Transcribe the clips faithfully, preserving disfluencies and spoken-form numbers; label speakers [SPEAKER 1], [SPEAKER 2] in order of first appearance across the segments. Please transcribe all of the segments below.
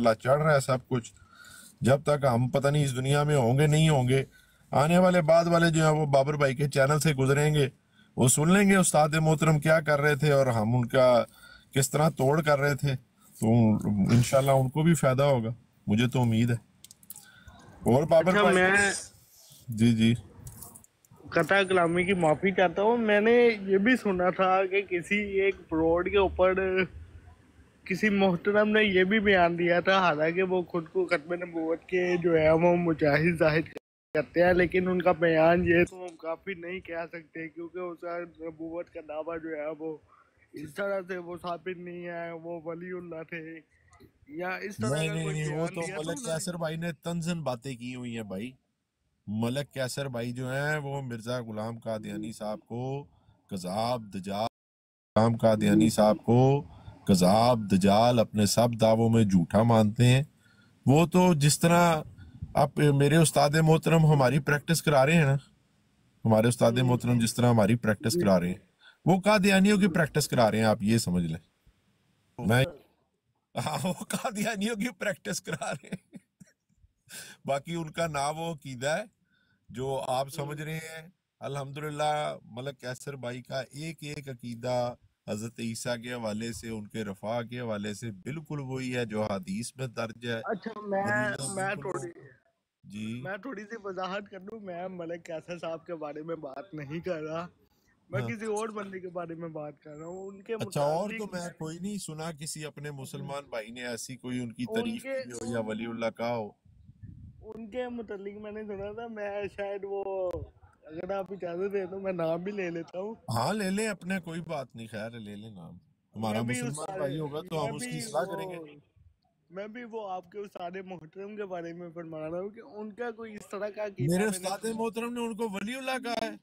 [SPEAKER 1] माशाल्लाह चढ़ रहा है सब कुछ। जब तक हम पता नहीं इस दुनिया में होंगे नहीं होंगे, आने वाले बाद वाले जो है वो बाबर भाई के चैनल से गुजरेंगे, वो सुन लेंगे उस्ताद मोहतरम क्या कर रहे थे और हम उनका किस तरह तोड़ कर रहे थे, तो इंशाल्लाह उनको भी फायदा होगा, मुझे तो उम्मीद है। और बाबर
[SPEAKER 2] अच्छा,
[SPEAKER 1] भाई।
[SPEAKER 2] मैं
[SPEAKER 1] जी जी।
[SPEAKER 2] कथा कलामी की माफी चाहता हूँ। मैंने ये भी सुना था कि किसी एक फ्रॉड के ऊपर किसी मोहतरम ने ये भी बयान दिया था, हालांकि वो खुद को खत्म नबूवत के जो है वो मुजाहिद जाहिर करते हैं, लेकिन उनका बयान ये तो हम काफ़ी नहीं कह सकते, क्योंकि उसका नबूवत का दावा जो है वो इस तरह से वो साबित नहीं है, वो वलीउल्लाह थे या इस तरह
[SPEAKER 1] नहीं
[SPEAKER 2] का
[SPEAKER 1] नहीं
[SPEAKER 2] कोई
[SPEAKER 1] नहीं, वो
[SPEAKER 2] बयान
[SPEAKER 1] तो
[SPEAKER 2] दिया था
[SPEAKER 1] मलक
[SPEAKER 2] उन्होंने।
[SPEAKER 1] कैसर भाई ने तंजन बातें की हुई हैं भाई। मलक कैसर भाई जो हैं वो मिर्जा गुलाम कादियानी साहब को कजाब दजाल गुलाम कादियानी साहब को कजाब दजाल अपने सब दावों में झूठा मानते हैं। वो तो जिस तरह आप मेरे उस्ताद मोहतरम हमारी प्रैक्टिस करा रहे हैं ना, हमारे उस्ताद मोहतरम जिस तरह हमारी प्रैक्टिस
[SPEAKER 2] जी
[SPEAKER 1] करा रहे हैं, वो कादियानियों की प्रैक्टिस करा रहे हैं, आप ये समझ लें। मैं हाँ, वो कादियानियों की प्रैक्टिस करा रहे हैं। बाकी उनका नाम वो अकीदा है जो आप समझ रहे हैं। अल्हम्दुलिल्लाह मलक कैसर भाई का एक एक अकीदा हजरत ईसा के हवाले से, उनके रफा के हवाले से बिल्कुल वही है जो हदीस में दर्ज है।
[SPEAKER 2] अच्छा, मैं
[SPEAKER 1] वलील्लाह
[SPEAKER 2] मैं
[SPEAKER 1] बिल्कुल वो।
[SPEAKER 2] थोड़ी
[SPEAKER 1] जी।
[SPEAKER 2] मैं थोड़ी सी वजाहत कर दूं। मैं मलिक कैसर साहब के बारे में बात नहीं कर रहा, मैं
[SPEAKER 1] हाँ।
[SPEAKER 2] किसी और बंदे के बारे में बात कर रहा हूँ। उनके
[SPEAKER 1] अच्छा, और तो
[SPEAKER 2] मुतालिक
[SPEAKER 1] मैं
[SPEAKER 2] मैंने
[SPEAKER 1] कोई नहीं सुना किसी अपने मुसलमान भाई ने ऐसी कोई उनकी तारीफ
[SPEAKER 2] उनके
[SPEAKER 1] की हो या वलीउल्लाह का हो।
[SPEAKER 2] उनके मुतालिक मैंने सुना था। मैं शायद वो, अगर आप इजाजत दे तो मैं नाम भी ले लेता हूँ।
[SPEAKER 1] हाँ ले लें, अपने कोई बात नहीं, खैर है, ले लें नाम। हमारा
[SPEAKER 2] मैं भी उस
[SPEAKER 1] मुसलमान भाई होगा तो
[SPEAKER 2] मैं
[SPEAKER 1] हम
[SPEAKER 2] भी
[SPEAKER 1] उसकी इस्लाह
[SPEAKER 2] वो
[SPEAKER 1] करेंगे।
[SPEAKER 2] मैं भी वो आपके उस सारे मोहतरम के बारे में फरमा रहा हूँ कि उनका कोई इस तरह का अकीदा
[SPEAKER 1] मेरे
[SPEAKER 2] मैंने
[SPEAKER 1] उस्ताद
[SPEAKER 2] सुना।
[SPEAKER 1] मोहतरम ने उनको वलीउल्लाह कहा है।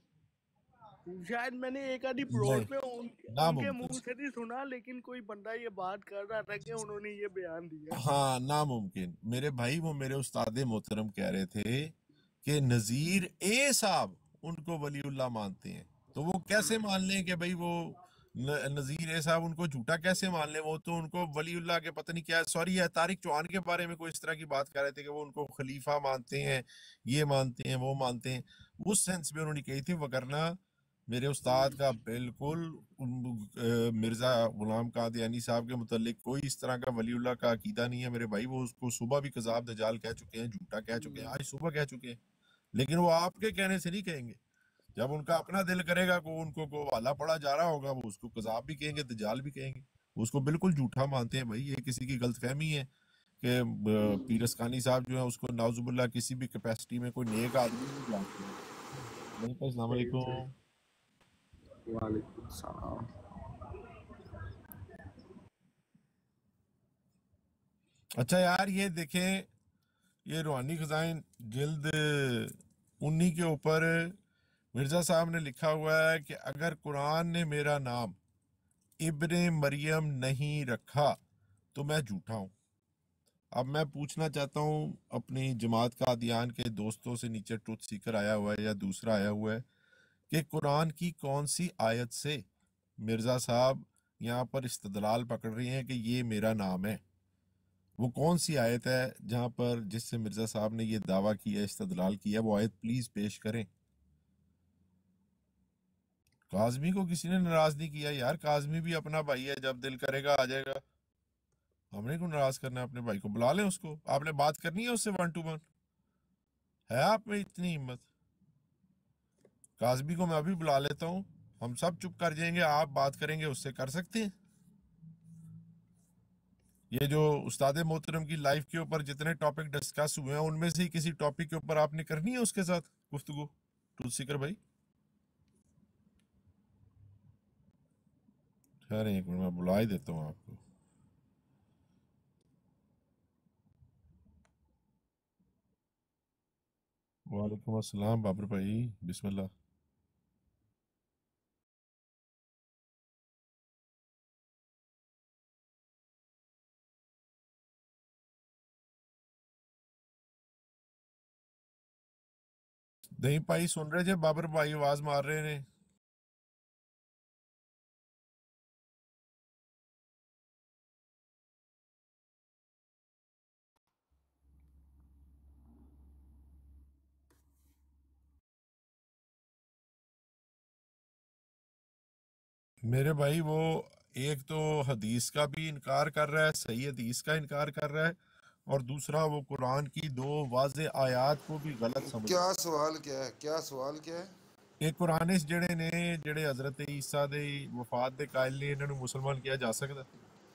[SPEAKER 2] शायद मैंने एक आधी
[SPEAKER 1] नहीं,
[SPEAKER 2] प्लॉट में उन, उनके
[SPEAKER 1] नामुमकिन।
[SPEAKER 2] मुंह से नहीं सुना, लेकिन कोई बंदा ये बात कर रहा था कि उन्होंने ये बयान दिया।
[SPEAKER 1] हाँ, नामुमकिन मेरे भाई, वो मेरे उस्ताद मोहतरम कह रहे थे कि नजीर ए साहब उनको वलीउल्लाह मानते हैं। तो वो कैसे मान लें कि भाई वो न, नजीर ए साहब उनको झूठा कैसे मान लें? वो तो उनको वलीउल्लाह के पता नहीं क्या, सॉरी है, तारिक चौहान के बारे में कोई इस तरह की बात कर रहे थे कि वो उनको खलीफा मानते हैं, ये मानते हैं, वो मानते हैं, उस सेंस में उन्होंने कही थी। वगरना मेरे उस्ताद का बिल्कुल उन- अ, मिर्जा गुलाम कादियानी साहब के मुतालिक कोई इस तरह का वलीउल्लाह का अकीदा नहीं है मेरे भाई। वो उसको सुबह भी कजाब दजाल कह चुके हैं, झूठा कह चुके हैं, आज सुबह कह चुके हैं, लेकिन वो आपके कहने से नहीं कहेंगे। जब उनका अपना दिल करेगा को उनको को वाला पड़ा जा रहा होगा, वो उसको कजाब भी कहेंगे, दजाल भी कहेंगे। वो उसको बिल्कुल झूठा मानते हैं भाई। ये किसी की गलतफहमी है कि अ, पीरसकानी साहब जो है उसको नाउजुबिल्लाह किसी भी कैपेसिटी में कोई नेक आदमी नहीं जानते हैं। अस्सलाम
[SPEAKER 2] सही सही।
[SPEAKER 1] वालेकुम।
[SPEAKER 2] वालेकुम सलाम।
[SPEAKER 1] अच्छा यार, ये देखें, ये रूहानी खजाइन जिल्द उन्नी के ऊपर मिर्जा साहब ने लिखा हुआ है कि अगर कुरान ने मेरा नाम इब्ने मरियम नहीं रखा तो मैं झूठा हूं। अब मैं पूछना चाहता हूं अपनी जमात का अदियान के दोस्तों से, नीचे ट्रुथ सीकर आया हुआ है या दूसरा आया हुआ है, कि कुरान की कौन सी आयत से मिर्जा साहब यहाँ पर इस्तदलाल पकड़ रही हैं कि ये मेरा नाम है? वो कौन सी आयत है जहां पर जिससे मिर्जा साहब ने ये दावा किया, इस्तदलाल किया? वो आयत प्लीज पेश करें। काजमी को किसी ने नाराज नहीं किया यार, काजमी भी अपना भाई है, जब दिल करेगा आ जाएगा। हमने क्यों नाराज करना है? अपने भाई को बुला लें, उसको आपने बात करनी है उससे वन टू वन, है आप में इतनी हिम्मत? काजमी को मैं अभी बुला लेता हूँ, हम सब चुप कर जाएंगे, आप बात करेंगे, उससे कर सकते हैं। ये जो उस्ताद मोहतरम की लाइफ के ऊपर जितने टॉपिक डिस्कस हुए हैं, उनमें से ही किसी टॉपिक के ऊपर आपने करनी है उसके साथ गुफ्तगू, तुलसीकर भाई? ठहरे एक मिनट, मैं बुला ही देता हूँ आपको। वालेकुम अस्सलाम बाबर भाई, बिस्मिल्लाह। नहीं भाई, सुन रहे थे बाबर भाई आवाज मार रहे ने। मेरे भाई वो एक तो हदीस का भी इनकार कर रहा है, सही हदीस का इनकार कर रहा है, और दूसरा वो कुरान की दो वाज़े आयात को भी गलत समझ रहा
[SPEAKER 3] क्या सवाल क्या है क्या सवाल क्या है
[SPEAKER 1] है। ਇਹ ਕੁਰਾਨ ਇਸ ਜਿਹੜੇ ਨੇ ਜਿਹੜੇ ਹਜ਼ਰਤ ਈਸਾ ਦੇ ਵਫਾਤ ਦੇ ਕਾਇਲ ਨੇ ਇਹਨਾਂ ਨੂੰ ਮੁਸਲਮਾਨ ਕਿਹਾ ਜਾ ਸਕਦਾ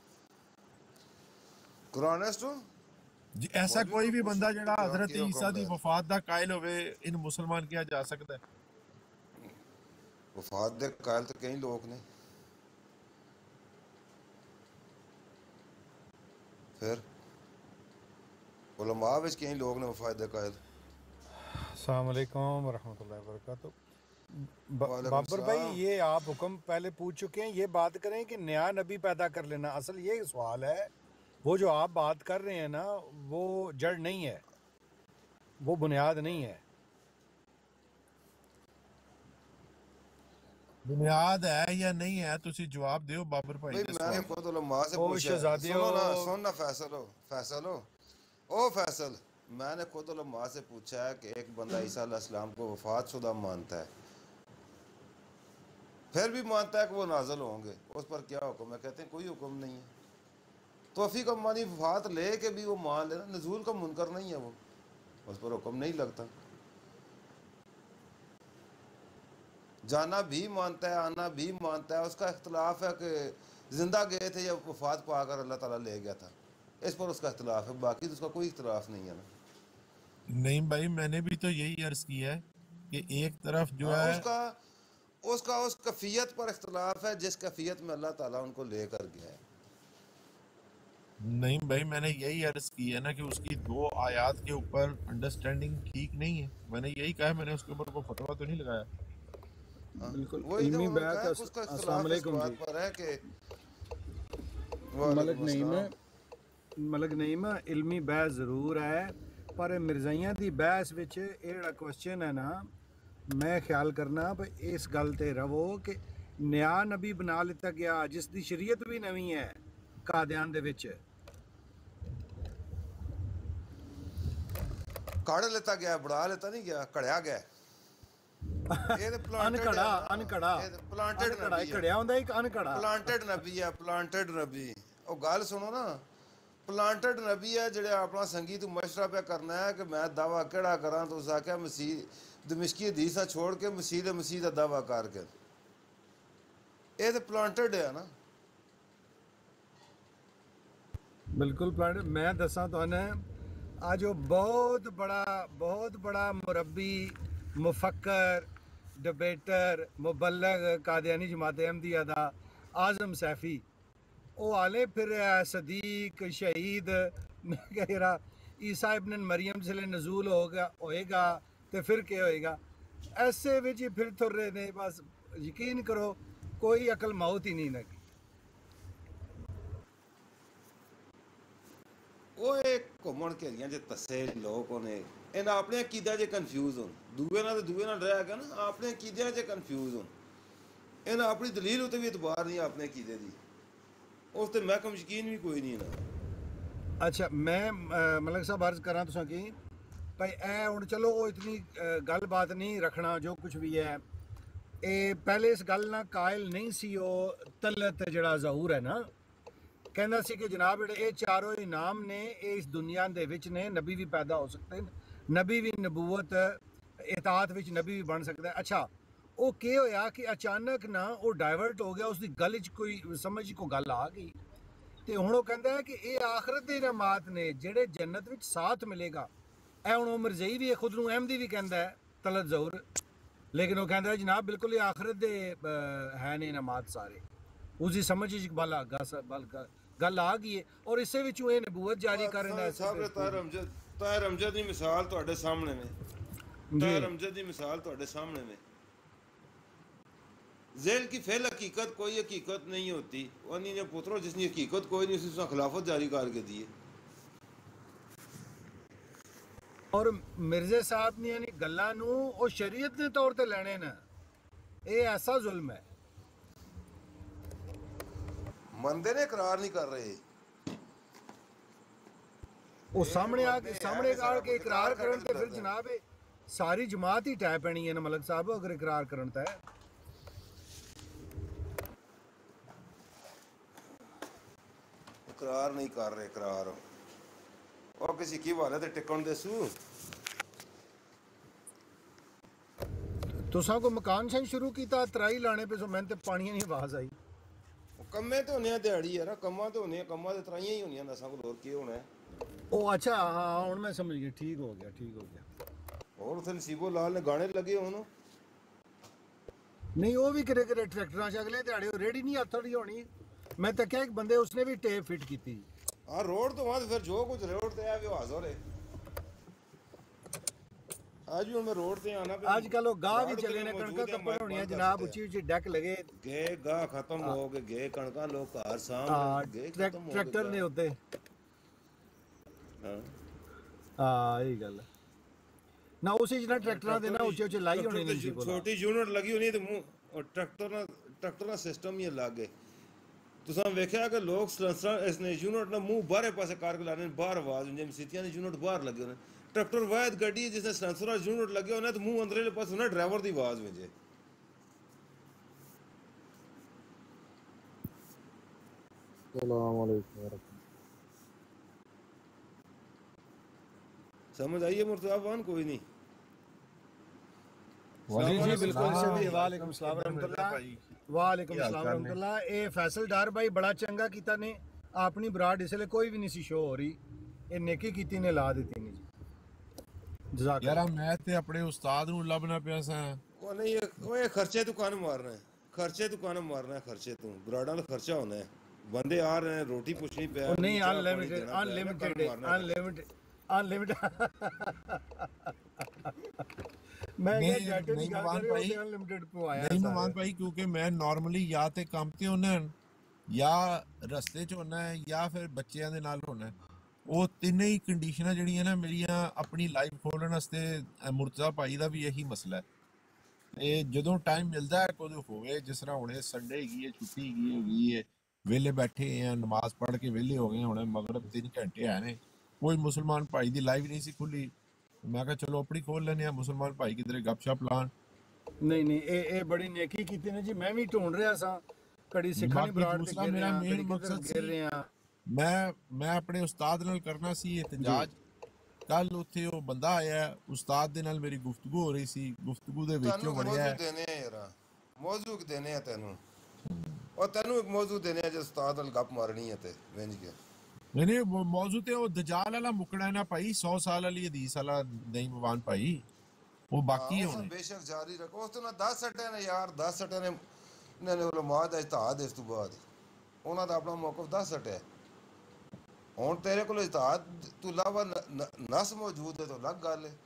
[SPEAKER 3] कुरानिस्ट हो
[SPEAKER 1] ਜੀ? ਐਸਾ
[SPEAKER 3] मौलवी
[SPEAKER 1] ਕੋਈ
[SPEAKER 3] को
[SPEAKER 1] ਵੀ
[SPEAKER 3] पूछो
[SPEAKER 1] ਬੰਦਾ
[SPEAKER 3] कि
[SPEAKER 1] ਜਿਹੜਾ
[SPEAKER 3] कुरान
[SPEAKER 1] ਹਜ਼ਰਤ
[SPEAKER 3] की
[SPEAKER 1] ਈਸਾ
[SPEAKER 3] हुक्म
[SPEAKER 1] ਦੀ
[SPEAKER 3] है
[SPEAKER 1] ਵਫਾਤ ਦਾ ਕਾਇਲ ਹੋਵੇ ਇਹਨੂੰ ਮੁਸਲਮਾਨ ਕਿਹਾ ਜਾ ਸਕਦਾ ਹੈ?
[SPEAKER 3] वफात दे कायल तो कई लोग ने फिर उलमा विच कई लोग ने वफात दे कायल
[SPEAKER 4] अस्सलाम वालेकुम वरहमतुल्लाहि वबरकातुहू। ब-
[SPEAKER 3] वालेकुम
[SPEAKER 4] बाबर भाई,
[SPEAKER 3] सलाम
[SPEAKER 4] ये आप हुक्म पहले पूछ चुके हैं, ये बात करें कि नया नबी पैदा कर लेना। असल ये सवाल है, वो जो आप बात कर रहे हैं ना, वो जड़ नहीं है, वो बुनियाद नहीं है।
[SPEAKER 1] बुनियाद है या नहीं है, तुसी जवाब दियो बाबर भाई
[SPEAKER 3] भाई
[SPEAKER 1] दे
[SPEAKER 3] मैंने
[SPEAKER 1] सवाल
[SPEAKER 3] खुद उलमा से
[SPEAKER 4] ओ
[SPEAKER 3] पूछा है
[SPEAKER 4] शहजादियों,
[SPEAKER 3] सुनो ना सुन ना फैसल हो फैसल हो ओ फैसल मैंने खुद उलमा से पूछा है कि एक बंदा ईसा अलैहिस्सलाम को वफात शुदा मानता है फिर भी मानता है कि वो नाजल होंगे, उस पर क्या हुक्म है? कहते हैं कोई हुक्म नहीं है। तो अफ़ी का मानी वफात ले के भी वो मान लेना, नजूल का मुनकर नहीं है वो, उस पर हुक्म नहीं लगता। जाना भी मानता है, आना भी मानता है, उसका इख्तलाफ है कि जिंदा गए थे या वफात पाकर अल्लाह ताला ले गया था, इस पर उसका इख्तलाफ है, बाकी तो उसका कोई इख्तलाफ नहीं है ना।
[SPEAKER 1] नहीं भाई, मैंने भी तो यही अर्ज किया है कि एक तरफ जो
[SPEAKER 3] हाँ
[SPEAKER 1] है
[SPEAKER 3] उसका उसका उस कफ़ियत पर इख्तलाफ है जिस कफ़ियत में अल्लाह ताला उनको लेकर गया है।
[SPEAKER 1] नहीं भाई, मैंने यही अर्ज की है ना कि उसकी दो आयात के ऊपर अंडरस्टैंडिंग ठीक नहीं है। मैंने यही कहा है, मैंने उसके ऊपर कोई फतवा तो नहीं लगाया।
[SPEAKER 3] हाँ,
[SPEAKER 4] बिल्कुल
[SPEAKER 3] वही तो
[SPEAKER 4] इल्मी
[SPEAKER 3] उन्होंने
[SPEAKER 4] बैत
[SPEAKER 3] कहा कि
[SPEAKER 4] अस-
[SPEAKER 3] उसका
[SPEAKER 4] अस्सलाम
[SPEAKER 3] इख्तलाफ इस
[SPEAKER 4] वालेकुम
[SPEAKER 3] बात
[SPEAKER 4] जी।
[SPEAKER 3] पर है कि
[SPEAKER 4] मलक
[SPEAKER 3] वालेकुम
[SPEAKER 4] नईम
[SPEAKER 3] अस्सलाम।
[SPEAKER 4] मलक नईम इल्मी बहस ज़रूर है, पर मिर्जाइयां दी बहस विच एह् जेह्ड़ा क्वेश्चन है ना, मैं ख्याल करना भाई इस गल ते रवो कि नया नबी बना लिता गया जिसदी शरीयत भी नवी है कादियान दे विच।
[SPEAKER 3] कड़ लेता गया, बढ़ा लेता नहीं गया, कड़िया गया। ਇਹ ਤੇ planted
[SPEAKER 4] अनकड़ा
[SPEAKER 3] ਹੈ ਨਾ,
[SPEAKER 4] अनकड़ा
[SPEAKER 3] ਇਹ ਤੇ planted
[SPEAKER 4] अनकड़ा
[SPEAKER 3] ਨਬੀ ਹੈ,
[SPEAKER 4] घड़िया हुंदा एक अनकड़ा।
[SPEAKER 3] planted ਨਬੀ ਹੈ, planted ਨਬੀ। ਉਹ ਗੱਲ ਸੁਣੋ ਨਾ, planted ਨਬੀ ਹੈ ਜਿਹੜੇ ਆਪਣਾ ਸੰਗੀ ਤੋਂ ਮਸ਼ਵਰਾ ਪਿਆ ਕਰਨਾ ਹੈ ਕਿ ਮੈਂ ਦਾਵਾ ਕਿਹੜਾ ਕਰਾਂ, ਤੁਸੀਂ ਆਖਿਆ ਮਸੀਹ ਦਮਿਸ਼ਕੀ ਹਦੀਸਾਂ ਛੋੜ ਕੇ ਮਸੀਹ ਦੇ ਮਸੀਹ ਦਾ ਦਾਵਾ ਕਰਕੇ, ਇਹ ਤੇ planted ਹੈ ਨਾ।
[SPEAKER 4] बिल्कुल प्लान मैं दसा तुहानू आज वो बहुत बड़ा बहुत बड़ा मुरब्बी मुफक्कर डिबेटर मुबल्लग कादियानी जमात अहमदिया दा आज़म सैफी वो आले फिर सदीक शहीद मैं कह रहा ईसा इब्न मरियम से नजूल होगा होएगा तो फिर क्या होएगा, ऐसे विच ही फिर तुर रहे ने। बस यकीन करो कोई अकल मौत ही नहीं लगी।
[SPEAKER 3] ਉਹ ਇਹ ਘੁੰਮਣ ਘੇਰੀਆਂ ਜੇ ਤੱਸੇ ਲੋਕ ਉਹਨੇ ਇਹਨਾਂ ਆਪਣੇ ਅਕੀਦਿਆਂ 'ਚ ਕਨਫਿਊਜ਼ ਹੋਣ, ਦੂਏ ਨਾਲ ਤੇ ਦੂਏ ਨਾਲ ਰਹਿ ਗਿਆ ਨਾ, ਆਪਣੇ ਅਕੀਦਿਆਂ 'ਚ ਕਨਫਿਊਜ਼ ਹੋਣ। ਇਹਨਾਂ ਆਪਣੀ ਦਲੀਲ ਉੱਤੇ ਵੀ ਇਤਬਾਰ ਨਹੀਂ ਆਪਣੇ ਅਕੀਦੇ ਦੀ, ਉਸ ਤੇ ਮਹਿਕਮ ਯਕੀਨ ਵੀ ਕੋਈ ਨਹੀਂ ਇਹਨਾਂ।
[SPEAKER 4] अच्छा मैं अ, मलक साहब अर्ज करा तुसा की भाई ए हुण चलो वो इतनी अ, गल बात नहीं रखना जो कुछ भी है। ए पहले इस गल ना कायल नहीं सी ओ तलत जड़ा ज़हूर है ना, कहना सी कि जनाब जेह्ड़े ये चारों इनाम ने ये इस दुनिया दे विच ने, नबी भी पैदा हो सकते हैं, नबी भी नबूवत इताअत विच नबी भी बन सकता है। अच्छा वो केह् होया कि अचानक ना वो डाइवर्ट हो गया, उसकी गल च कोई समझ कोई गल आ गई ते हुण वो कहंदा है कि ये आखरत दे इनामात ने जेह्ड़े जन्नत विच साथ मिलेगा। ए हुण वो मरज़ई भी खुद नूं अहमदी भी कहंदा है तलत ज़हूर, लेकिन वो कहंदा है जनाब बिल्कुल ये आखरत दे है ने इनामात सारे, उसकी समझ च बल आ गल आ गई है और इसे विचों ये नबूवत जारी कर रहे हैं।
[SPEAKER 3] ਸਾਹਿਬ ਤਾਹਿਰ ਅਮਜਦ ਤਾਹਿਰ ਅਮਜਦ ਦੀ ਮਿਸਾਲ ਤੁਹਾਡੇ ਸਾਹਮਣੇ ਨੇ, ਤਾਹਿਰ ਅਮਜਦ ਦੀ ਮਿਸਾਲ ਤੁਹਾਡੇ सामने में। जेल की फेल हकीकत कोई हकीकत नहीं होती, उन्हीं ने पुत्रों जिसने हकीकत कोई नहीं उसी खिलाफत जारी करके दी है।
[SPEAKER 4] और मिर्जे साहब ने यानी गल्लां नूं ओ शरीयत दे तौर ते लैणे ने, ये ऐसा जुल्म है।
[SPEAKER 3] मंदे ने इकरार नहीं कर रहे,
[SPEAKER 4] वो सामने आके सामने आके इकरार करन ते फिर जनाब सारी जमात ही टै पैनी है ना मलक साहब, अगर इकरार करन ते
[SPEAKER 3] ਇਕਰਾਰ ਨਹੀਂ ਕਰ ਰਹੇ ਇਕਰਾਰ ਉਹ ਕਿਸੇ ਕੀ ਵਾਲੇ ਤੇ ਟਿਕਣ ਦੇਸੂ
[SPEAKER 4] तुसा को मकान से शुरू किया तराई लाने पे सो मैंने ते पानी नहीं आवाज आई
[SPEAKER 3] ਕੰਮੇ ਤੇ ਹੁੰਨੇ ਆ ਦਿਹਾੜੀ ਯਾਰ ਕੰਮਾਂ ਤੇ ਹੁੰਨੇ ਆ ਕੰਮਾਂ ਤੇ ਤਰਾਈਆਂ ਹੀ ਹੁੰਦੀਆਂ ਦਸਾਂ ਕੋਲ ਹੋਰ ਕੀ ਹੋਣਾ ਹੈ।
[SPEAKER 4] ओ अच्छा हाँ हुन मैं समझ गया ठीक हो गया ठीक हो गया
[SPEAKER 3] ਹੋਰ ਉੱਥੇ ਨਸੀਬੋ ਲਾਲ ਨੇ ਗਾਣੇ ਲੱਗੇ ਹੋਣ
[SPEAKER 4] नहीं वो भी करे करे ट्रैक्टर च अगले दिहाड़े रेडी नहीं हत्थ दी होनी मैं तो क्या एक बंदे उसने भी टेप फिट की थी
[SPEAKER 3] ਆ ਰੋਡ ਤੋਂ ਬਾਅਦ ਫਿਰ ਜੋ ਕੁਝ ਰੋਡ ਤੇ ਆ ਵੀ ਹਾਜ਼ਰ ਹੈ ਅੱਜ ਹੁਣ ਮੈਂ ਰੋਡ ਤੇ ਆਣਾ
[SPEAKER 4] आजकल वो गाह भी चले ने कणका कपड़ होनी जनाब उची उची डेक लगे
[SPEAKER 3] गे गाह खत्म हो गए गे कणका लोग घर
[SPEAKER 4] हाँ,
[SPEAKER 3] सामने गे
[SPEAKER 4] ट्रैक-
[SPEAKER 3] खत्म हो
[SPEAKER 4] ट्रैक्टर ने होते
[SPEAKER 3] हाँ
[SPEAKER 4] हाँ यही गल है ना उसी जना ट्रैक्टर दे ना उचे उचे लाई होनी नहीं सी बोला
[SPEAKER 3] छोटी यूनिट लगी होनी ते मुंह ट्रैक्टर ना ट्रैक्टर ना सिस्टम ही अलग है तुसां वेख्या कि लोग सलेंसर इसने यूनिट ना मुंह बाहरे पासे कार लाने बाहर आवाज जिम सीतियां ने यूनिट बाहर लगे होने ट्रैक्टर वायद गड्डी जिसने सलेंसर यूनिट लगे होने तो मुंह अंदरले पासे होना ड्राइवर दी आवाज में जे
[SPEAKER 5] अस्सलाम वालेकुम
[SPEAKER 3] समझ आइए मुर्तजावान कोई नहीं
[SPEAKER 4] जी जी बिल्कुल सही वालेकुम सलाम रहमतुल्लाह वालेकुम सलाम रहमतुल्लाह ए फैसल डार भाई बड़ा चंगा कीता ने अपनी बराड इसले कोई भी नहीं सी शो हो रही ए नेकी कीती ने ला देती नहीं जी जजाक
[SPEAKER 1] ਯਾਰ ਮੈਂ ਤੇ ਆਪਣੇ ਉਸਤਾਦ ਨੂੰ ਲੱਭਣਾ ਪਿਆ ਸਾਂ
[SPEAKER 3] ਉਹ ਨਹੀਂ ਇਹ- ਉਹ ਇਹ ਖਰਚੇ ਤੂੰ ਕਾਨ ਮਾਰਨਾ ਹੈ ਖਰਚੇ ਤੂੰ ਕਾਨ ਮਾਰਨਾ ਹੈ ਖਰਚੇ ਤੂੰ ਬਰਾਡਾਂ ਦਾ ਖਰਚਾ ਹੋਣਾ ਹੈ ਬੰਦੇ ਆ ਰਹੇ ਨੇ ਰੋਟੀ ਪੁੱਛਣੀ ਪਿਆ
[SPEAKER 4] ਉਹ ਨਹੀਂ
[SPEAKER 3] ਚਾਹ ਪਾਣੀ
[SPEAKER 4] ਅਨਲਿਮਿਟਿਡ
[SPEAKER 3] ਦੇਣਾ ਪਿਆ,
[SPEAKER 4] ਅਨਲਿਮਿਟਿਡ
[SPEAKER 3] ਕਾਨ ਮਾਰਨਾ ਹੈ।
[SPEAKER 4] ਅਨਲਿਮਿਟਿਡ ਅਨਲਿਮਿਟਿਡ ਮੈਂ
[SPEAKER 1] ਨਹੀਂ,
[SPEAKER 4] ਕਿਹਾ ਜੱਟ ਦੀ
[SPEAKER 1] ਨਹੀਂ
[SPEAKER 4] ਗੱਲ
[SPEAKER 1] ਮਵਾਨ
[SPEAKER 4] ਕਰੇ
[SPEAKER 1] ਭਾਈ,
[SPEAKER 4] ਉਹ ਅਨਲਿਮਿਟਿਡ ਤੋਂ ਆਇਆ
[SPEAKER 1] ਨਹੀਂ ਮਮਾਨ ਭਾਈ ਕਿਉਂਕਿ ਮੈਂ ਨਾਰਮਲੀ ਜਾਂ ਤੇ ਕੰਮ ਤੇ ਹੁੰਨਾ ਹੈ ਜਾਂ ਰਸਤੇ 'ਚ ਹੁੰਨਾ ਹੈ ਜਾਂ ਫਿਰ ਬੱਚਿਆਂ ਦੇ ਨਾਲ ਹੁੰਨਾ ਹੈ ਉਹ ਤਿੰਨੇ ਹੀ ਕੰਡੀਸ਼ਨਾਂ ਜਿਹੜੀਆਂ ਨਾ ਮੇਰੀਆਂ ਆਪਣੀ ਲਾਈਫ ਖੋਲਣ ਵਾਸਤੇ ਅ, ਮੁਰਤਜ਼ਾ ਭਾਈ ਦਾ ਵੀ ਇਹੀ ਮਸਲਾ ਹੈ ਇਹ ਜਦੋਂ ਟਾਈਮ ਮਿਲਦਾ ਹੈ ਕੋਈ ਹੋਵੇ ਜਿਸ ਤਰ੍ਹਾਂ ਹੁਣੇ ਸੰਡੇ ਹੈਗੀ ਹੈ ਛੁੱਟੀ ਹੈਗੀ ਹੈਗੀ ਹੈ ਵਿਹਲੇ ਬੈਠੇ ਆ ਨਮਾਜ਼ ਪੜ੍ਹ ਕੇ ਵਿਹਲੇ ਹੋ ਗਏ ਹੁਣੇ ਮਗਰਬ ਤਿੰਨ ਘੰਟੇ ਆਏ ਨੇ ਕੋਈ ਮੁਸਲਮਾਨ ਭਾਈ ਦੀ ਲਾਈਵ ਨਹੀਂ ਸੀ ਖੁੱਲੀ ਮੈਂ ਕਿਹਾ ਚਲੋ ਆਪਣੀ ਖੋਲ ਲੈਂਦੇ ਆ ਮੁਸਲਮਾਨ ਭਾਈ ਕਿਧਰੇ ਗੱਪਸ਼ਪ ਲਾਣ
[SPEAKER 4] ਨਹੀਂ ਨਹੀਂ ਇਹ ਇਹ ਬੜੀ ਨੇਕੀ ਕੀਤੀ ਨੇ ਜੀ ਮੈਂ ਵੀ ਢੂੰਡ ਰਿਹਾ ਸਾਂ ਕੜੀ ਸਿੱਖਾਂ ਦੀ
[SPEAKER 1] ਬਾਕੀ
[SPEAKER 4] ਬਰਾੜ ਤੇ
[SPEAKER 1] ਦੂਸਰਾ
[SPEAKER 4] ਗਿਰ
[SPEAKER 1] ਮੇਰਾ
[SPEAKER 4] ਰਿਹਾ
[SPEAKER 1] main
[SPEAKER 4] ਕੜੀ ਕਿੱਧਰ
[SPEAKER 1] ਮਕਸਦ
[SPEAKER 4] ਗਿਰ
[SPEAKER 1] ਸੀ-
[SPEAKER 4] ਰਿਹਾ
[SPEAKER 1] ਮੈਂ ਮੈਂ ਆਪਣੇ ਉਸਤਾਦ ਨਾਲ ਕਰਨਾ ਸੀ ਇਤਜਾਜ ਕੱਲ ਉੱਥੇ ਉਹ ਬੰਦਾ ਆਇਆ ਉਸਤਾਦ ਦੇ ਨਾਲ ਮੇਰੀ ਗੁਫ਼ਤਗੂ ਹੋ ਰਹੀ ਸੀ ਗੁਫ਼ਤਗੂ ਦੇ ਵਿੱਚ
[SPEAKER 3] ਤੁਹਾਨੂੰ
[SPEAKER 1] ਉਹ
[SPEAKER 3] ਇੱਕ
[SPEAKER 1] ਬਣਿਆ
[SPEAKER 3] ਮੌਜੂ ਦੇਣੇ ਆ ਯਾਰ ਮੌਜੂ ਦੇਣੇ ਆ ਤੈਨੂੰ ਉਹ ਤੈਨੂੰ ਇੱਕ ਮੌਜੂ ਦੇਣੇ ਆ ਜੇ ਉਸਤਾਦ ਨਾਲ ਗੱਪ ਮਾਰਨੀ ਹੈ ਤੇ ਵੇਂਜ ਕੇ
[SPEAKER 1] ਨਹੀਂ ਨਹੀਂ ਉਹ ਮੌਜੂ ਤੇ ਉਹ ਦਜਾਲ ਵਾਲਾ ਮੁਕਣਾ ਨਾ ਭਾਈ ਸੌ ਸਾਲ ਵਾਲੀ ਹਦੀਸ ਵਾਲਾ ਨਹੀਂ ਮਵਾਨ ਭਾਈ ਉਹ ਬਾਕੀ
[SPEAKER 3] ਉਸ ਨੂੰ
[SPEAKER 1] ਹੋਣੇ
[SPEAKER 3] ਬੇਸ਼ੱਕ ਜਾਰੀ ਰੱਖੋ ਉਸ ਤੋਂ ਨਾ ਦਸ ਸੱਟੇ ਨੇ ਯਾਰ ਦਸ ਸੱਟੇ ਨੇ ਇਹਨਾਂ ਨੇ ਉਲਮਾ ਦਾ ਇਜਤਿਹਾਦ ਇਸ ਤੋਂ ਬਾਅਦ ਉਹਨਾਂ ਦਾ ਆਪਣਾ ਮੌਕਫ ਦਸ ਸੱਟਿਆ ਹੁਣ ਤੇਰੇ ਕੋਲ ਇਜਤਿਹਾਦ ਤੋਂ ਇਲਾਵਾ ਨ- ਨ- ਨਸ ਮੌਜੂਦ ਹੈ ਤਾਂ ਅਲੱਗ ਗੱਲ ਹੈ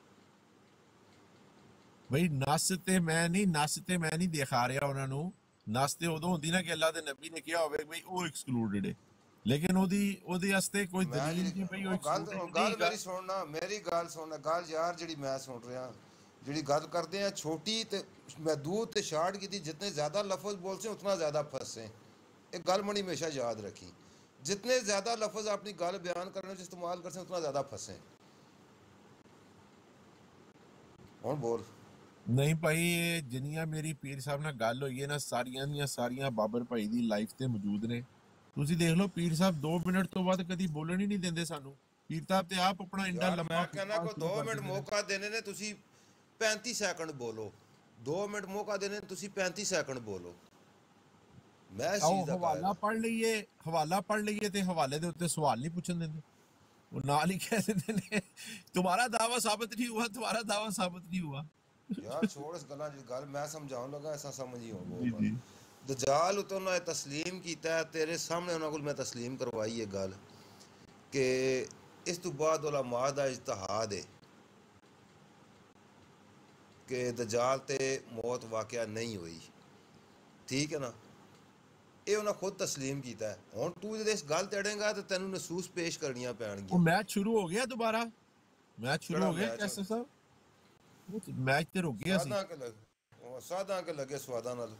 [SPEAKER 1] ਬਈ ਨਸ ਤੇ ਮੈਂ ਨਹੀਂ ਨਸ ਤੇ ਮੈਂ ਨਹੀਂ ਦਿਖਾ ਰਿਹਾ ਉਹਨਾਂ ਨੂੰ ਨਸ ਤੇ ਉਦੋਂ ਹੁੰਦੀ ਨਾ ਕਿ ਅੱਲਾਹ ਦੇ ਨਬੀ ਨੇ ਕਿਹਾ ਹੋਵੇ ਬਈ ਉਹ ਐਕਸਕਲੂਡਡ ਹੈ ਲੇਕਿਨ ਉਹਦੀ ਉਹਦੇ ਵਾਸਤੇ ਕੋਈ
[SPEAKER 3] ਮੈਂ
[SPEAKER 1] ਦਲੀਲ
[SPEAKER 3] ਜਿਹੜੀ
[SPEAKER 1] ਨਹੀਂ ਬਈ ਉਹ
[SPEAKER 3] ਉਹ ਗੱਲ ਉਹ
[SPEAKER 1] excluded
[SPEAKER 3] ਗੱਲ
[SPEAKER 1] ਨਹੀਂ
[SPEAKER 3] ਮੇਰੀ ਸੁਣਨਾ ਮੇਰੀ ਗੱਲ ਸੁਣਨਾ ਗੱਲ ਯਾਰ ਜਿਹੜੀ ਮੈਂ ਸੁਣ ਰਿਹਾ ਜਿਹੜੀ ਗੱਲ ਕਰਦੇ ਆ ਛੋਟੀ ਤੇ ਮਹਦੂਦ ਤੇ ਸ਼ਾਰਟ ਕੀਤੀ ਜਿਤਨੇ ਜ਼ਿਆਦਾ ਲਫ਼ਜ਼ ਬੋਲਸੇ ਉਤਨਾ ਜ਼ਿਆਦਾ ਫਸੇ ਇਹ ਗੱਲ ਮਣੀ ਹਮੇਸ਼ਾ ਯਾਦ ਰੱਖੀ जितने ज्यादा लफ्ज अपनी गल बयान करने च इस्तेमाल कर उतना ज्यादा फंसे हुण बोल
[SPEAKER 1] ਨਹੀਂ ਭਾਈ ਇਹ ਜਿੰਨੀਆਂ ਮੇਰੀ ਪੀਰ ਸਾਹਿਬ ਨਾਲ ਗੱਲ ਹੋਈ ਹੈ ਨਾ ਸਾਰੀਆਂ ਦੀਆਂ ਸਾਰੀਆਂ ਬਾਬਰ ਭਾਈ ਦੀ ਲਾਈਫ ਤੇ ਮੌਜੂਦ ਨੇ ਤੁਸੀਂ ਦੇਖ ਲਓ ਪੀਰ ਸਾਹਿਬ ਦੋ ਮਿੰਟ ਤੋਂ ਬਾਅਦ ਕਦੀ ਬੋਲਣ ਹੀ ਨਹੀਂ ਦਿੰਦੇ ਸਾਨੂੰ ਪੀਰ ਸਾਹਿਬ ਤੇ ਆਪ ਆਪਣਾ ਇੰਡਾ
[SPEAKER 3] यार
[SPEAKER 1] ਲੰਮਾ
[SPEAKER 3] मैं कहना को दो मिनट मौका देने ने तुसी पैंतीस सैकंड बोलो दो मिनट मौका देने ने तुसी पैंतीस सैकंड बोलो मैं इस
[SPEAKER 1] ਆਓ
[SPEAKER 3] चीज का
[SPEAKER 1] ਹਵਾਲਾ
[SPEAKER 3] कायल
[SPEAKER 1] ਪੜ੍ਹ ਲਈਏ ਹਵਾਲਾ ਪੜ੍ਹ ਲਈਏ ਤੇ ਹਵਾਲੇ ਦੇ ਉੱਤੇ ਸਵਾਲ ਨਹੀਂ ਪੁੱਛਣ ਦਿੰਦੇ ਉਹ ਨਾਲ ਹੀ ਕਹਿ ਦਿੰਦੇ ਨੇ तुम्हारा दावा साबित नहीं हुआ तुम्हारा दावा साबित नहीं हुआ
[SPEAKER 3] यार छोड़ इस गल्ला दी गल मैं समझाउन लगा ऐसा समझ ही हो
[SPEAKER 1] जी जी
[SPEAKER 3] दजाल उतो ना तस्लीम कीता है तेरे सामने उन्हां कोल मैं तस्लीम करवाई है गल कि इस तो बाद उलमा दा इज्तिहाद है कि दजाल ते मौत वाकया नहीं हुई ठीक है ना ਇਹ ਉਹਨਾਂ ਖੁਦ ਤਸਲੀਮ ਕੀਤਾ ਹੈ ਹੁਣ ਤੂੰ ਜੇ ਇਸ ਗੱਲ ਤੇ ਅੜੇਂਗਾ ਤੇ ਤੈਨੂੰ ਨਸੂਸ ਪੇਸ਼ ਕਰਨੀਆਂ
[SPEAKER 1] ਉਹ
[SPEAKER 3] ਪੈਣਗੀਆਂ
[SPEAKER 1] ਮੈਚ ਸ਼ੁਰੂ ਹੋ ਗਿਆ ਦੁਬਾਰਾ ਮੈਚ ਸ਼ੁਰੂ
[SPEAKER 3] ਕਿਹੜਾ
[SPEAKER 1] ਹੋ ਗਿਆ
[SPEAKER 3] ਮੈਚ?
[SPEAKER 1] ਕੈਸੇ ਸਾਹਿਬ ਉਹ ਮੈਚ ਤੇ ਰੁਕ ਗਿਆ ਸੀ
[SPEAKER 3] ਸਾਦਾ ਕੇ ਲੱਗ ਉਹ ਸਾਦਾ ਕੇ ਲੱਗੇ ਸਵਾਦਾਂ ਨਾਲ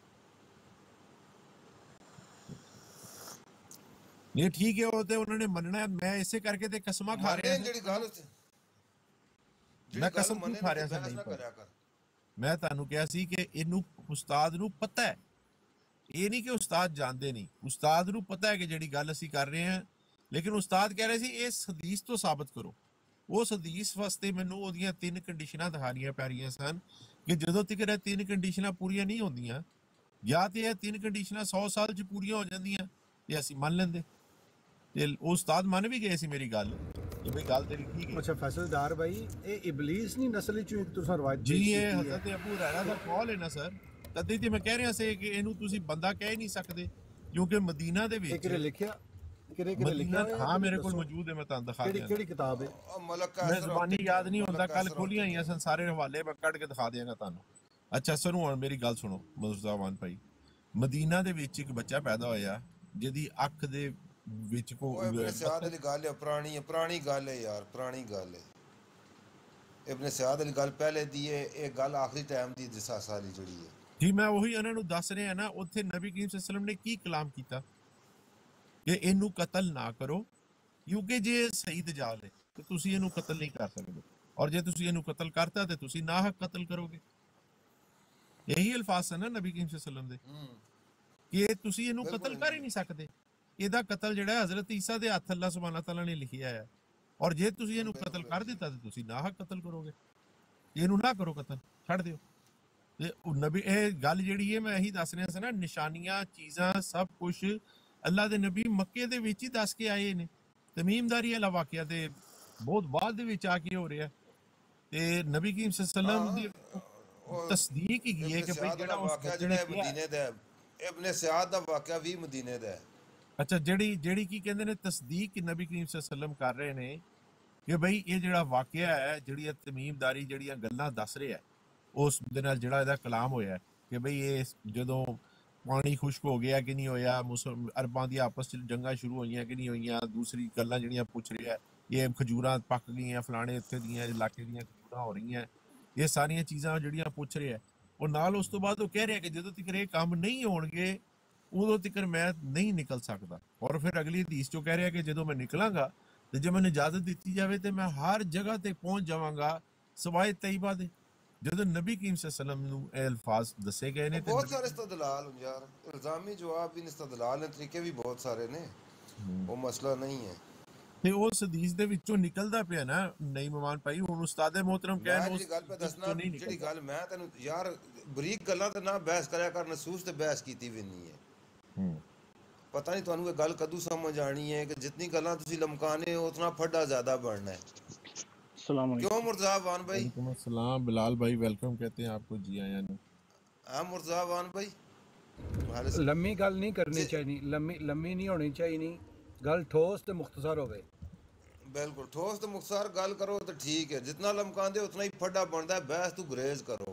[SPEAKER 1] ਨਹੀਂ ਠੀਕ ਹੈ ਉਹ ਤੇ ਉਹਨਾਂ ਨੇ ਮੰਨਣਾ ਹੈ, ਮੈਂ ਇਸੇ ਕਰਕੇ ਤੇ ਕਸਮਾਂ ਖਾ ਰਿਹਾ
[SPEAKER 3] ਮੰਨੇ
[SPEAKER 1] ਸੀ
[SPEAKER 3] ਜਿਹੜੀ ਗੱਲ ਉੱਤੇ
[SPEAKER 1] ਮੈਂ ਕਸਮ ਕਿਉਂ ਖਾ ਰਿਹਾ ਸੀ ਨਹੀਂ
[SPEAKER 3] ਨਾ
[SPEAKER 1] ਪਰ
[SPEAKER 3] ਕਰਿਆ ਕਰ
[SPEAKER 1] ਮੈਂ ਤੁਹਾਨੂੰ ਕਿਹਾ ਸੀ ਕਿ ਇਹਨੂੰ ਉਸਤਾਦ ਨੂੰ ਪਤਾ ਹੈ ਇਹ ਨਹੀਂ ਕਿ ਉਸਤਾਦ ਜਾਣਦੇ ਨਹੀਂ, ਉਸਤਾਦ ਨੂੰ ਪਤਾ ਹੈ ਕਿ ਜਿਹੜੀ ਗੱਲ ਅਸੀਂ ਕਰ ਰਹੇ ਹਾਂ, ਲੇਕਿਨ ਉਸਤਾਦ ਕਹਿ ਰਹੇ ਸੀ ਇਸ ਹਦੀਸ ਤੋਂ ਸਾਬਤ ਕਰੋ। ਉਸ ਹਦੀਸ ਵਾਸਤੇ ਮੈਨੂੰ ਉਹਦੀਆਂ ਤਿੰਨ ਕੰਡੀਸ਼ਨਾਂ ਦਿਖਾਣੀਆਂ ਪੈ ਰਹੀਆਂ ਸਨ ਕਿ ਜਦੋਂ ਤੱਕ ਇਹ ਤਿੰਨ ਕੰਡੀਸ਼ਨਾਂ ਪੂਰੀਆਂ ਨਹੀਂ ਹੁੰਦੀਆਂ, ਜਾਂ ਤੇ ਇਹ ਤਿੰਨ ਕੰਡੀਸ਼ਨਾਂ ਸੌ ਸਾਲ 'ਚ ਪੂਰੀਆਂ ਹੋ ਜਾਂਦੀਆਂ ਤੇ ਅਸੀਂ ਮੰਨ ਲੈਂਦੇ। ਤੇ ਉਹ ਉਸਤਾਦ ਮੰਨ ਵੀ ਗਏ ਸੀ ਮੇਰੀ ਗੱਲ ਕਿ ਬਈ ਗੱਲ ਤੇਰੀ ਠੀਕ ਹੈ।
[SPEAKER 4] ਅੱਛਾ ਫੈਸਲਦਾਰ ਭਾਈ, ਇਹ ਇਬਲੀਸ ਨਹੀਂ ਨਸਲ ਚੋਂ ਇੱਕ ਤੁਸੀਂ ਰਵਾਇਤ
[SPEAKER 1] ਜੀ ਇਹ ਹਜ਼ਰਤ ਅਬੂ ਹੁਰੈਰਾ ਦਾ ਕੌਲ ਹੈ ਨਾ ਸਰ, ਕਦੇ ਤੇ ਮੈਂ ਕਹਿ ਰਿਹਾ ਸੀ ਕਿ ਇਹਨੂੰ ਤੁਸੀਂ ਬੰਦਾ ਕਹਿ ਨਹੀਂ ਸਕਦੇ, ਕਿਉਂਕਿ ਮਦੀਨਾ ਦੇ ਵਿੱਚ
[SPEAKER 4] ਕਿਹੜੇ ਲਿਖਿਆ ਕਿਹੜੇ ਕਿਹੜੇ
[SPEAKER 1] ਮਦੀਨਾ
[SPEAKER 4] ਲਿਖਿਆ
[SPEAKER 1] ਹਾਂ ਮੇਰੇ ਕੋਲ ਮੌਜੂਦ ਹੈ, ਮੈਂ ਤੁਹਾਨੂੰ ਦਿਖਾ
[SPEAKER 4] ਕਿਹੜੀ
[SPEAKER 1] ਦਿਆਂ।
[SPEAKER 4] ਕਿਹੜੀ ਕਿਤਾਬ ਹੈ?
[SPEAKER 3] ਉਹ ਮਲਕ
[SPEAKER 1] ਮੈਂ ਜ਼ਬਾਨੀ ਯਾਦ ਨਹੀਂ ਹੁੰਦਾ, ਕੱਲ ਖੋਲੀਆਂ ਹੋਈਆਂ ਸਨ ਸਾਰੇ ਹਵਾਲੇ, ਮੈਂ ਕੱਢ ਕੇ ਦਿਖਾ ਦਿਆਂਗਾ ਤੁਹਾਨੂੰ। ਅੱਛਾ ਸੁਣੋ ਹੁਣ ਮੇਰੀ ਗੱਲ ਸੁਣੋ ਮੁਰਜ਼ਾਵਾਨ ਭਾਈ, ਮਦੀਨਾ ਦੇ ਵਿੱਚ ਇੱਕ ਬੱਚਾ ਪੈਦਾ ਹੋਇਆ ਜਿਹਦੀ ਅੱਖ ਦੇ ਵਿੱਚ ਕੋ
[SPEAKER 3] ਓਏ ਇਬਨ ਸਿਆਦ ਵਾਲੀ ਗੱਲ ਹੈ, ਪੁਰਾਣੀ ਹੈ, ਪੁਰਾਣੀ ਗੱਲ ਹੈ ਯਾਰ, ਪੁਰਾਣੀ ਗੱਲ ਹੈ। ਇਬਨ ਸਿਆਦ ਵਾਲੀ ਗੱਲ ਪਹਿਲੇ ਦੀ ਹੈ, ਇਹ ਗੱਲ ਆਖਰੀ ਟਾਈਮ ਦੀ ਦਸਾ ਸਾਲੀ ਜਿਹੜੀ ਹੈ
[SPEAKER 1] ਜੀ। ਮੈਂ ਉਹੀ ਉਹਨਾਂ ਨੂੰ ਦੱਸ ਰਿਹਾ ਨਾ, ਉੱਥੇ ਨਬੀ ਕਰੀਮ ਸੱਲੱਲਾਹੁ ਅਲੈਹਿ ਵਸੱਲਮ ਨੇ ਕੀ ਕਲਾਮ ਕੀਤਾ ਕਿ ਇਹਨੂੰ ਕਤਲ ਨਾ ਕਰੋ, ਕਿਉਂਕਿ ਜੇ ਸਹੀ ਦਜਾਲ ਹੈ ਤੇ ਤੁਸੀਂ ਇਹਨੂੰ ਕਤਲ ਨਹੀਂ ਕਰ ਸਕਦੇ, ਔਰ ਜੇ ਤੁਸੀਂ ਇਹਨੂੰ ਕਤਲ ਕਰਤਾ ਤੇ ਤੁਸੀਂ ਨਾਹਕ ਕਤਲ ਕਰੋਗੇ। ਇਹੀ ਅਲਫਾਜ਼ ਸਨ ਨਾ ਨਬੀ ਕਰੀਮ ਸੱਲੱਲਾਹੁ ਅਲੈਹਿ ਵਸੱਲਮ ਦੇ ਕਿ ਤੁਸੀਂ ਇਹਨੂੰ ਕਤਲ ਕਰ ਹੀ ਨਹੀਂ ਸਕਦੇ। ਇਹਦਾ ਕਤਲ ਜਿਹੜਾ ਹੈ ਹਜ਼ਰਤ ਈਸਾ ਦੇ ਹੱਥ ਅੱਲਾਹ ਸੁਬਹਾਨਹੁ ਤਆਲਾ ਨੇ ਲਿਖਿਆ ਹੈ, ਔਰ ਜੇ ਤੁਸੀਂ ਇਹਨੂੰ ਕਤਲ ਕਰ ਦਿੱਤਾ ਤੇ ਤੁਸੀਂ ਨਾਹਕ ਕਤਲ ਕਰੋਗੇ। ਇਹਨੂੰ ਨਾ ਕਰੋ ਕਤਲ, ਛੱਡ ਦਿਓ। ਤੇ ਉਹ ਨਬੀ ਇਹ ਗੱਲ ਜਿਹੜੀ ਹੈ ਮੈਂ ਇਹੀ ਦੱਸ ਰਿਹਾ ਸੀ ਨਾ, ਨਿਸ਼ਾਨੀਆਂ ਚੀਜ਼ਾਂ ਸਭ ਕੁਝ ਅੱਲਾਹ ਦੇ ਨਬੀ ਮੱਕੇ ਦੇ ਵਿੱਚ ਹੀ ਦੱਸ ਕੇ ਆਏ ਨੇ। ਤਮੀਮਦਾਰੀ ਵਾਲਾ ਵਾਕਿਆ ਤੇ ਬਹੁਤ ਬਾਅਦ ਦੇ ਵਿੱਚ ਆ ਕੇ ਹੋ ਰਿਹਾ, ਤੇ ਨਬੀ ਕਰੀਮ ਸੱਲੱਲਾਹੁ ਅਲੈਹਿ ਵਸੱਲਮ ਦੀ ਤਸਦੀਕ ਹੀ ਹੈ ਕਿ ਭਾਈ ਜਿਹੜਾ ਉਸ ਬੱਚੇ ਨੇ
[SPEAKER 3] ਮਦੀਨੇ ਦਾ, ਇਬਨ ਸਿਆਦ ਦਾ ਵਾਕਿਆ ਵੀ ਮਦੀਨੇ ਦਾ ਹੈ।
[SPEAKER 1] ਅੱਛਾ ਜਿਹੜੀ ਜਿਹੜੀ ਕੀ ਕਹਿੰਦੇ ਨੇ ਤਸਦੀਕ ਨਬੀ ਕਰੀਮ ਸੱਲੱਲਾਹੁ ਅਲੈਹਿ ਵਸੱਲਮ ਕਰ ਰਹੇ ਨੇ ਕਿ ਬਈ ਇਹ ਜਿਹੜਾ ਵਾਕਿਆ ਹੈ, ਜਿਹੜੀ ਤਮੀਮਦਾਰੀ ਜਿਹੜੀਆਂ ਗੱਲਾਂ ਦੱਸ ਰਿਹਾ ਉਸ ਦੇ ਨਾਲ ਜਿਹੜਾ ਇਹਦਾ ਕਲਾਮ ਹੋਇਆ ਕਿ ਬਈ ਇਹ ਜਦੋਂ ਪਾਣੀ ਖੁਸ਼ਕ ਹੋ ਗਿਆ ਕਿ ਨਹੀਂ ਹੋਇਆ, ਮੁਸਲਮ ਅਰਬਾਂ ਦੀ ਆਪਸ 'ਚ ਜੰਗਾਂ ਸ਼ੁਰੂ ਹੋਈਆਂ ਕਿ ਨਹੀਂ ਹੋਈਆਂ, ਦੂਸਰੀ ਗੱਲਾਂ ਜਿਹੜੀਆਂ ਪੁੱਛ ਰਿਹਾ, ਇਹ ਖਜੂਰਾਂ ਪੱਕ ਗਈਆਂ ਫਲਾਣੇ ਇੱਥੇ ਦੀਆਂ ਇਲਾਕੇ ਦੀਆਂ ਖਜੂਰਾਂ ਹੋ ਰਹੀਆਂ, ਇਹ ਸਾਰੀਆਂ ਚੀਜ਼ਾਂ ਜਿਹੜੀਆਂ ਪੁੱਛ ਰਿਹਾ। ਉਹ ਨਾਲ ਉਸ ਤੋਂ ਬਾਅਦ ਉਹ ਕਹਿ ਰਿਹਾ ਕਿ ਜਦੋਂ ਤੱਕ ਇਹ ਕੰਮ ਨਹੀਂ ਹੋਣਗੇ ਉਦੋਂ ਤੱਕ ਮੈਂ ਨਹੀਂ ਨਿਕਲ ਸਕਦਾ। ਔਰ ਫਿਰ ਅਗਲੀ ਹਦੀਸ 'ਚੋਂ ਕਹਿ ਰਿਹਾ ਕਿ ਜਦੋਂ ਮੈਂ ਨਿਕਲਾਂਗਾ ਤੇ ਜੇ ਮੈਨੂੰ ਇਜਾਜ਼ਤ ਦਿੱਤੀ ਜਾਵੇ ਤੇ ਮੈਂ ਹਰ ਜਗ੍ਹਾ ਤੇ ਪਹੁੰਚ ਜਾਵਾਂਗਾ ਸਵਾਏ ਤੈਯਬਾ ਦੇ। ਜਦੋਂ ਨਬੀ ਕਰੀਮ ਸੱਲੱਲਾਹੁ ਅਲੈਹਿ ਵਸੱਲਮ ਨੂੰ ਇਹ ਅਲਫਾਜ਼ ਦੱਸੇ ਗਏ ਨੇ ਤੇ
[SPEAKER 3] ਬਹੁਤ ਸਾਰੇ ਇਸਤਦਲਾਲ ਹਨ ਯਾਰ, ਇਲਜ਼ਾਮੀ ਜਵਾਬ ਵੀ ਇਸਤਦਲਾਲ ਨੇ, ਤਰੀਕੇ ਵੀ ਬਹੁਤ ਸਾਰੇ ਨੇ, ਉਹ ਮਸਲਾ ਨਹੀਂ ਹੈ।
[SPEAKER 1] ਤੇ ਉਸ ਹਦੀਸ ਦੇ ਵਿੱਚੋਂ ਨਿਕਲਦਾ ਪਿਆ ਨਾ ਨਹੀਂ ਮਮਾਨ ਭਾਈ, ਹੁਣ ਉਸਤਾਦ ਮੋਹਤਰਮ ਕਹਿਣ
[SPEAKER 3] ਉਸ ਗੱਲ ਪੇ ਦੱਸਣਾ ਜਿਹੜੀ ਗੱਲ ਮੈਂ ਤੈਨੂੰ ਯਾਰ ਬਰੀਕ ਗੱਲਾਂ ਤੇ ਨਾ ਬਹਿਸ ਕਰਿਆ ਕਰ, ਨਸੂਸ ਤੇ ਬਹਿਸ ਕੀਤੀ ਵੀ ਨਹੀਂ ਹੈ। ਪਤਾ ਨਹੀਂ ਤੁਹਾਨੂੰ ਇਹ ਗੱਲ ਕਦੋਂ ਸਮਝ ਆਣੀ ਹੈ ਕਿ ਜਿਤਨੀ ਗੱਲਾਂ ਤੁਸੀਂ ਲਮਕਾਨੇ ਹੋ ਉਤਨਾ ਫੱਡਾ ਜ਼ਿਆਦਾ बढ़ना है। क्यों मुर्जावान भाई?
[SPEAKER 1] वालेकुम अस्सलाम बिलाल भाई, वेलकम कहते हैं आपको जी आया ने।
[SPEAKER 3] हाँ मुर्जावान भाई,
[SPEAKER 4] लम्मी गल नहीं करनी चाहिए, लम्मी लम्मी नहीं होनी चाहिए, गल ठोस ते मुख्तसर होवे।
[SPEAKER 3] बिल्कुल ठोस ते मुख्तसर गल करो तो ठीक है, जितना लमकांदे उतना ही फड्डा बनता है। बहस तू गुरेज करो,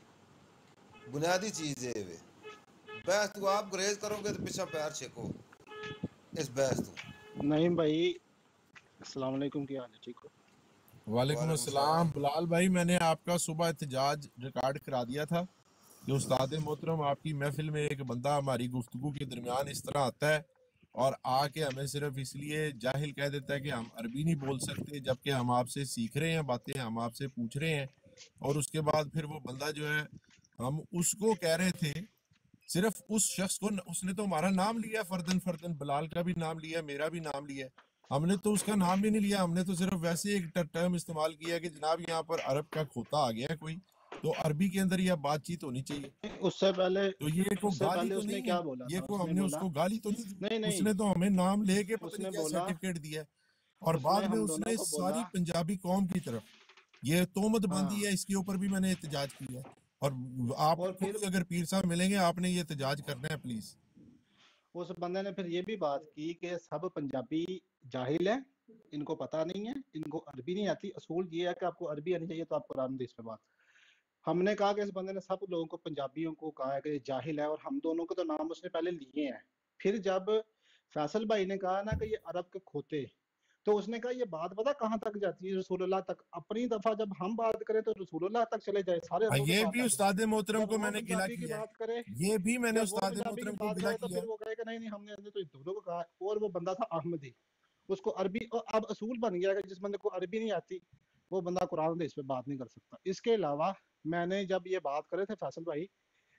[SPEAKER 3] बुनियादी चीज है वे। बहस तू आप गुरेज करोगे तो पीछा पैर छेको इस बहस तू।
[SPEAKER 5] नहीं भाई, अस्सलाम वालेकुम, क्या हाल है? ठीक हो?
[SPEAKER 1] वालेकुम अस्सलाम बिलाल भाई, मैंने आपका सुबह एहतजाज रिकॉर्ड करा दिया था कि उस्ताद मोहतरम आपकी महफिल में एक बंदा हमारी गुफ्तगू के दरमियान इस तरह आता है और आके हमें सिर्फ इसलिए जाहिल कह देता है कि हम अरबी नहीं बोल सकते, जबकि हम आपसे सीख रहे हैं बातें, हम आपसे पूछ रहे हैं। और उसके बाद फिर वो बंदा जो है, हम उसको कह रहे थे, सिर्फ उस शख्स को, उसने तो हमारा नाम लिया फर्दन फर्दन, बिलाल का भी नाम लिया, मेरा भी नाम लिया, हमने तो उसका नाम भी नहीं लिया, हमने तो सिर्फ वैसे एक टर्म इस्तेमाल किया कि जनाब यहाँ पर अरब का खोता आ गया है कोई, तो अरबी के अंदर यह बातचीत होनी चाहिए।
[SPEAKER 5] उससे पहले
[SPEAKER 1] तो ये को गाली तो नहीं
[SPEAKER 5] क्या
[SPEAKER 1] है,
[SPEAKER 5] बोला
[SPEAKER 1] ये
[SPEAKER 5] था?
[SPEAKER 1] को
[SPEAKER 5] उसने
[SPEAKER 1] हमने
[SPEAKER 5] बोला,
[SPEAKER 1] उसको गाली तो नहीं,
[SPEAKER 5] नहीं नहीं
[SPEAKER 1] उसने तो हमें नाम लेके पता
[SPEAKER 5] उसने
[SPEAKER 1] नहीं क्या
[SPEAKER 5] बोला,
[SPEAKER 1] सर्टिफिकेट दिया है। और
[SPEAKER 5] उसने
[SPEAKER 1] बाद में
[SPEAKER 5] हम
[SPEAKER 1] उसने
[SPEAKER 5] दोनों को
[SPEAKER 1] सारी
[SPEAKER 5] बोला,
[SPEAKER 1] पंजाबी कौम की तरफ ये तोहमत बंदी
[SPEAKER 5] हाँ,
[SPEAKER 1] है, इसके ऊपर भी मैंने एहतजाज किया है। और
[SPEAKER 5] और
[SPEAKER 1] आपको
[SPEAKER 5] फिर
[SPEAKER 1] भी अगर पीर साहब मिलेंगे आपने ये एहतजाज करना है प्लीज।
[SPEAKER 5] उस बंदे ने फिर ये भी बात की कि सब पंजाबी जाहिल है, इनको पता नहीं है, इनको अरबी नहीं आती। असूल ये है कि आपको अरबी आनी चाहिए, तो आप कुरान हदीस पे बात। हमने कहा कि इस बंदे ने सब लोगों को, पंजाबियों को कहा है कि जाहिल है, और हम दोनों के तो नाम उसने पहले लिए हैं। फिर जब फैसल भाई ने कहा ना कि ये अरब के खोते, तो उसने कहा ये बात पता कहाँ तक जाती है? रसूलुल्लाह तक। अपनी दफा जब हम बात करें तो रसूलुल्लाह तक चले जाए, सारे
[SPEAKER 1] हाँ,
[SPEAKER 5] अरबों के
[SPEAKER 1] ये
[SPEAKER 5] पास
[SPEAKER 1] भी
[SPEAKER 5] आ जाए।
[SPEAKER 1] उस्ताद मोहतरम
[SPEAKER 5] जब
[SPEAKER 1] को
[SPEAKER 5] वो
[SPEAKER 1] मैंने गिला
[SPEAKER 5] पंजाबी की
[SPEAKER 1] किया है,
[SPEAKER 5] बात करे,
[SPEAKER 1] ये भी मैंने
[SPEAKER 5] जब वो
[SPEAKER 1] उस्ताद
[SPEAKER 5] पंजाबी की
[SPEAKER 1] मोहतरम को
[SPEAKER 5] बात
[SPEAKER 1] गिला
[SPEAKER 5] करे तो
[SPEAKER 1] किया
[SPEAKER 5] फिर वो कहे कि नहीं नहीं हमने हमने तो इन दोनों को कहा। और वो बंदा था अहमदी, उसको अरबी, और अब असूल बन गया कि जिस बंदे को अरबी नहीं आती वो बंदा कुरान हदीस पे बात नहीं कर सकता। इसके अलावा मैंने जब ये बात करे थे फैसल भाई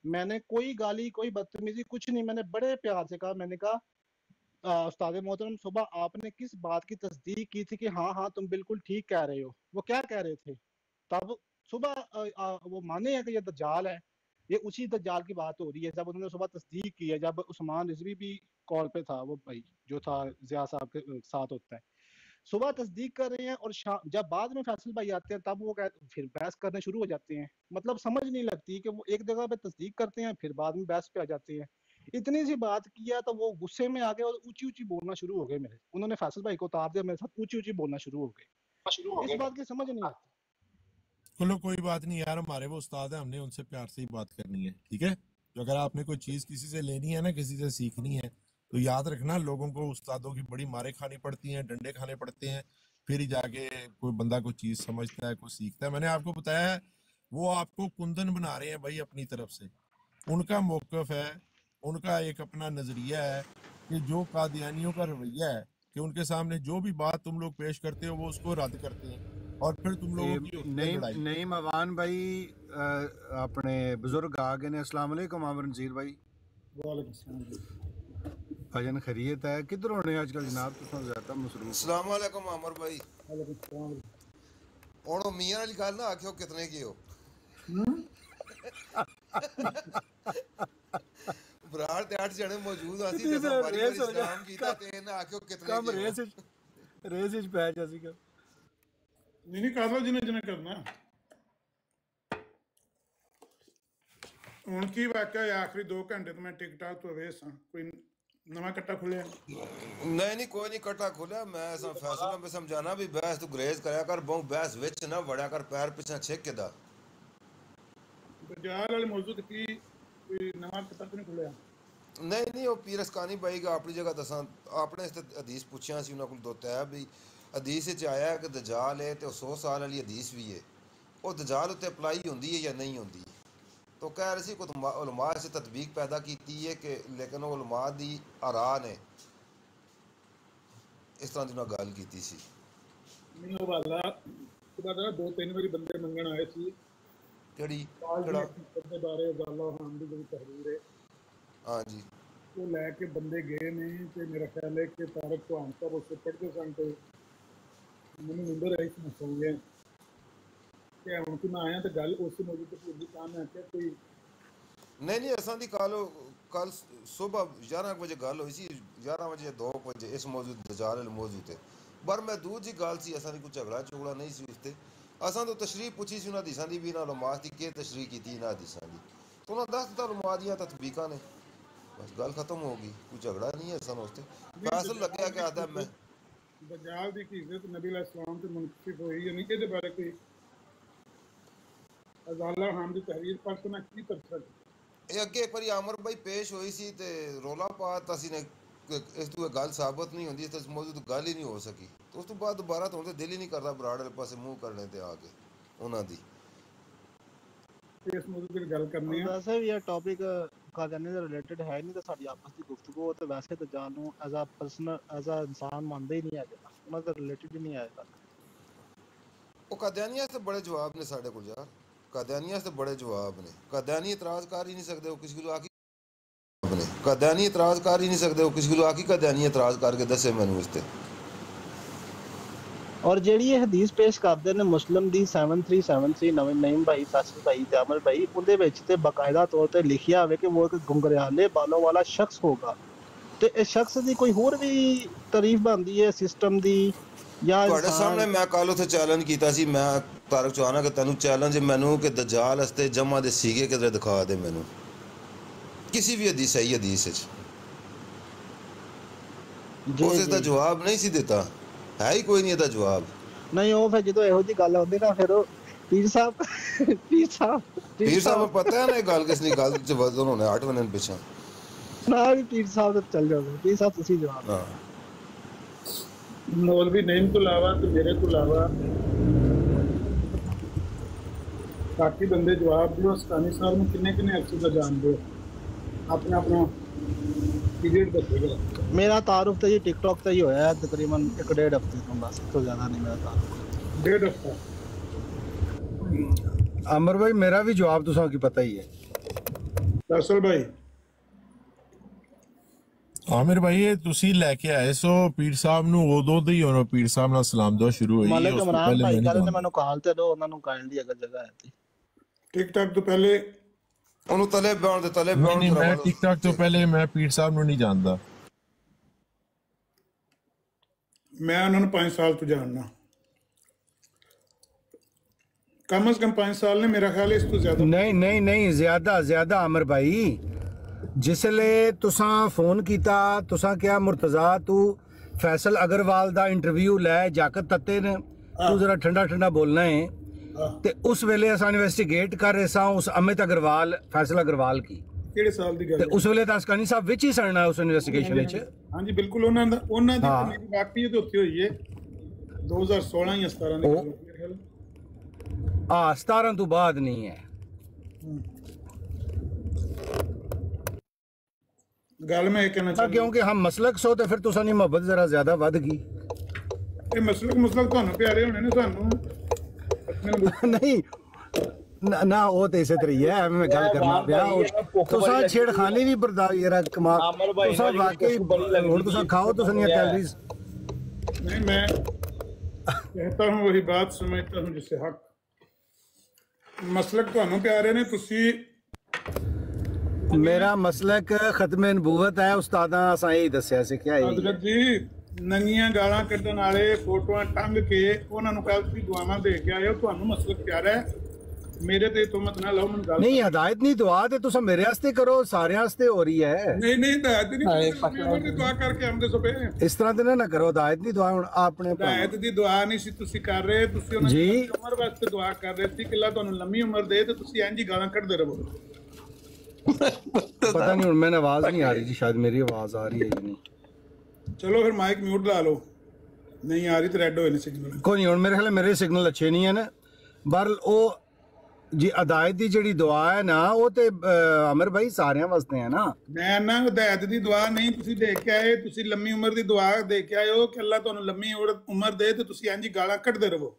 [SPEAKER 5] मैंने कोई गाली कोई बदतमीजी कुछ नहीं, मैंने बड़े प्यार से कहा, मैंने कहा आ, उस्ताद मोहतरम सुबह आपने किस बात की तस्दीक की थी कि हाँ हाँ तुम बिल्कुल ठीक कह रहे हो, वो क्या कह रहे थे? तब सुबह आ, आ, वो माने हैं कि ये दज्जाल है, ये उसी दज्जाल की बात हो रही है। जब उन्होंने सुबह तस्दीक की है, जब उस्मान रिजवी भी कॉल पे था, वो भाई जो था जिया साहब के साथ होता है, सुबह तस्दीक कर रहे हैं और शाम जब बाद में फैसल भाई आते हैं तब वो कहते फिर बहस करने शुरू हो जाते हैं। मतलब समझ नहीं लगती कि वो एक जगह पे तस्दीक करते हैं फिर बाद में बहस पे आ जाते हैं। इतनी सी बात किया तो वो गुस्से में आ गए और ऊंची ऊंची बोलना शुरू हो गए मेरे, उन्होंने फैसल भाई को उतार दिया, मेरे साथ ऊंची ऊंची बोलना शुरू हो गए। इस बात की समझ नहीं आती।
[SPEAKER 1] चलो कोई बात नहीं यार, हमारे वो उस्ताद है, हमने उनसे प्यार से ही बात करनी है, ठीक है। तो अगर आपने कोई चीज किसी से लेनी है ना, किसी से सीखनी है, तो याद रखना लोगों को उस्तादों की बड़ी मारे खानी पड़ती हैं, डंडे खाने पड़ते हैं, फिर ही जाके कोई बंदा कोई चीज समझता है, कोई सीखता है। मैंने आपको बताया है वो आपको कुंदन बना रहे हैं भाई अपनी तरफ से, उनका मौकफ है, उनका एक अपना नजरिया है कि जो कादियानियों का रवैया है कि उनके सामने जो भी बात तुम लोग पेश करते हो वो उसको रद्द करते हैं और फिर तुम लोगों की होती है
[SPEAKER 4] नहीं
[SPEAKER 1] लड़ाई।
[SPEAKER 4] नहीं मवान भाई अ, अपने बुजुर्ग आ गए ने। अस्सलाम वालेकुम आमर नज़ीर भाई। भजन खैरियत है, किधर होने आजकल जनाब, तुम ज्यादा मसरूफ।
[SPEAKER 3] अस्सलाम वालेकुम अमर भाई। और मियां वाली गल ना आखियो कितने की हो बराड़ ते आठ जने मौजूद आसी ते सब बारी बारी सलाम कीता ते ना आखियो कितने
[SPEAKER 4] कम
[SPEAKER 3] की
[SPEAKER 4] रेस
[SPEAKER 3] हो
[SPEAKER 4] रेस विच पै जा सीगा।
[SPEAKER 6] नहीं नहीं कर लो जिन्हें जिन्हें करना। ਹੁਣ ਕੀ ਵਾਕਿਆ ਆਖਰੀ दो घंटे तो मैं टिकटॉक तो ਵੇਸ ਹਾਂ, कोई नवा कट्टा खुलिया
[SPEAKER 3] नहीं नहीं कोई नहीं कट्टा खुला। मैं ऐसा फैसला में समझाना भी बहस तू ग्रेज करया कर, बहु बहस विच ना वड़या कर, पैर पीछे छिक के दा
[SPEAKER 6] बाजार वाले मौजूद की कोई नवा कट्टा तो नहीं खुलिया।
[SPEAKER 3] नहीं नहीं वो पीर अस्कानी भाई का अपनी जगह दसा अपने इस हदीस पूछिया सी उन्होंने को दोता है भी हदीस च आया है कि दजाल है तो सौ साल वाली हदीस भी है, वो दजाल उत्ते अप्लाई होंदी है या नहीं होंदी। तो कह रहे सी कुछ उलमा से तदबीक पैदा की है कि लेकिन वो उलमा दी आरा ने इस तरह की उन्होंने गल की सी।
[SPEAKER 6] नहीं वो वाला खुदा दा दो तीन बारी बंदे मंगण आए सी
[SPEAKER 3] केड़ी
[SPEAKER 6] केड़ा दे बारे गाला हां दी जो तहरीर है।
[SPEAKER 3] हां जी
[SPEAKER 6] वो लेके बंदे गए ने ते मेरा ख्याल है कि तारक को आंसर उससे पढ़ते सन तो मैंने नंबर आई सी सो गए कि हम कि मैं आया तो गल उस मौजूद तो पूरी काम है कि कोई
[SPEAKER 3] नहीं नहीं असां दी कल कल सुबह ग्यारह बजे गल हुई सी, ग्यारह बजे दो बजे इस मौजूद दजाल मौजूद है। पर मैं दूर जी गल सी, असां दी कोई झगड़ा झुगड़ा नहीं सी उसते। असां तो तशरीह पूछी सी उन्हां हदीसां दी भी, इन्हां उलमा दी के तशरीह कीती इन्हां हदीसां दी, तो उन्हां दस दित्ता उलमा दियां तत्बीकां ने, बस गल खत्म हो गई, कोई झगड़ा नहीं है असां उसते। फैसल लग्या कि आदा मैं
[SPEAKER 6] दजाल दी की इज्जत नबी अलैहि सलाम ते मुनसिफ होई यानी कि दे बारे कोई अजाला हाम दी तहरीर पर तो मैं की कर सकदा।
[SPEAKER 3] ਇਹ ਅੱਗੇ ਇੱਕ ਵਾਰੀ ਅਮਰ ਭਾਈ ਪੇਸ਼ ਹੋਈ ਸੀ ਤੇ ਰੋਲਾ ਪਾਤਾ ਸੀ ਨੇ ਇਸ ਤੋਂ ਗੱਲ ਸਾਬਤ ਨਹੀਂ ਹੁੰਦੀ, ਇਸ ਮੌਜੂਦ ਗੱਲ ਹੀ ਨਹੀਂ ਹੋ ਸਕੀ। ਉਸ ਤੋਂ ਬਾਅਦ ਦੁਬਾਰਾ ਤੋਂ ਤੇ ਦਿਲ ਹੀ ਨਹੀਂ ਕਰਦਾ ਬਰਾੜ ਵਾਲੇ ਪਾਸੇ ਮੂੰਹ ਕਰਨੇ ਤੇ ਆ ਕੇ ਉਹਨਾਂ ਦੀ
[SPEAKER 6] ਇਸ ਮੌਜੂਦ ਦੀ ਗੱਲ ਕਰਨੀ ਹੈ।
[SPEAKER 5] ਵੈਸੇ ਵੀ ਇਹ ਟੌਪਿਕ ਕਾਦਿਆਨੀ ਦੇ ਰਿਲੇਟਡ ਹੈ ਨਹੀਂ, ਤਾਂ ਸਾਡੀ ਆਪਸ ਦੀ ਗੁਫ਼ਤਗੂ ਤੇ ਵੈਸੇ ਤਾਂ ਜਾਨ ਨੂੰ as a personal as a ਇਨਸਾਨ ਮੰਨਦੇ ਹੀ ਨਹੀਂ ਹੈਗੇ, ਉਹਨਾਂ ਦਾ ਰਿਲੇਟਡ ਹੀ ਨਹੀਂ ਆਏਗਾ।
[SPEAKER 3] ਉਹ ਕਾਦਿਆਨੀਆਂ ਤੇ ਬੜੇ ਜਵਾਬ ਨੇ ਸਾਡੇ ਕੋਲ ਯਾਰ, कादियानिया से बड़े जवाब ने। कादियानी इतराज़ कर ही नहीं सकते, वो किसी को आके ने कादियानी इतराज़ कर ही नहीं सकते, वो किसी को आके कादियानी इतराज़ करके दसे मैनू इस ते।
[SPEAKER 5] और ਜਿਹੜੀ ਇਹ ਹਦੀਸ ਪੇਸ਼ ਕਰਦੇ ਨੇ ਮੁਸਲਮ ਦੀ ਸੈਵਨ ਥ੍ਰੀ ਸੈਵਨ ਥ੍ਰੀ ਨਵੇਂ ਨਈਮ ਭਾਈ ਫੈਸਲ ਭਾਈ ਤੇ ਅਮਰ ਭਾਈ, ਉਹਦੇ ਵਿੱਚ ਤੇ ਬਕਾਇਦਾ ਤੌਰ ਤੇ ਲਿਖਿਆ ਹੋਵੇ ਕਿ ਉਹ ਇੱਕ ਗੁੰਗਰਿਆਲੇ ਬਾਲੋਂ ਵਾਲਾ ਸ਼ਖਸ ਹੋਗਾ, ਤੇ ਇਸ ਸ਼ਖਸ ਦੀ ਕੋਈ ਹੋਰ ਵੀ ਤਾਰੀਫ ਬਣਦੀ ਹੈ ਸਿਸਟਮ ਦੀ ਜਾਂ
[SPEAKER 3] ਤੁਹਾਡੇ ਸਾਹਮਣੇ ਮੈਂ ਕੱਲ ਉੱਥੇ ਚੈਲੰਜ ਕੀਤਾ ਸੀ, ਮੈਂ ਤਾਰਕ ਚੌਹਾਨ ਕਿ ਤੈਨੂੰ ਚੈਲੰਜ ਮੈਨੂੰ ਕਿ ਦਜਾਲ ਵਾਸਤੇ ਜਮਾ ਦੇ ਸੀਗੇ ਕਿਧਰੇ ਦਿਖਾ ਦੇ ਮੈਨੂੰ ਕਿਸੇ ਵੀ ਹਦੀਸ ਸਹੀ ਹਦੀਸ ਵਿੱਚ। ਉਸ ਇਸ ਦਾ ਜਵਾਬ ਨਹੀਂ ਸੀ ਦਿੱਤਾ, ਹੈ ਹੀ ਕੋਈ ਨਹੀਂ ਇਹਦਾ ਜਵਾਬ।
[SPEAKER 5] ਨਹੀਂ ਉਹ ਫਿਰ ਜਦੋਂ ਇਹੋ ਜਿਹੀ ਗੱਲ ਆਉਂਦੀ ਨਾ ਫਿਰ ਉਹ ਪੀਰ ਸਾਹਿਬ ਪੀਰ ਸਾਹਿਬ
[SPEAKER 3] ਪੀਰ ਸਾਹਿਬ ਪਤਾ ਹੈ ਨਾ ਇਹ ਗੱਲ ਕਿਸ ਨੇ ਗੱਲ ਚ ਵਜ਼ਨ ਹੋਣਾ ਅੱਠ ਵਜੇ ਪਿੱਛੇ
[SPEAKER 5] ਨਾ ਵੀ ਪੀਰ ਸਾਹਿਬ ਤੇ ਚੱਲ ਜਾਵੇ। ਪੀਰ ਸਾਹਿਬ ਤੁਸੀਂ ਜਵਾਬ
[SPEAKER 3] ਹਾਂ।
[SPEAKER 6] मौलवी नईम को अलावा तो मेरे को अलावा बाकी बंदे जवाब दिओ अस्कानी साहब ਨੂੰ ਕਿੰਨੇ ਕਿੰਨੇ ਅਰਸੇ ਦਾ ਜਾਣਦੇ ਹੋ, ਆਪਣਾ ਆਪਣਾ ਪੀਰੀਅਡ ਦੱਸੇਗਾ।
[SPEAKER 5] ਮੇਰਾ ਤਾਰੁਫ ਤਾਂ ਜੀ ਟਿਕਟੌਕ ਤੇ ਹੀ ਹੋਇਆ ਹੈ ਤਕਰੀਬਨ ਇੱਕ ਡੇਢ ਹਫ਼ਤੇ ਤੋਂ, ਬਸ ਇਸ ਤੋਂ ਜ਼ਿਆਦਾ ਨਹੀਂ ਮੇਰਾ ਤਾਰੁਫ।
[SPEAKER 6] ਡੇਢ ਹਫ਼ਤਾ
[SPEAKER 4] अमर भाई मेरा भी जवाब तुसा की पता ही है।
[SPEAKER 6] ਫੈਸਲ ਭਾਈ
[SPEAKER 1] ਆਮਿਰ ਭਾਈ ਇਹ ਤੁਸੀਂ ਲੈ ਕੇ ਆਏ ਸੋ ਪੀਰ ਸਾਹਿਬ ਨੂੰ ਉਦੋਂ ਤੋਂ ਹੀ ਉਹਨਾਂ ਪੀਰ ਸਾਹਿਬ ਨਾਲ ਸਲਾਮ ਦੁਆ ਸ਼ੁਰੂ ਹੋਈ
[SPEAKER 5] ਮਾਲਕ
[SPEAKER 1] ਉਸ ਤੋਂ
[SPEAKER 5] ਇਮਰਾਨ
[SPEAKER 1] ਪਹਿਲੇ
[SPEAKER 5] ਭਾਈ
[SPEAKER 1] ਮੈਂ
[SPEAKER 5] ਕਹਿੰਦੇ
[SPEAKER 1] ਨਹੀਂ
[SPEAKER 5] ਨੇ ਮੈਨੂੰ ਕਾਲ ਤੇ ਦੋ ਉਹਨਾਂ ਨੂੰ ਕਾਇਲ ਦੀ ਅਗਰ ਜਗ੍ਹਾ ਹੈ ਤੇ
[SPEAKER 6] ਟਿਕਟਾਕ ਤੋਂ ਪਹਿਲੇ
[SPEAKER 3] ਉਹਨੂੰ ਤਲੇ ਬਿਆਨ ਦੇ ਤਲੇ
[SPEAKER 1] ਨਹੀਂ
[SPEAKER 3] ਬਿਆਨ
[SPEAKER 1] ਨਹੀਂ ਮੈਂ ਟਿਕਟਾਕ ਤੋਂ ਪਹਿਲੇ ਮੈਂ ਪੀਰ ਸਾਹਿਬ ਨੂੰ ਨਹੀਂ ਜਾਣਦਾ।
[SPEAKER 6] ਮੈਂ ਉਹਨਾਂ ਨੂੰ ਪੰਜ ਸਾਲ ਤੋਂ ਜਾਣਦਾ, कम अज कम पांच साल ने, मेरा ख्याल है इस तो ज्यादा
[SPEAKER 4] नहीं नहीं नहीं ज्यादा ज्यादा अमर भाई जिसले तुसा फोन किया तुसा क्या मुर्तजा तू फैसल अग्रवाल दा इंटरव्यू लै जाकर तत्ते ने तू जरा ठंडा ठंडा बोलना है ते उस वेले असा इन्वेस्टिगेट कर रहे सा उस अमित अग्रवाल फैसल अग्रवाल की
[SPEAKER 6] ਕਿਹੜੇ ਸਾਲ ਦੀ ਗੱਲ
[SPEAKER 4] ते उस वेले तासकानी साहब विच ही सड़ना उस इन्वेस्टिगेशन विच।
[SPEAKER 6] हाँ जी बिल्कुल ਉਹਨਾਂ ਦਾ ਉਹਨਾਂ ਦੀ
[SPEAKER 4] ਹਾਂ।
[SPEAKER 6] ਮੇਰੀ ਵਾਕਈ ਤੇ ਉੱਥੇ ਹੋਈ ਹੈ दो हज़ार सोलह ਜਾਂ सत्रह ਦੀ ਗੱਲ ਮੇਰੇ ਖਿਆਲ।
[SPEAKER 4] आ सतारह तो बाद नहीं है।
[SPEAKER 6] ਗੱਲ ਮੈਂ ਇਹ ਕਹਿਣਾ
[SPEAKER 4] हाँ,
[SPEAKER 6] ਚਾਹੁੰਦਾ
[SPEAKER 4] क्योंकि हम मसलक सो तो फिर तुसा नी मोहब्बत जरा ज्यादा वध गई।
[SPEAKER 6] ਇਹ ਮਸਲਕ ਮਸਲਕ ਤੁਹਾਨੂੰ ਪਿਆਰੇ ਹੋਣੇ ਨੇ ਸਾਨੂੰ ਮੈਨੂੰ
[SPEAKER 4] नहीं ना ना वो तो इसे तरीके है मैं गल करना पिया तुसा छेड़खानी भी बर्दाश्त जरा कमा तुसा वाकई हुन तुसा खाओ तुसा नहीं कैलोरीज
[SPEAKER 6] नहीं मैं कहता हूँ वही बात समझता हूँ जिससे हक ਮਸਲਕ ਤੁਹਾਨੂੰ ਪਿਆਰੇ ਨੇ ਤੁਸੀਂ
[SPEAKER 4] मेरा मसलक खत्म नबूवत है उस्तादा असा यही दसिया सी क्या
[SPEAKER 6] ਹਜ਼ਰਤ ਜੀ ਨੰਗੀਆਂ ਗਾਲਾਂ ਕੱਢਣ ਵਾਲੇ ਫੋਟੋਆਂ ਟੰਗ ਕੇ ਉਹਨਾਂ ਨੂੰ ਕੱਲ ਤੁਸੀਂ ਦੁਆਵਾਂ ਦੇ ਕੇ ਆਏ ਹੋ, ਤੁਹਾਨੂੰ ਮਸਲਕ ਪਿਆਰਾ ਹੈ, ਮੇਰੇ ਤੇ ਤੁਮਤ ਨਾ ਲਾਓ ਮੈਨੂੰ ਗੱਲ
[SPEAKER 4] नहीं हदायत नहीं दुआ ते तुसा मेरे वास्ते करो सारे वास्ते हो रही है
[SPEAKER 6] ਨਹੀਂ ਨਹੀਂ ਹਦਾਇਤ ਨਹੀਂ ਤੁਸੀਂ ਦੁਆ ਕਰਕੇ ਆਮਦੇ ਸੋ ਪਏ
[SPEAKER 4] इस तरह ते ना करो हदायत नहीं दुआ हुन आपने
[SPEAKER 6] ਹਦਾਇਤ ਦੀ ਦੁਆ ਨਹੀਂ ਸੀ ਤੁਸੀਂ ਕਰ ਰਹੇ, ਤੁਸੀਂ ਉਹਨਾਂ
[SPEAKER 4] ਜੀ।
[SPEAKER 6] ਦੀ ਉਮਰ ਵਾਸਤੇ ਦੁਆ ਕਰ ਰਹੇ ਸੀ ਕਿ ਅੱਲਾ ਤੁਹਾਨੂੰ ਲੰਮੀ ਉਮਰ ਦੇ ਤੇ ਤੁਸੀਂ ਇੰਜ ਹੀ ਗਾਲਾਂ ਕੱਢਦੇ ਰਹੋ।
[SPEAKER 4] पता नहीं हुन मैंने आवाज नहीं आ रही जी शायद मेरी आवाज आ रही है या नहीं
[SPEAKER 6] ਚਲੋ ਫਿਰ ਮਾਈਕ ਮਿਊਟ ਲਾ ਲਓ, ਨਹੀਂ ਆ ਰਹੀ ਤੇ ਰੈੱਡ ਹੋਏ ਨੇ ਸਿਗਨਲ।
[SPEAKER 4] कोई नहीं हुन मेरे ख्याल मेरे सिग्नल अच्छे नहीं है ना बहरल ओ जी हदायत दी जेड़ी दुआ है ना वो ते अमर भाई सारे वास्ते है ना।
[SPEAKER 6] ਮੈਂ ਨਾ ਹਦਾਇਤ ਦੀ ਦੁਆ ਨਹੀਂ ਤੁਸੀਂ ਦੇ ਕੇ ਆਏ, ਤੁਸੀਂ ਲੰਮੀ ਉਮਰ ਦੀ ਦੁਆ ਦੇ ਕੇ ਆਏ ਹੋ ਕਿ ਅੱਲਾ ਤੁਹਾਨੂੰ ਲੰਮੀ ਉਮਰ ਦੇ ਤੇ ਤੁਸੀਂ ਇੰਜ ਹੀ ਗਾਲਾਂ ਕੱਢਦੇ ਰਹੋ।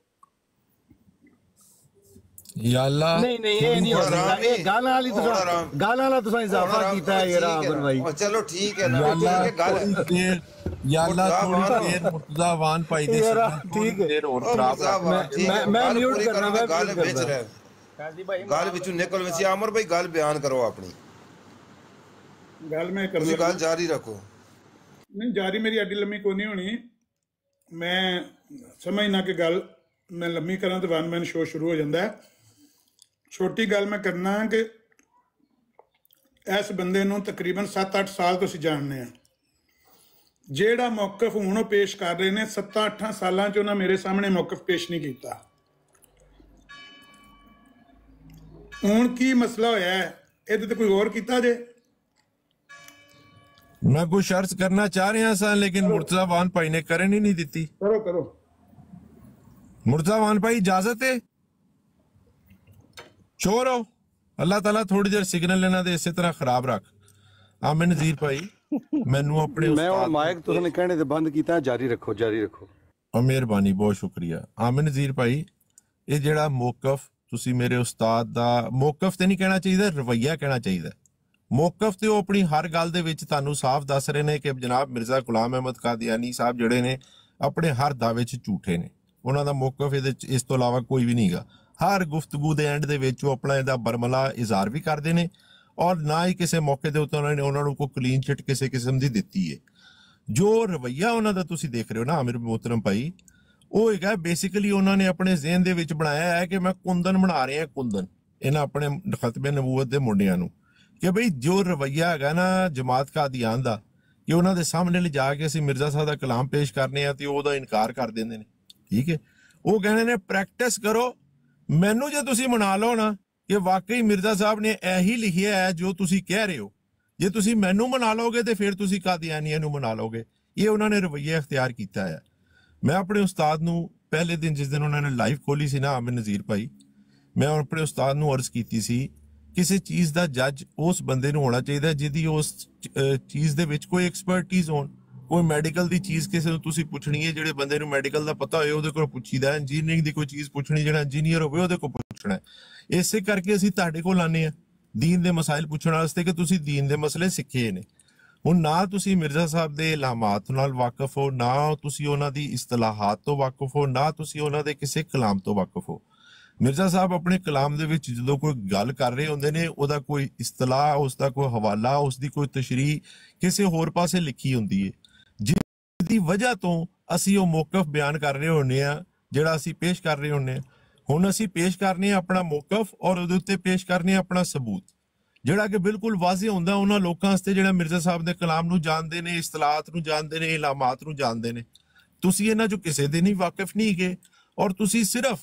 [SPEAKER 1] या अल्लाह
[SPEAKER 4] नहीं नहीं ये नहीं हो सकता ये गाना वाली तुसा गाना वाला तुसा इजाफा कीता है यार अमर भाई।
[SPEAKER 3] और चलो ठीक है ना,
[SPEAKER 1] या
[SPEAKER 3] ठीक है
[SPEAKER 1] अल्लाह
[SPEAKER 3] गल
[SPEAKER 1] थोड़ी देर या अल्लाह थोड़ी देर मुर्तजा वान भाई दे
[SPEAKER 4] यार,
[SPEAKER 1] सिग्नल थोड़ी
[SPEAKER 4] ठीक है।
[SPEAKER 1] देर और खराब रख।
[SPEAKER 4] मैं- मैं म्यूट करना, मैं
[SPEAKER 3] गल
[SPEAKER 4] म्यूट
[SPEAKER 3] विच
[SPEAKER 4] करना।
[SPEAKER 3] रहे गल विचों निकल वैसे अमर भाई गल बयान करो अपनी,
[SPEAKER 6] ਗੱਲ ਮੈਂ
[SPEAKER 3] ਤੁਸੀਂ
[SPEAKER 6] ਕਰਨੀ
[SPEAKER 3] ਗੱਲ ਜਾਰੀ ਰੱਖੋ।
[SPEAKER 6] ਨਹੀਂ ਜਾਰੀ ਮੇਰੀ ਐਡੀ ਲੰਮੀ ਕੋਈ ਨਹੀਂ ਹੋਣੀ, ਮੈਂ ਸਮਝਣਾ ਕਿ ਗੱਲ ਮੈਂ ਲੰਮੀ ਕਰਾਂ ਤੇ ਵਨ ਮੈਨ ਸ਼ੋਅ ਸ਼ੁਰੂ ਹੋ ਜਾਂਦਾ ਹੈ। ਛੋਟੀ ਗੱਲ ਮੈਂ ਕਰਨਾ ਕਿ ਇਸ ਬੰਦੇ ਨੂੰ ਤਕਰੀਬਨ ਸੱਤ ਅੱਠ ਸਾਲ ਤੋਂ ਅਸੀਂ ਜਾਣਦੇ ਹਾਂ, ਜਿਹੜਾ ਮੌਕਫ ਹੁਣ ਉਹ ਪੇਸ਼ ਕਰ ਰਹੇ ਨੇ ਸੱਤਾਂ ਅੱਠਾਂ ਸਾਲਾਂ 'ਚ ਉਹਨਾਂ ਮੇਰੇ ਸਾਹਮਣੇ ਮੌਕਫ ਪੇਸ਼ ਨਹੀਂ ਕੀਤਾ। ਹੁਣ ਕੀ ਮਸਲਾ ਹੋਇਆ ਹੈ, ਇਹਦੇ ਤੇ ਕੋਈ ਹੋਰ ਕੀਤਾ ਜੇ?
[SPEAKER 1] मैं कुछ अर्ज करना चाह रहा सा लेकिन मुर्तजा वान भाई ने करन ही नहीं दी।
[SPEAKER 6] ਕਰੋ ਕਰੋ
[SPEAKER 1] मुर्तजा वान भाई इजाजत है चोर हो अल्लाह ताला थोड़ी देर सिग्नल लेना दे इसी तरह खराब रख। आमिर नजीर भाई मैनू अपने
[SPEAKER 4] मैं और
[SPEAKER 1] उस्ताद
[SPEAKER 4] माइक तुसा ने कहने ते बंद कीता जारी रखो जारी रखो।
[SPEAKER 1] और मेहरबानी बहुत शुक्रिया। आमिर नजीर भाई ये जेड़ा मौकफ तुसी मेरे उस्ताद दा मौकफ ते नहीं कहना चाहिए, रवैया कहना चाहिए। मौकफ ते वो अपनी हर गल दे विच तुहानू साफ दस रहे ने कि जनाब मिर्जा गुलाम अहमद कादियानी साहब जिहड़े ने अपने हर दावे च झूठे ने, उन्हां दा मौकफ इहदे च इस तो इलावा कोई भी नहींगा। हर गुफ्तगू दे एंड दे विच वो अपना इहदा बरमला इज़हार भी करदे ने और ना ही किसी मौके दे उत्ते उन्होंने उन्हां नू कोई क्लीन चिट किसी किस्म दी दित्ती है। जो रवैया उन्हां दा तुसीं देख रहे हो ना आमिर मोहतरम भाई, वो हैगा बेसिकली उन्होंने अपने ज़हन दे विच बनाया है कि मैं कुंदन बना रहे हैं, कुंदन इन्हां अपने खतबे नबूवत दे मुंडियां नू कि भाई जो रवैया है ना जमात कादियान दा कि उन्होंने सामने ले जाके असीं मिर्जा साहब दा कलाम पेश करने आ ते ओहदा इनकार कर देंदे ने। ठीक है, वो कहने ने प्रैक्टिस करो, मैनू जे तुसीं मना लो ना कि वाकई मिर्जा साहब ने यही लिखिया है जो तुसीं कह रहे हो, जे तुसीं मैनू मना लोगे तो फिर तुसीं कादियानियां नू मना लोगे। ये उन्होंने रवैया इख्तियार किया है। मैं अपने उस्ताद नू पहले दिन जिस दिन उन्होंने लाइव खोली सी ना आमिर नज़ीर भाई, मैं अपने उस्ताद नू अर्ज की सी किसी चीज़ का जज उस बंदे नू होना चाहिए जिहदी उस चीज़ दे विच कोई एक्सपर्टीज हो। कोई मैडिकल दी चीज़ किसी नू तुसीं पुछनी है, जिहड़े बंदे नू मैडिकल दा पता होए उहदे कोल पुछीदा, इंजीनियरिंग दी कोई चीज़ पुछनी जिहड़ा इंजीनियर होवे उहदे कोल पुछना है। इसे करके असीं तुहाडे कोल आने आ दीन दे मसाइल पुछण वास्ते कि तुसी दीन दे मसले सिੱਖੇ ने। ਹੁਣ ਨਾ ਤੁਸੀਂ ਮਿਰਜ਼ਾ ਸਾਹਿਬ ਦੇ ਇਲਾਮਾਤ ਨਾਲ ਵਾਕਿਫ ਹੋ, ਨਾ ਤੁਸੀਂ ਉਹਨਾਂ ਦੀ ਇਸਤਲਾਹਾਤ ਤੋਂ ਵਾਕਿਫ ਹੋ, ਨਾ ਤੁਸੀਂ ਉਹਨਾਂ ਦੇ ਕਿਸੇ ਕਲਾਮ ਤੋਂ ਵਾਕਿਫ ਹੋ। ਮਿਰਜ਼ਾ ਸਾਹਿਬ ਆਪਣੇ ਕਲਾਮ ਦੇ ਵਿੱਚ ਜਦੋਂ ਕੋਈ ਗੱਲ ਕਰ ਰਹੇ ਹੁੰਦੇ ਨੇ ਉਹਦਾ ਕੋਈ ਇਸਤਲਾਹ, ਉਸ ਦਾ ਕੋਈ ਹਵਾਲਾ, ਉਸ ਦੀ ਕੋਈ ਤਸ਼ਰੀਹ ਕਿਸੇ ਹੋਰ ਪਾਸੇ ਲਿਖੀ ਹੁੰਦੀ ਹੈ, ਜਿਹਦੀ ਵਜ੍ਹਾ ਤੋਂ ਅਸੀਂ ਉਹ ਮੌਕਫ ਬਿਆਨ ਕਰ ਰਹੇ ਹੁੰਦੇ ਆ ਜਿਹੜਾ ਅਸੀਂ ਪੇਸ਼ ਕਰ ਰਹੇ ਹੁੰਦੇ ਆ। ਹੁਣ ਅਸੀਂ ਪੇਸ਼ ਕਰਨੇ ਆ ਆਪਣਾ ਮੌਕਫ ਔਰ ਉਹਦੇ ਉੱਤੇ ਪੇਸ਼ ਕਰਨੇ ਆ ਆਪਣਾ ਸਬੂਤ, ਜਿਹੜਾ ਕਿ ਬਿਲਕੁਲ ਵਾਜ਼ਿਹ ਹੁੰਦਾ ਉਹਨਾਂ ਲੋਕਾਂ ਵਾਸਤੇ ਜਿਹੜਾ ਮਿਰਜ਼ਾ ਸਾਹਿਬ ਦੇ ਕਲਾਮ ਨੂੰ ਜਾਣਦੇ ਨੇ, ਇਸਤਲਾਹਾਤ ਨੂੰ ਜਾਣਦੇ ਨੇ, ਇਲਾਮਾਤ ਨੂੰ ਜਾਣਦੇ ਨੇ। ਤੁਸੀਂ ਇਹਨਾਂ ਚੋਂ ਕਿਸੇ ਦੇ ਨਹੀਂ ਵਾਕਿਫ ਨਹੀਂ ਗਏ ਔਰ ਤੁਸੀਂ ਸਿਰਫ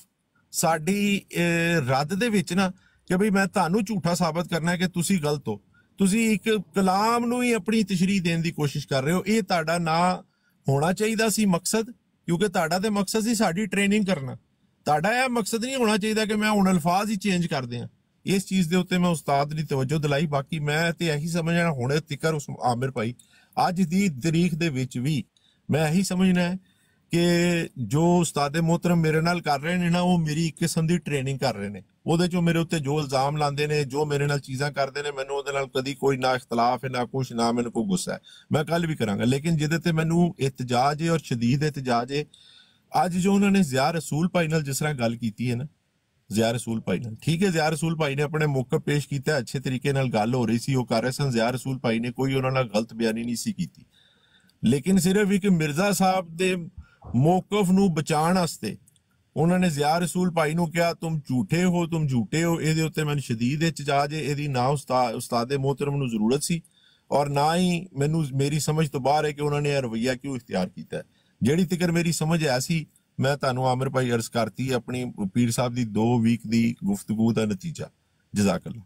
[SPEAKER 1] ਸਾਡੀ ਰੱਦ ਦੇ ਵਿੱਚ ਨਾ ਕਿ ਬਈ ਮੈਂ ਤੁਹਾਨੂੰ ਝੂਠਾ ਸਾਬਤ ਕਰਨਾ ਹੈ ਕਿ ਤੁਸੀਂ ਗਲਤ ਹੋ, ਤੁਸੀਂ ਇੱਕ ਕਲਾਮ ਨੂੰ ਹੀ ਆਪਣੀ ਤਸ਼ਰੀਹ ਦੇਣ ਦੀ ਕੋਸ਼ਿਸ਼ ਕਰ ਰਹੇ ਹੋ। ਇਹ ਤੁਹਾਡਾ ਨਾ ਹੋਣਾ ਚਾਹੀਦਾ ਸੀ ਮਕਸਦ, ਕਿਉਂਕਿ ਤੁਹਾਡਾ ਤੇ ਮਕਸਦ ਸੀ ਸਾਡੀ ਟ੍ਰੇਨਿੰਗ ਕਰਨਾ। ਤੁਹਾਡਾ ਇਹ ਮਕਸਦ ਨਹੀਂ ਹੋਣਾ ਚਾਹੀਦਾ ਕਿ ਮੈਂ ਹੁਣ ਅਲਫਾਜ਼ ਹੀ ਚੇਂਜ ਕਰ ਦਿਆਂ। ਇਸ ਚੀਜ਼ ਦੇ ਉੱਤੇ ਮੈਂ ਉਸਤਾਦ ਦੀ ਤਵੱਜੋ ਦਿਲਾਈ। ਬਾਕੀ ਮੈਂ ਤੇ ਇਹੀ ਸਮਝਣਾ ਹੁਣੇ ਤਿਕਰ ਉਸ ਆਮਿਰ ਭਾਈ ਅੱਜ ਦੀ ਤਾਰੀਖ ਦੇ ਵਿੱਚ ਵੀ ਮੈਂ ਇਹੀ ਸਮਝਣਾ ਹੈ ਕਿ ਜੋ ਉਸਤਾਦ ਮੁਹਤਰਮ ਮੇਰੇ ਨਾਲ ਕਰ ਰਹੇ ਨੇ ਨਾ ਉਹ ਮੇਰੀ ਇੱਕ ਕਿਸਮ ਦੀ ਟ੍ਰੇਨਿੰਗ ਕਰ ਰਹੇ ਨੇ। ਉਹਦੇ ਚੋਂ ਮੇਰੇ ਉੱਤੇ ਜੋ ਇਲਜ਼ਾਮ ਲਾਉਂਦੇ ਨੇ, ਜੋ ਮੇਰੇ ਨਾਲ ਚੀਜ਼ਾਂ ਕਰਦੇ ਨੇ, ਮੈਨੂੰ ਉਹਦੇ ਨਾਲ ਕਦੀ ਕੋਈ ਨਾ ਇਖਤਲਾਫ ਹੈ ਨਾ ਕੁਛ, ਨਾ ਮੈਨੂੰ ਕੋਈ ਗੁੱਸਾ ਹੈ। ਮੈਂ ਕੱਲ ਵੀ ਕਰਾਂਗਾ, ਲੇਕਿਨ ਜਿਹਦੇ ਤੇ ਮੈਨੂੰ ਇਤਜਾਜ ਹੈ ਔਰ ਸ਼ਦੀਦ ਇਤਜਾਜ ਹੈ ਅੱਜ ਜੋ ਉਹਨਾਂ ਨੇ ਜ਼ਿਆ ਰਸੂਲ ਭਾਈ ਨਾਲ ਜਿਸ ਤਰ੍ਹਾਂ ਗੱਲ ਕੀਤੀ ਹੈ ਨਾ, ਜ਼ਿਆ ਰਸੂਲ ਭਾਈ ਨਾਲ, ਠੀਕ ਹੈ ਜ਼ਿਆ ਰਸੂਲ ਭਾਈ ਨੇ ਆਪਣੇ ਮੌਕਫ ਪੇਸ਼ ਕੀਤਾ, ਅੱਛੇ ਤਰੀਕੇ ਨਾਲ ਗੱਲ ਹੋ ਰਹੀ ਸੀ, ਉਹ ਕਰ ਰਹੇ ਸਨ। ਜ਼ਿਆ ਰਸੂਲ ਭਾਈ ਨੇ ਕੋਈ ਉਹਨਾਂ ਨਾਲ ਗਲਤ ਬਿਆਨੀ ਨਹੀਂ ਸੀ ਕੀਤੀ, ਲੇਕਿਨ ਸਿਰਫ ਇੱਕ ਮਿਰਜ਼ਾ ਸਾਹਿਬ ਦੇ ਮੌਕਫ ਨੂੰ ਬਚਾਉਣ ਵਾਸਤੇ ਉਹਨਾਂ ਨੇ ਜ਼ਿਆ ਰਸੂਲ ਭਾਈ ਨੂੰ ਕਿਹਾ ਤੁਮ ਝੂਠੇ ਹੋ, ਤੁਮ ਝੂਠੇ ਹੋ। ਇਹਦੇ ਉੱਤੇ ਮੈਨੂੰ ਸ਼ਦੀਦ ਇਤਜਾਜ ਹੈ। ਇਹਦੀ ਨਾ ਉਸਤਾਦ ਉਸਤਾਦ ਮੁਹਤਰਮ ਨੂੰ ਜ਼ਰੂਰਤ ਸੀ ਔਰ ਨਾ ਹੀ ਮੈਨੂੰ ਮੇਰੀ ਸਮਝ ਤੋਂ ਬਾਹਰ ਹੈ ਕਿ ਉਹਨਾਂ ਨੇ ਇਹ ਰਵੱਈਆ ਕਿਉਂ ਇਖਤਿਆਰ ਕੀਤਾ। ਜਿਹੜੀ ਤਿਕਰ ਮੇਰੀ ਸਮਝ ਆ ਸੀ ਮੈਂ ਤੁਹਾਨੂੰ ਆਮਿਰ ਭਾਈ ਅਰਜ਼ ਕਰਤੀ ਆਪਣੀ ਪੀਰ ਸਾਹਿਬ ਦੀ ਦੋ ਵੀਕ ਦੀ ਗੁਫ਼ਤਗੂ ਦਾ ਨਤੀਜਾ। ਜਜ਼ਾਕੱਲਾ।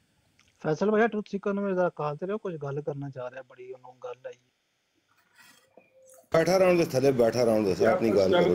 [SPEAKER 5] ਫੈਸਲ ਭਾਈ ਟਰੂਥ ਸੀਕਰ ਨੂੰ ਮੇਰਾ ਕਾਲ ਤੇ ਰਹੋ, ਕੁਝ ਗੱਲ ਕਰਨਾ ਚਾਹ ਰਿਹਾ, ਬੜੀ ਉਹਨੂੰ ਗੱਲ ਆਈ।
[SPEAKER 3] बैठा रहने दो थले, बैठा रहने दो, अपनी गाल करो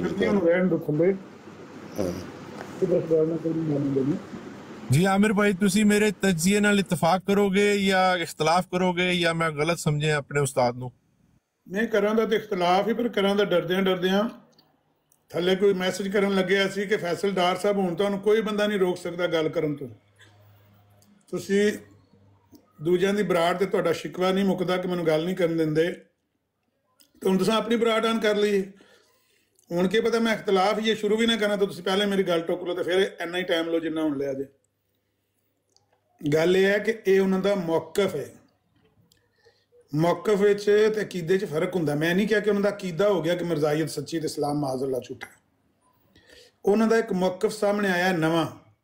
[SPEAKER 3] जी।
[SPEAKER 1] जी आमिर भाई तुसी मेरे तज्जिए नाल इत्तफाक करोगे या इख्तलाफ करोगे या मैं गलत समझे अपने उस्ताद नू?
[SPEAKER 6] नहीं करा दा ते इख्तलाफ ही, पर करा दा डरदे डरदे थले कोई मैसेज करन लगे सी कि फैसल डार साहब हुण तुहानूं कोई बंदा नहीं रोक सकदा गल करन तो। तुसी दूजियां दी बराड़ ते तुहाडा शिकवा नहीं मुकदा कि मैनूं गल नहीं करन दिंदे, तो हम तुम अपनी बराडान कर लीए। हूँ क्या पता मैं इख्तलाफ ये शुरू भी ना करा तो तुम पहले मेरी गल टोक लो तो फिर इन्ना ही टाइम लो जिन्ना हुण लिया जे। गल यह है कि ये उन्होंने मौकफ है, मौकफ ते अकीदे च फर्क हुंदा। मैं नहीं कहा कि उन्होंने अकीदा हो गया कि मिर्जायत सच्ची ते इस्लाम माज़अल्लाह झूठा। उन्होंने एक मौकफ सामने आया नवा,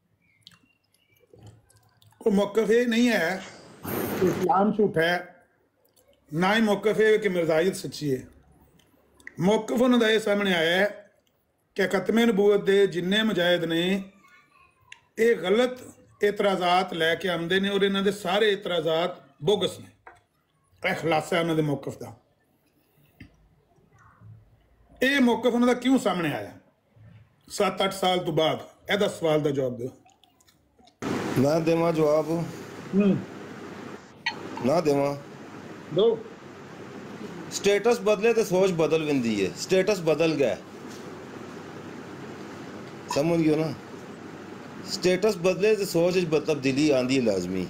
[SPEAKER 6] वो मौकफ ये नहीं है कि इस्लाम झूठा है, ना ही मौकफ है कि मिर्जायत सच्ची है। मौकफ उन्होंने ये सामने आया है कि खत्मे नबूवत के जिन्ने मुजाहिद ने ये गलत एतराज़ात लैके आते हैं और इन्होंने सारे एतराज़ात बोगस ने। यह खुलासा है उन्होंने मौकफ का। ये मौकफ उन्होंने क्यों सामने आया सत्त अठ साल तो बाद? यदा सवाल का जवाब दो।
[SPEAKER 3] मैं देवा जवाब ना देवा
[SPEAKER 6] दो।
[SPEAKER 3] स्टेटस बदले तो सोच बदल विंदी है। स्टेटस बदल गया, समझ गयो ना? स्टेटस बदले तो सोच तब्दीली आंदी है लाजमी।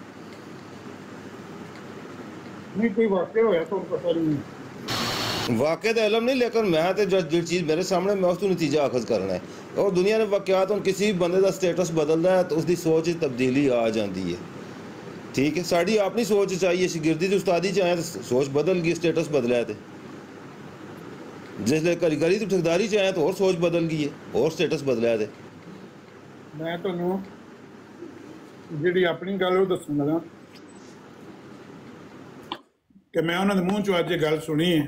[SPEAKER 6] नहीं कोई वाकया होया तो पता नहीं,
[SPEAKER 3] वाकया का इलम नहीं, लेकिन मैं तो जो जो चीज़ मेरे सामने मैं उसको नतीजा अखज़ करना है। और दुनिया ने वाकयात हूँ किसी बंदे का स्टेटस बदलता है तो उसकी सोच तब्दीली आ जाती है। ठीक है, साड़ी अपनी सोच चाहिए, शिगिर्दी तो उस्तादी चाहे तो सोच बदल गई, स्टेटस बदला है। जिसले करी करी तो ठेकेदारी चाहे तो और सोच बदल गई है और स्टेटस बदला है।
[SPEAKER 6] मैं तुहानूं जिहड़ी अपनी गल वो दस्सण लगा कि मैं उन्होंने मूँह चों अज गल सुनी है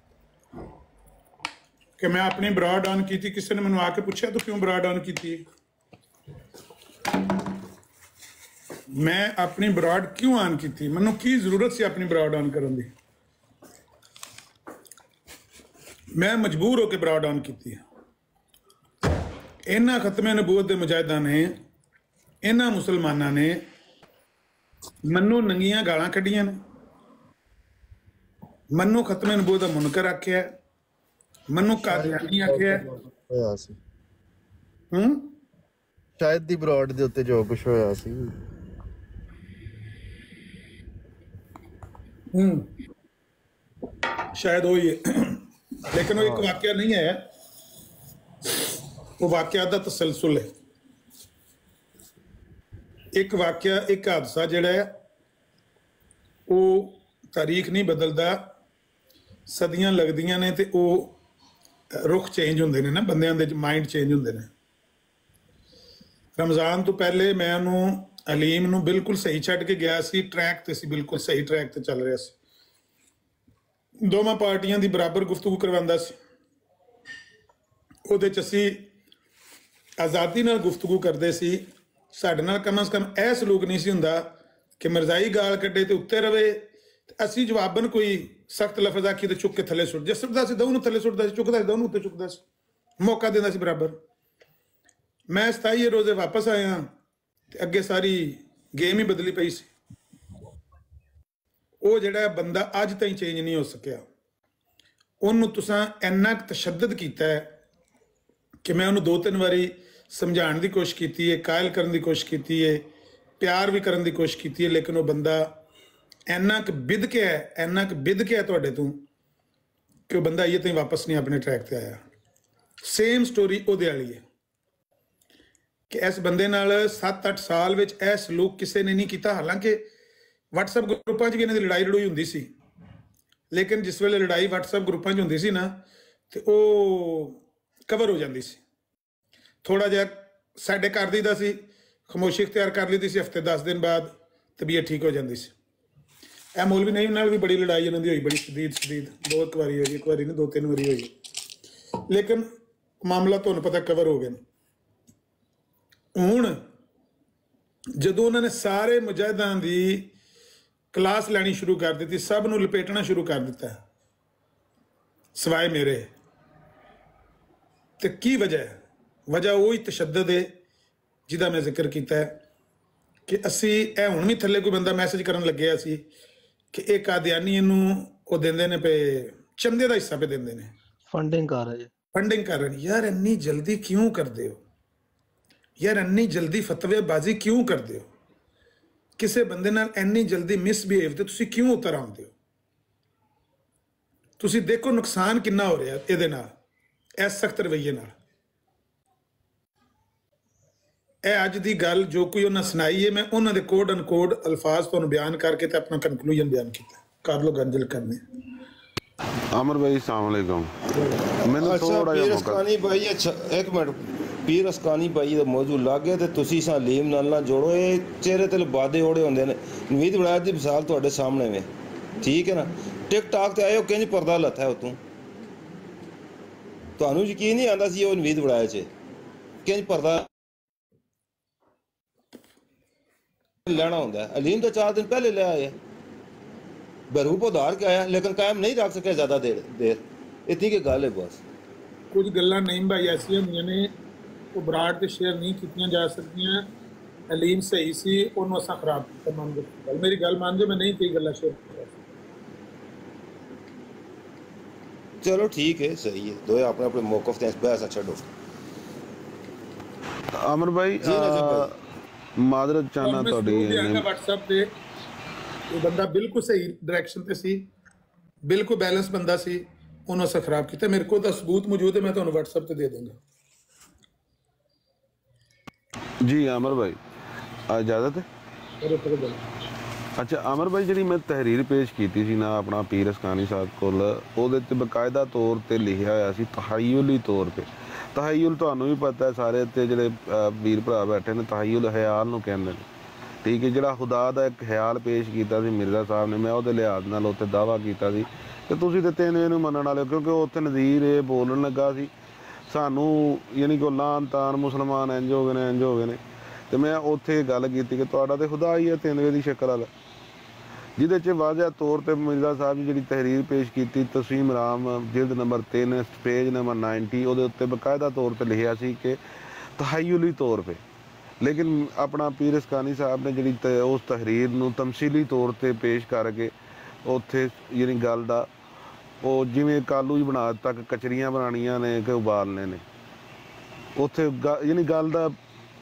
[SPEAKER 6] कि मैं अपनी ब्रॉड ऑन की थी। किसी ने मैनूं आके पूछा तू क्यों ब्रॉड ऑन की? मैं अपनी ब्रॉड क्यों ऑन की थी? मैनू की जरूरत सी अपनी ब्रॉड ऑन करने दी? मैं मजबूर होकर ब्रॉड ऑन की थी। इन्हां खत्मे नबूवत दे मुजाहिदां ने, इन्हां मुसलमानां ने मैनू नंगियां गालां कढ़ियां ने, मैनू खत्मे नबूवत दा मुनकर आख्या, मैनू कादियानी आख्या। हूं
[SPEAKER 7] शायद दी ब्रॉड दे उत्ते जो कुछ होया सी
[SPEAKER 6] हम्म शायद वो ही है लेकिन वो एक वाकया नहीं है, वो वाकया दा तसलसल है। एक वाकया एक हादसा जिहड़ा है वो तारीख नहीं बदलता, सदियां लगदियां ने ते वो रुख चेंज होंदे ने ना, बंदियां दे माइंड चेंज होंदे ने। रमज़ान तो पहले मैं ਉਹਨੂੰ हलीम ਨੂੰ बिल्कुल सही छड्ड के गया सी, ट्रैक ते सी, बिल्कुल सही ट्रैक ते चल रहा सी, दोवां पार्टियां दी बराबर गुफ्तगू करवांदा सी। ਉਹਦੇ ਚ ਅਸੀਂ आज़ादी नाल गुफ्तगू करदे सी, ਸਾਡੇ ਨਾਲ कम अज़ कम ਇਹ सलूक नहीं सी हुंदा कि मरजाई गाल कड्डे ते उत्ते रवे ते ਅਸੀਂ जवाबन कोई सख्त लफज आखी ते चुक के थले सुट, जिस सुटदा सी दऊं नूं थले सुटदा सी, चुकदा सी दऊं नूं उत्ते चुकदा सी, मौका देंदा सी बराबर। मैं सताई रोजे वापस आया ते अगे सारी गेम ही बदली पई सी। ਉਹ ਜਿਹੜਾ ਬੰਦਾ ਅੱਜ ਤਾਈਂ ਚੇਂਜ ਨਹੀਂ ਹੋ ਸਕਿਆ, ਉਹਨੂੰ ਤੁਸੀਂ ਇੰਨਾ ਕੁ ਤਸ਼ੱਦਦ ਕੀਤਾ ਹੈ ਕਿ ਮੈਂ ਉਹਨੂੰ ਦੋ ਤਿੰਨ ਵਾਰੀ ਸਮਝਾਉਣ ਦੀ ਕੋਸ਼ਿਸ਼ ਕੀਤੀ ਹੈ, ਕਾਇਲ ਕਰਨ ਦੀ ਕੋਸ਼ਿਸ਼ ਕੀਤੀ ਹੈ, ਪਿਆਰ ਵੀ ਕਰਨ ਦੀ ਕੋਸ਼ਿਸ਼ ਕੀਤੀ ਹੈ, ਲੇਕਿਨ ਉਹ ਬੰਦਾ ਇੰਨਾ ਕੁ ਵਿਧ ਕੇ ਹੈ, ਇੰਨਾ ਕੁ ਵਿਧ ਕੇ ਹੈ ਤੁਹਾਡੇ ਤੋਂ ਕਿ ਉਹ ਬੰਦਾ ਇਹ ਤਾਈਂ ਵਾਪਸ ਨਹੀਂ ਆਪਣੇ ਟਰੈਕ ਤੇ ਆਇਆ। ਸੇਮ ਸਟੋਰੀ ਉਹਦੇ ਵਾਲੀ ਹੈ ਕਿ ਇਸ ਬੰਦੇ ਨਾਲ ਸੱਤ ਅੱਠ ਸਾਲ ਵਿੱਚ ਇਹ ਸਲੂਕ ਕਿਸੇ ਨੇ ਨਹੀਂ ਕੀਤਾ। ਹਾਲਾਂਕਿ WhatsApp ग्रुपां च भी इन्हां दी लड़ाई लड़ोई हुंदी सी, लेकिन जिस वेले लड़ाई WhatsApp ग्रुपां च हुंदी सी ना ते ओह कवर हो जांदी सी। थोड़ा जिहा साडे कर दईदा सी, खामोशी इख्तियार कर लईदी सी, हफ्ते दस दिन बाद तबीयत ठीक हो जाती सी। ਇਹ मौलवी नहीं नाल भी बड़ी लड़ाई इन्हां दी होई, बड़ी शदीद शदीद, दो एक बारी होई, एक बारी नहीं दो तीन बारी होई, लेकिन मामला तुहानूं पता कवर हो गया। हुण जदों उन्होंने सारे मुजाहिदां दी क्लास लैनी शुरू कर दी, सब नूं लपेटना शुरू कर दिता सिवाय मेरे, तो की वजह है? वजह वही तशद्दद है जिहदा मैं जिक्र किया कि असी ए हुण भी थल्ले कोई बंदा मैसेज करन लग्या सी कि एक कादियानी इनू वो देंदे ने पे चंदे दा हिस्सा पे देंदे ने,
[SPEAKER 5] फंडिंग कर रहे
[SPEAKER 6] फंडिंग कर रहे हैं। यार इन्नी जल्दी क्यों करते हो यार, इन्नी जल्दी फतवेबाजी क्यों करते हो? किसी बंदे नाल इन्नी जल्दी मिसबिहेव ते तुसी क्यों उतर आउंदे हो? तुसी देखो नुकसान कितना हो रहा इहदे नाल, इस सख्त रवैये नाल। ਇਹ ਅੱਜ ਦੀ ਗੱਲ ਜੋ ਕੋਈ ਉਹਨਾਂ ਸੁਣਾਈ ਹੈ, मैं ਉਹਨਾਂ ਦੇ ਕੋਡ ਅਨਕੋਡ ਅਲਫਾਜ਼ ਤੁਹਾਨੂੰ ਬਿਆਨ ਕਰਕੇ ਤੇ ਆਪਣਾ ਕਨਕਲੂਜਨ ਬਿਆਨ ਕੀਤਾ। ਕਰ ਲੋ ਗੰਜਲ ਕਰਨੇ।
[SPEAKER 3] अमर भाई अस्सलाम वालेकुम। मैंने
[SPEAKER 7] अच्छा
[SPEAKER 3] थोड़ा
[SPEAKER 7] पीर
[SPEAKER 3] जिहा
[SPEAKER 7] अस्कानी भाई, अच्छा एक मिनट, पीर अस्कानी भाई ਦਾ ਮੌਜੂ ਲੱਗ ਗਿਆ ਤੇ ਤੁਸੀਂ ਸਾ ਲੀਮ ਨਾਲ ਨਾ ਜੋੜੋ। ਇਹ ਚਿਹਰੇ ਤੇ ਲਬਾਦੇ ਓੜੇ ਹੁੰਦੇ ਨੇ। ਨਵੀਦ ਵਿਲਾਇਤ ਦੀ ਮਿਸਾਲ ਤੁਹਾਡੇ ਸਾਹਮਣੇ ਵੇ, ਠੀਕ ਹੈ ਨਾ। ਟਿਕਟਾਕ ਤੇ ਆਇਓ ਕਿੰਜ ਪਰਦਾ ਲੱਥਾ ਉਤੋਂ, ਤੁਹਾਨੂੰ ਯਕੀਨ ਨਹੀਂ ਆਉਂਦਾ ਸੀ ਉਹ ਨਵੀਦ ਵਿਲਾਇਤ 'ਚ ਕਿੰਜ ਪਰਦਾ ਲੈਣਾ ਹੁੰਦਾ ਹੈ। ਅਲੀਮ ਤਾਂ ਚਾਰ ਦਿਨ ਪਹਿਲੇ ਲੈ ਆਏ, बरूप उधार के आया, लेकिन कायम नहीं रख सके ज़्यादा देर देर इतनी की गल है बस।
[SPEAKER 6] कुछ गल्लां नहीं भाई ऐसियां होंदियां ने वो बराड़ ते शेयर नहीं कीतियां जा सकदियां। अलीम सही सी, उन्होंने असां खराब कीता। मान लो गल मेरी गल मान जो, मैं नहीं कई गल्लां शेयर कीतियां।
[SPEAKER 7] चलो ठीक है, सही है, दो अपने अपने मौकफ ते बहस छड्डो।
[SPEAKER 3] अमर भाई मादरत चाहना ਤੁਹਾਡੀ
[SPEAKER 6] WhatsApp ਤੇ ਉਹ ਬੰਦਾ ਬਿਲਕੁਲ ਸਹੀ ਡਾਇਰੈਕਸ਼ਨ ਤੇ ਸੀ, ਬਿਲਕੁਲ ਬੈਲੈਂਸ ਬੰਦਾ ਸੀ, ਉਹਨੂੰ ਅਸਾਂ ਖਰਾਬ ਕੀਤਾ। ਮੇਰੇ ਕੋਲ ਤਾਂ ਸਬੂਤ ਮੌਜੂਦ ਹੈ, ਮੈਂ ਤੁਹਾਨੂੰ WhatsApp ਤੇ ਦੇ ਦੂੰਗਾ।
[SPEAKER 3] जी अमर भाई इजाजत है। अच्छा अमर भाई जी मैं तहरीर पेश की थी ना अपना पीर अस्कानी साहब कोल, ਉਹਦੇ ਤੇ ਬਕਾਇਦਾ ਤੌਰ ਤੇ ਲਿਖਿਆ ਹੋਇਆ ਸੀ ਤਹayयुली ਤੌਰ ਤੇ। ਤਹayयुल ਤੁਹਾਨੂੰ ਵੀ ਪਤਾ ਹੈ, ਸਾਰੇ ਤੇ ਜਿਹੜੇ ਵੀਰ ਭਰਾ ਬੈਠੇ ਨੇ ਤਹayयुल ਖਿਆਲ ਨੂੰ ਕਹਿੰਦੇ ਨੇ, ठीक है। ਜਿਹੜਾ खुदा ਦਾ ਇੱਕ ਖਿਆਲ ਪੇਸ਼ ਕੀਤਾ ਸੀ ਮਿਰਜ਼ਾ ਸਾਹਿਬ ਨੇ, ਮੈਂ ਉਹਦੇ ਲਿਹਾਜ਼ ਨਾਲ ਉੱਥੇ ਦਾਅਵਾ ਕੀਤਾ ਸੀ ਕਿ ਤੁਸੀਂ ਤੇ ਤਿੰਨ ਇਹਨੂੰ ਮੰਨਣ ਵਾਲੇ ਹੋ, ਕਿਉਂਕਿ ਉੱਥੇ ਨਜ਼ੀਰ ਇਹ ਬੋਲਣ ਲੱਗਾ ਸੀ ਸਾਨੂੰ ਯਾਨੀ ਕਿ ਲਾਨ ਤਾਨ ਮੁਸਲਮਾਨ ਇੰਝ ਹੋ ਗਏ ਨੇ ਇੰਝ ਹੋ ਗਏ ਨੇ, ਤੇ ਮੈਂ ਉੱਥੇ ਗੱਲ ਕੀਤੀ ਕਿ ਤੁਹਾਡਾ ਤੇ ਖੁਦਾ ਹੀ ਹੈ ਤਿੰਨਵੇਂ ਦੀ ਸ਼ਕਲ ਵਾਲਾ, ਜਿਹਦੇ 'ਚ ਵਾਜ਼ਿਹ ਤੌਰ 'ਤੇ ਮਿਰਜ਼ਾ ਸਾਹਿਬ ਦੀ ਜਿਹੜੀ ਤਹਿਰੀਰ ਪੇਸ਼ ਕੀਤੀ ਤਸੀਮ ਰਾਮ ਜਿਲਦ ਨੰਬਰ ਤਿੰਨ ਪੇਜ ਨੰਬਰ ਨਾइनटी, ਉਹਦੇ ਉੱਤੇ ਬਕਾਇਦਾ ਤੌਰ 'ਤੇ ਲਿਖਿਆ ਸੀ ਕਿ ਤਹayयुली ਤੌਰ 'ਤੇ। लेकिन अपना पीर अस्कानी साहब ने जी उस तहरीर नूं तमसीली तौर पर पेश करके उत्थे यानी गल दा वो जिवें कालू ही बना दिता कि कचरियां बनानियां ने कि उबालने ने, उत्थे यानी गल दा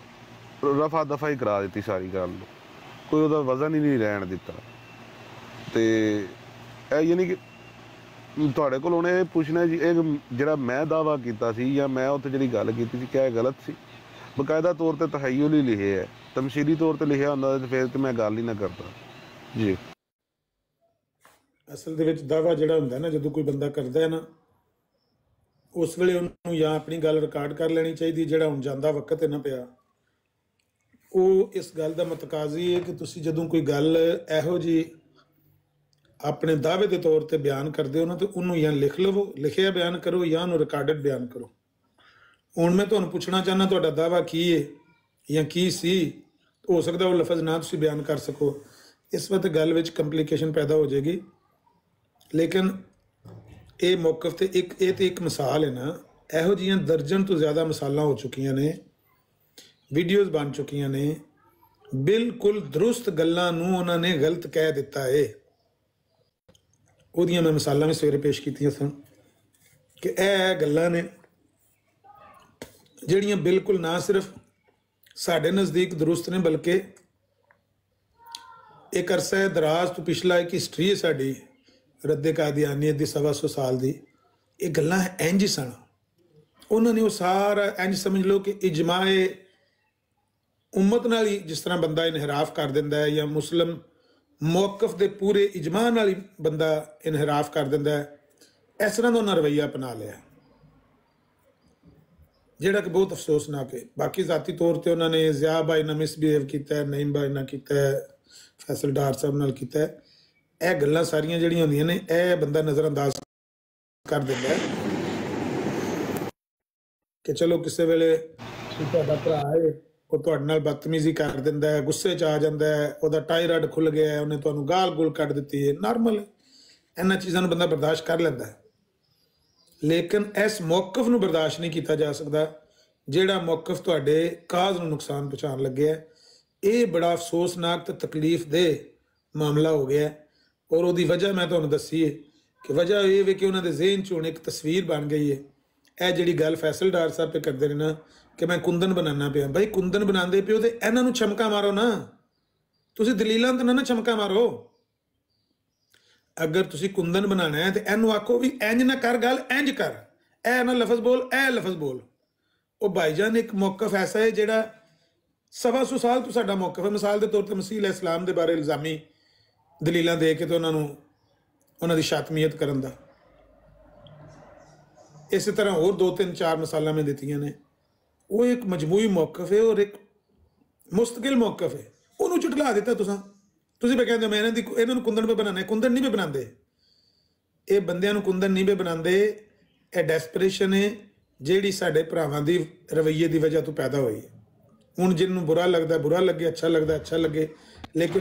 [SPEAKER 3] रफा दफा ही करा दी सारी गल, कोई उहदा वजन ही नहीं रहन दिता।
[SPEAKER 8] ਤੇ ਇਹ ਯਾਨੀ ਕਿ ਤੁਹਾਡੇ ਕੋਲ ਉਹਨੇ ਪੁੱਛਣਾ ਜੀ ਇਹ ਜਿਹੜਾ ਮੈਂ ਦਾਅਵਾ ਕੀਤਾ ਸੀ ਜਾਂ ਮੈਂ ਉੱਥੇ ਜਿਹੜੀ ਗੱਲ ਕੀਤੀ ਸੀ, ਕਿਆ ਇਹ ਗਲਤ ਸੀ? ਬਕਾਇਦਾ ਤੌਰ ਤੇ ਤਹੱਯੁਲ ਹੀ ਲਿਖੇ ਹੈ, ਤਮਸ਼ੀਲੀ ਤੌਰ ਤੇ ਲਿਖਿਆ ਹੁੰਦਾ ਤੇ ਫਿਰ ਤੇ ਮੈਂ ਗੱਲ ਹੀ ਨਾ ਕਰਦਾ ਜੀ।
[SPEAKER 6] ਅਸਲ ਦੇ ਵਿੱਚ ਦਾਅਵਾ ਜਿਹੜਾ ਹੁੰਦਾ ਨਾ, ਜਦੋਂ ਕੋਈ ਬੰਦਾ ਕਰਦਾ ਹੈ ਨਾ, ਉਸ ਵੇਲੇ ਉਹਨੂੰ ਜਾਂ ਆਪਣੀ ਗੱਲ ਰਿਕਾਰਡ ਕਰ ਲੈਣੀ ਚਾਹੀਦੀ। ਜਿਹੜਾ ਹੁਣ ਜਾਂਦਾ ਵਕਤ ਹੈ ਨਾ ਪਿਆ, ਉਹ ਇਸ ਗੱਲ ਦਾ ਮਤਕਾਜ਼ੀ ਹੈ ਕਿ ਤੁਸੀਂ ਜਦੋਂ ਕੋਈ ਗੱਲ ਇਹੋ ਜਿਹੀ ਆਪਣੇ ਦਾਅਵੇ ਦੇ ਤੌਰ ਤੇ ਬਿਆਨ ਕਰਦੇ ਹੋ ਨਾ, ਤੇ ਉਹਨੂੰ ਜਾਂ ਲਿਖ ਲਵੋ, ਲਿਖਿਆ ਬਿਆਨ ਕਰੋ, ਜਾਂ ਉਹਨੂੰ ਰਿਕਾਰਡਡ ਬਿਆਨ ਕਰੋ। ਹੁਣ ਮੈਂ ਤੁਹਾਨੂੰ ਪੁੱਛਣਾ ਚਾਹੁੰਦਾ ਤੁਹਾਡਾ ਦਾਅਵਾ ਕੀ ਹੈ ਜਾਂ ਕੀ ਸੀ? ਹੋ ਸਕਦਾ ਉਹ ਲਫ਼ਜ਼ ਨਾ ਤੁਸੀਂ ਬਿਆਨ ਕਰ ਸਕੋ, ਇਸ ਵਕਤ ਗੱਲ ਵਿੱਚ ਕੰਪਲੀਕੇਸ਼ਨ ਪੈਦਾ ਹੋ ਜਾਏਗੀ। ਲੇਕਿਨ ਇਹ ਮੌਕਫ ਤੇ ਇੱਕ ਇਹ ਤੇ ਇੱਕ ਮਿਸਾਲ ਹੈ ਨਾ, ਇਹੋ ਜਿਹੀਆਂ ਦਰਜਨ ਤੋਂ ਜ਼ਿਆਦਾ ਮਿਸਾਲਾਂ ਹੋ ਚੁੱਕੀਆਂ ਨੇ, ਵੀਡੀਓਜ਼ ਬਣ ਚੁੱਕੀਆਂ ਨੇ। ਬਿਲਕੁਲ ਦਰੁਸਤ ਗੱਲਾਂ ਨੂੰ ਉਹਨਾਂ ਨੇ ਗਲਤ ਕਹਿ ਦਿੱਤਾ ਹੈ। ਉਹਦੀਆਂ ਮੈਂ ਮਿਸਾਲਾਂ ਵੀ ਸਵੇਰੇ ਪੇਸ਼ ਕੀਤੀਆਂ ਸਨ ਕਿ ਇਹ ਗੱਲਾਂ ਨੇ ਜਿਹੜੀਆਂ ਬਿਲਕੁਲ ਨਾ ਸਿਰਫ ਸਾਡੇ ਨਜ਼ਦੀਕ ਦਰੁਸਤ ਨੇ, ਬਲਕਿ ਇੱਕ ਅਰਸਾ ਦਰਾਜ਼ ਤੋਂ ਪਿਛਲਾ ਇੱਕ ਹਿਸਟਰੀ ਹੈ ਸਾਡੀ ਰੱਦੇ ਕਾਦੀਆਨੀਅਤ ਦੀ ਸਵਾ ਸੌ ਸਾਲ ਦੀ। ਇਹ ਗੱਲਾਂ ਇੰਝ ਹੀ ਸਨ। ਉਹਨਾਂ ਨੇ ਉਹ ਸਾਰਾ ਇੰਝ ਸਮਝ ਲਓ ਕਿ ਇਜਮਾਏ ਉਮਤ ਨਾਲ ਹੀ ਜਿਸ ਤਰ੍ਹਾਂ ਬੰਦਾ ਇਨਹਿਰਾਫ ਕਰ ਦਿੰਦਾ ਹੈ, ਜਾਂ ਮੁਸਲਿਮ ਮੌਕਫ ਦੇ ਪੂਰੇ ਇਜਮਾ ਨਾਲ ਹੀ ਬੰਦਾ ਇਨਹਿਰਾਫ ਕਰ ਦਿੰਦਾ ਹੈ, ਇਸ ਤਰ੍ਹਾਂ ਦਾ ਉਹਨਾਂ ਰਵੱਈਆ ਅਪਣਾ ਲਿਆ, ਜਿਹੜਾ ਕਿ ਬਹੁਤ ਅਫਸੋਸਨਾਕ ਹੈ। ਬਾਕੀ ਜ਼ਾਤੀ ਤੌਰ ਤੇ ਉਹਨਾਂ ਨੇ ਜ਼ਿਆ ਭਾਈ ਨਾਲ ਮਿਸਬਿਹੇਵ ਕੀਤਾ ਹੈ, ਨਈਮ ਭਾਈ ਨਾਲ ਕੀਤਾ ਹੈ, ਫੈਸਲ ਡਾਰ ਸਾਹਿਬ ਨਾਲ ਕੀਤਾ ਹੈ। ਇਹ ਗੱਲਾਂ ਸਾਰੀਆਂ ਜਿਹੜੀਆਂ ਹੁੰਦੀਆਂ ਨੇ, ਇਹ ਬੰਦਾ ਨਜ਼ਰਅੰਦਾਜ਼ ਕਰ ਦਿੰਦਾ ਹੈ ਕਿ ਚਲੋ ਕਿਸੇ ਵੇਲੇ ਤੁਹਾਡਾ ਭਰਾ ਹੈ, ਉਹ ਤੁਹਾਡੇ ਨਾਲ ਬਦਤਮੀਜ਼ੀ ਕਰ ਦਿੰਦਾ ਹੈ, ਗੁੱਸੇ 'ਚ ਆ ਜਾਂਦਾ ਹੈ, ਉਹਦਾ ਟਾਇਰਾਇਡ ਖੁੱਲ ਗਿਆ ਹੈ, ਉਹਨੇ ਤੁਹਾਨੂੰ ਗਾਲ ਗੁਲ ਕੱਢ ਦਿੱਤੀ ਹੈ, ਨਾਰਮਲ ਹੈ। ਇਹਨਾਂ ਚੀਜ਼ਾਂ ਨੂੰ ਬੰਦਾ ਬਰਦਾਸ਼ਤ ਕਰ ਲੈਂਦਾ ਹੈ। ਲੇਕਿਨ ਇਸ ਮੌਕਫ ਨੂੰ ਬਰਦਾਸ਼ਤ ਨਹੀਂ ਕੀਤਾ ਜਾ ਸਕਦਾ ਜਿਹੜਾ ਮੌਕਫ ਤੁਹਾਡੇ ਕਾਜ਼ ਨੂੰ ਨੁਕਸਾਨ ਪਹੁੰਚਾਉਣ ਲੱਗਿਆ। ਇਹ ਬੜਾ ਅਫਸੋਸਨਾਕ ਤੇ ਤਕਲੀਫ ਦੇ ਮਾਮਲਾ ਹੋ ਗਿਆ। ਔਰ ਉਹਦੀ ਵਜ੍ਹਾ ਮੈਂ ਤੁਹਾਨੂੰ ਦੱਸੀ ਹੈ ਕਿ ਵਜ੍ਹਾ ਇਹ ਵੇ ਕਿ ਉਹਨਾਂ ਦੇ ਜ਼ਿਹਨ 'ਚ ਹੁਣ ਇੱਕ ਤਸਵੀਰ ਬਣ ਗਈ ਹੈ। ਇਹ ਜਿਹੜੀ ਗੱਲ ਫੈਸਲ ਡਾਰ ਸਾਹਿਬ ਤੇ ਕਰਦੇ ਨੇ ਨਾ ਕਿ ਮੈਂ ਕੁੰਦਨ ਬਣਾਉਣਾ ਪਿਆ, ਭਾਈ ਕੁੰਦਨ ਬਣਾਉਂਦੇ ਪਿਓ ਤੇ ਇਹਨਾਂ ਨੂੰ ਚਮਕਾ ਮਾਰੋ ਨਾ, ਤੁਸੀਂ ਦਲੀਲਾਂ ਤੇ ਨਾ ਚਮਕਾ ਮਾਰੋ। ਅਗਰ ਤੁਸੀਂ ਕੁੰਦਨ ਬਣਾਉਣਾ ਹੈ ਤੇ ਇਹਨੂੰ ਆਖੋ ਵੀ ਇੰਝ ਨਾ ਕਰ, ਗੱਲ ਇੰਝ ਕਰ, ਇਹ ਨਾ ਲਫ਼ਜ਼ ਬੋਲ, ਇਹ ਲਫ਼ਜ਼ ਬੋਲ। ਉਹ ਭਾਈਜਾਨ ਇੱਕ ਮੌਕਫ ਐਸਾ ਹੈ ਜਿਹੜਾ ਸਵਾ ਸੌ ਸਾਲ ਤੋਂ ਸਾਡਾ ਮੌਕਫ ਹੈ। ਮਿਸਾਲ ਦੇ ਤੌਰ ਤੇ ਮਸੀਹ ਇਸਲਾਮ ਦੇ ਬਾਰੇ ਇਲਜ਼ਾਮੀ ਦਲੀਲਾਂ ਦੇ ਕੇ ਤੇ ਉਹਨਾਂ ਨੂੰ ਉਹਨਾਂ ਦੀ ਸ਼ਾਤਮੀਅਤ ਕਰਨ ਦਾ। ਇਸੇ ਤਰ੍ਹਾਂ ਹੋਰ ਦੋ ਤਿੰਨ ਚਾਰ ਮਿਸਾਲਾਂ ਮੈਂ ਦਿੱਤੀਆਂ ਨੇ। ਉਹ ਇੱਕ ਮਜਮੂਈ ਮੌਕਫ ਹੈ ਔਰ ਇੱਕ ਮੁਸਤਕਿਲ ਮੌਕਫ ਹੈ। ਉਹਨੂੰ ਝੁਟਲਾ ਦਿੱਤਾ ਤੁਸੀਂ ਤੁਸੀਂ ਵੀ ਕਹਿੰਦੇ ਮੈਂ ਇਹਨਾਂ ਦੀ ਇਹਨਾਂ ਨੂੰ ਕੁੰਦਨ ਪੇ ਬਣਾਉਣਾ। ਕੁੰਦਨ ਨਹੀਂ ਪੇ ਬਣਾਉਂਦੇ, ਇਹ ਬੰਦਿਆਂ ਨੂੰ ਕੁੰਦਨ ਨਹੀਂ ਪੇ ਬਣਾਉਂਦੇ। ਇਹ ਡੈਸਪਰੇਸ਼ਨ ਹੈ ਜਿਹੜੀ ਸਾਡੇ ਭਰਾਵਾਂ ਦੀ ਰਵੱਈਏ ਦੀ ਵਜ੍ਹਾ ਤੋਂ ਪੈਦਾ ਹੋਈ ਹੈ। ਹੁਣ ਜਿਹਨੂੰ ਬੁਰਾ ਲੱਗਦਾ ਬੁਰਾ ਲੱਗੇ, ਅੱਛਾ ਲੱਗਦਾ ਅੱਛਾ ਲੱਗੇ, ਲੇਕਿਨ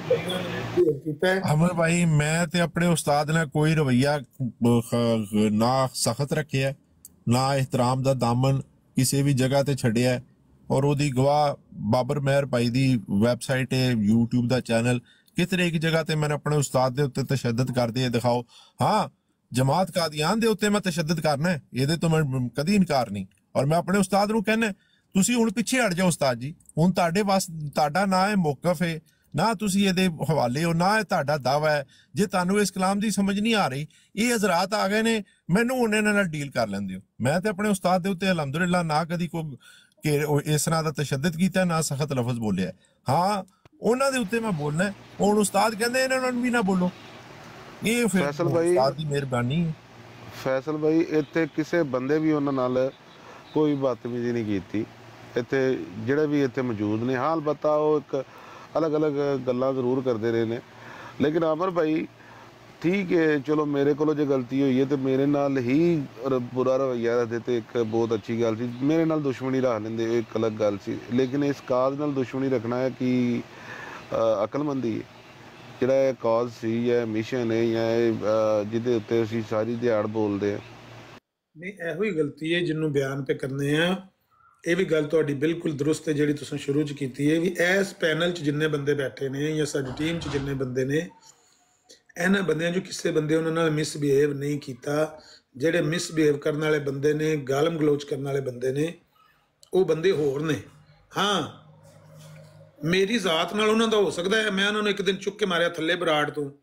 [SPEAKER 1] ਅਮਰ ਭਾਈ ਮੈਂ ਤੇ ਆਪਣੇ ਉਸਤਾਦ ਨੇ ਕੋਈ ਰਵੱਈਆ ਨਾ ਸਖਤ ਰੱਖਿਆ, ਨਾ ਇਹਤਰਾਮ ਦਾ ਦਾਮਨ ਕਿਸੇ ਵੀ ਜਗ੍ਹਾ ਤੇ ਛੱਡਿਆ। ਔਰ ਉਹਦੀ ਗਵਾਹ ਬਾਬਰ ਮਹਿਰ ਭਾਈ ਦੀ ਵੈਬਸਾਈਟ ਹੈ, YouTube ਦਾ ਚੈਨਲ, ਕਿਤੇ ਇੱਕ ਜਗ੍ਹਾ ਤੇ मैंने अपने उस्ताद ਦੇ ਉੱਤੇ ਤਸ਼ੱਦਦ ਕਰਦੇ ਦਿਖਾਓ। ਹਾਂ, ਜਮਾਤ ਕਾਦੀਆਨ ਦੇ ਉੱਤੇ ਮੈਂ ਤਸ਼ੱਦਦ ਕਰਨਾ, ਇਹਦੇ ਤੋਂ ਮੈਂ ਕਦੀ ਇਨਕਾਰ ਨਹੀਂ। ਔਰ ਮੈਂ ਆਪਣੇ ਉਸਤਾਦ ਨੂੰ ਕਹਿੰਦਾ ਤੁਸੀਂ ਹੁਣ ਪਿੱਛੇ ਹਟ ਜਾਓ ਉਸਤਾਦ ਜੀ, ਹੁਣ ਤੁਹਾਡੇ ਵਾਸ ਤੁਹਾਡਾ ਨਾ ਇਹ ਮੌਕਫ ਹੈ, ਨਾ ਤੁਸੀਂ ਇਹਦੇ ਹਵਾਲੇ ਹੋ, ਨਾ ਇਹ ਤੁਹਾਡਾ ਦਾਵਾ ਹੈ। ਜੇ ਤੁਹਾਨੂੰ ਇਸ ਕਲਾਮ ਦੀ ਸਮਝ ਨਹੀਂ ਆ ਰਹੀ, ਇਹ ਹਜ਼ਰਾਤ ਆ ਗਏ ਨੇ, ਮੈਨੂੰ ਹੁਣ ਇਹਨਾਂ ਨਾਲ ਡੀਲ ਕਰ ਲੈਂਦੇ ਹੋ। ਮੈਂ ਤੇ ਆਪਣੇ ਉਸਤਾਦ ਦੇ ਉੱਤੇ ਅਲਹਮਦੁਲਿਲਾ ਨਾ ਕਦੀ ਕੋਈ ਕਿ ਇਸ ਤਰ੍ਹਾਂ ਦਾ ਤਸ਼ੱਦਦ ਕੀਤਾ, ਨਾ ਸਖਤ ਲਫ਼ਜ਼ ਬੋਲਿਆ। ਹਾਂ, ਉਹਨਾਂ ਦੇ ਉੱਤੇ ਮੈਂ ਬੋਲਣਾ। ਹੁਣ ਉਸਤਾਦ ਕਹਿੰਦੇ ਇਹਨਾਂ ਨੂੰ ਵੀ ਨਾ ਬੋਲੋ। ਇਹ ਫਿਰ
[SPEAKER 8] ਫੈਸਲ ਭਾਈ
[SPEAKER 1] ਉਸਤਾਦ ਦੀ ਮਿਹਰਬਾਨੀ ਹੈ।
[SPEAKER 8] ਫੈਸਲ ਭਾਈ ਇੱਥੇ ਕਿਸੇ ਬੰਦੇ ਵੀ ਉਹਨਾਂ ਨਾਲ ਕੋਈ ਬਦਤਮੀਜ਼ੀ ਨਹੀਂ ਕੀਤੀ, ਇੱਥੇ ਜਿਹੜੇ ਵੀ ਇੱਥੇ ਮੌਜੂਦ ਨੇ। ਹਾਂ, ਅਲਬੱਤਾ ਉਹ ਇੱਕ ਅਲੱਗ ਅਲੱਗ ਗੱਲਾਂ ਜ਼ਰੂਰ ਕਰਦੇ ਰਹੇ ਨੇ। ਲੇਕਿਨ ਅਮਰ ਭਾਈ ਠੀਕ ਹੈ, ਚਲੋ ਮੇਰੇ ਕੋਲੋਂ ਜੇ ਗਲਤੀ ਹੋਈ ਹੈ ਤੇ ਮੇਰੇ ਨਾਲ ਹੀ ਬੁਰਾ ਰਵੱਈਆ ਰੱਖਦੇ ਤੇ ਇੱਕ ਬਹੁਤ ਅੱਛੀ ਗੱਲ ਸੀ। ਮੇਰੇ ਨਾਲ ਦੁਸ਼ਮਣੀ ਰੱਖ ਲੈਂਦੇ ਉਹ ਇੱਕ ਅਲੱਗ ਗੱਲ ਸੀ। ਲੇਕਿਨ ਇਸ ਕਾਜ਼ ਨਾਲ ਦੁਸ਼ਮਣੀ ਰੱਖਣਾ ਹੈ ਕਿ ਅਕਲਮੰਦੀ ਹੈ। ਜਿਹੜਾ ਇਹ ਕਾਜ਼ ਸੀ ਜਾਂ ਮਿਸ਼ਨ ਹੈ ਜਾਂ ਇਹ ਜਿਹਦੇ ਉੱਤੇ ਅਸੀਂ ਸਾਰੀ ਦਿਹਾੜ ਬੋਲਦੇ ਹਾਂ,
[SPEAKER 6] ਨਹੀਂ ਇਹੋ ਹੀ ਗਲਤੀ ਹੈ ਜਿਹਨੂੰ ਬਿਆਨ ਤੇ ਕਰਨੇ ਆ। ਇਹ ਵੀ ਗੱਲ ਤੁਹਾਡੀ ਬਿਲਕੁਲ ਦਰੁਸਤ ਹੈ ਜਿਹੜੀ ਤੁਸੀਂ ਸ਼ੁਰੂ 'ਚ ਕੀਤੀ ਹੈ ਵੀ ਇਸ ਪੈਨਲ 'ਚ ਜਿੰਨੇ ਬੰਦੇ ਬੈਠੇ ਨੇ ਜਾਂ ਸਾਡੀ ਟੀਮ 'ਚ ਜਿੰਨੇ ਬੰਦੇ ਨੇ, ਇਹਨਾਂ ਬੰਦਿਆਂ 'ਚੋਂ ਕਿਸੇ ਬੰਦੇ ਉਹਨਾਂ ਨਾਲ ਮਿਸਬਿਹੇਵ ਨਹੀਂ ਕੀਤਾ। ਜਿਹੜੇ ਮਿਸਬਿਹੇਵ ਕਰਨ ਵਾਲੇ ਬੰਦੇ ਨੇ, ਗਾਲਮ ਗਲੋਚ ਕਰਨ ਵਾਲੇ ਬੰਦੇ ਨੇ, ਉਹ ਬੰਦੇ ਹੋਰ ਨੇ। ਹਾਂ, ਮੇਰੀ ਜ਼ਾਤ ਨਾਲ ਉਹਨਾਂ ਦਾ ਹੋ ਸਕਦਾ ਹੈ ਮੈਂ ਉਹਨਾਂ ਨੂੰ ਇੱਕ ਦਿਨ ਚੁੱਕ ਕੇ ਮਾਰਿਆ ਥੱਲੇ ਬਰਾੜ ਤੋਂ,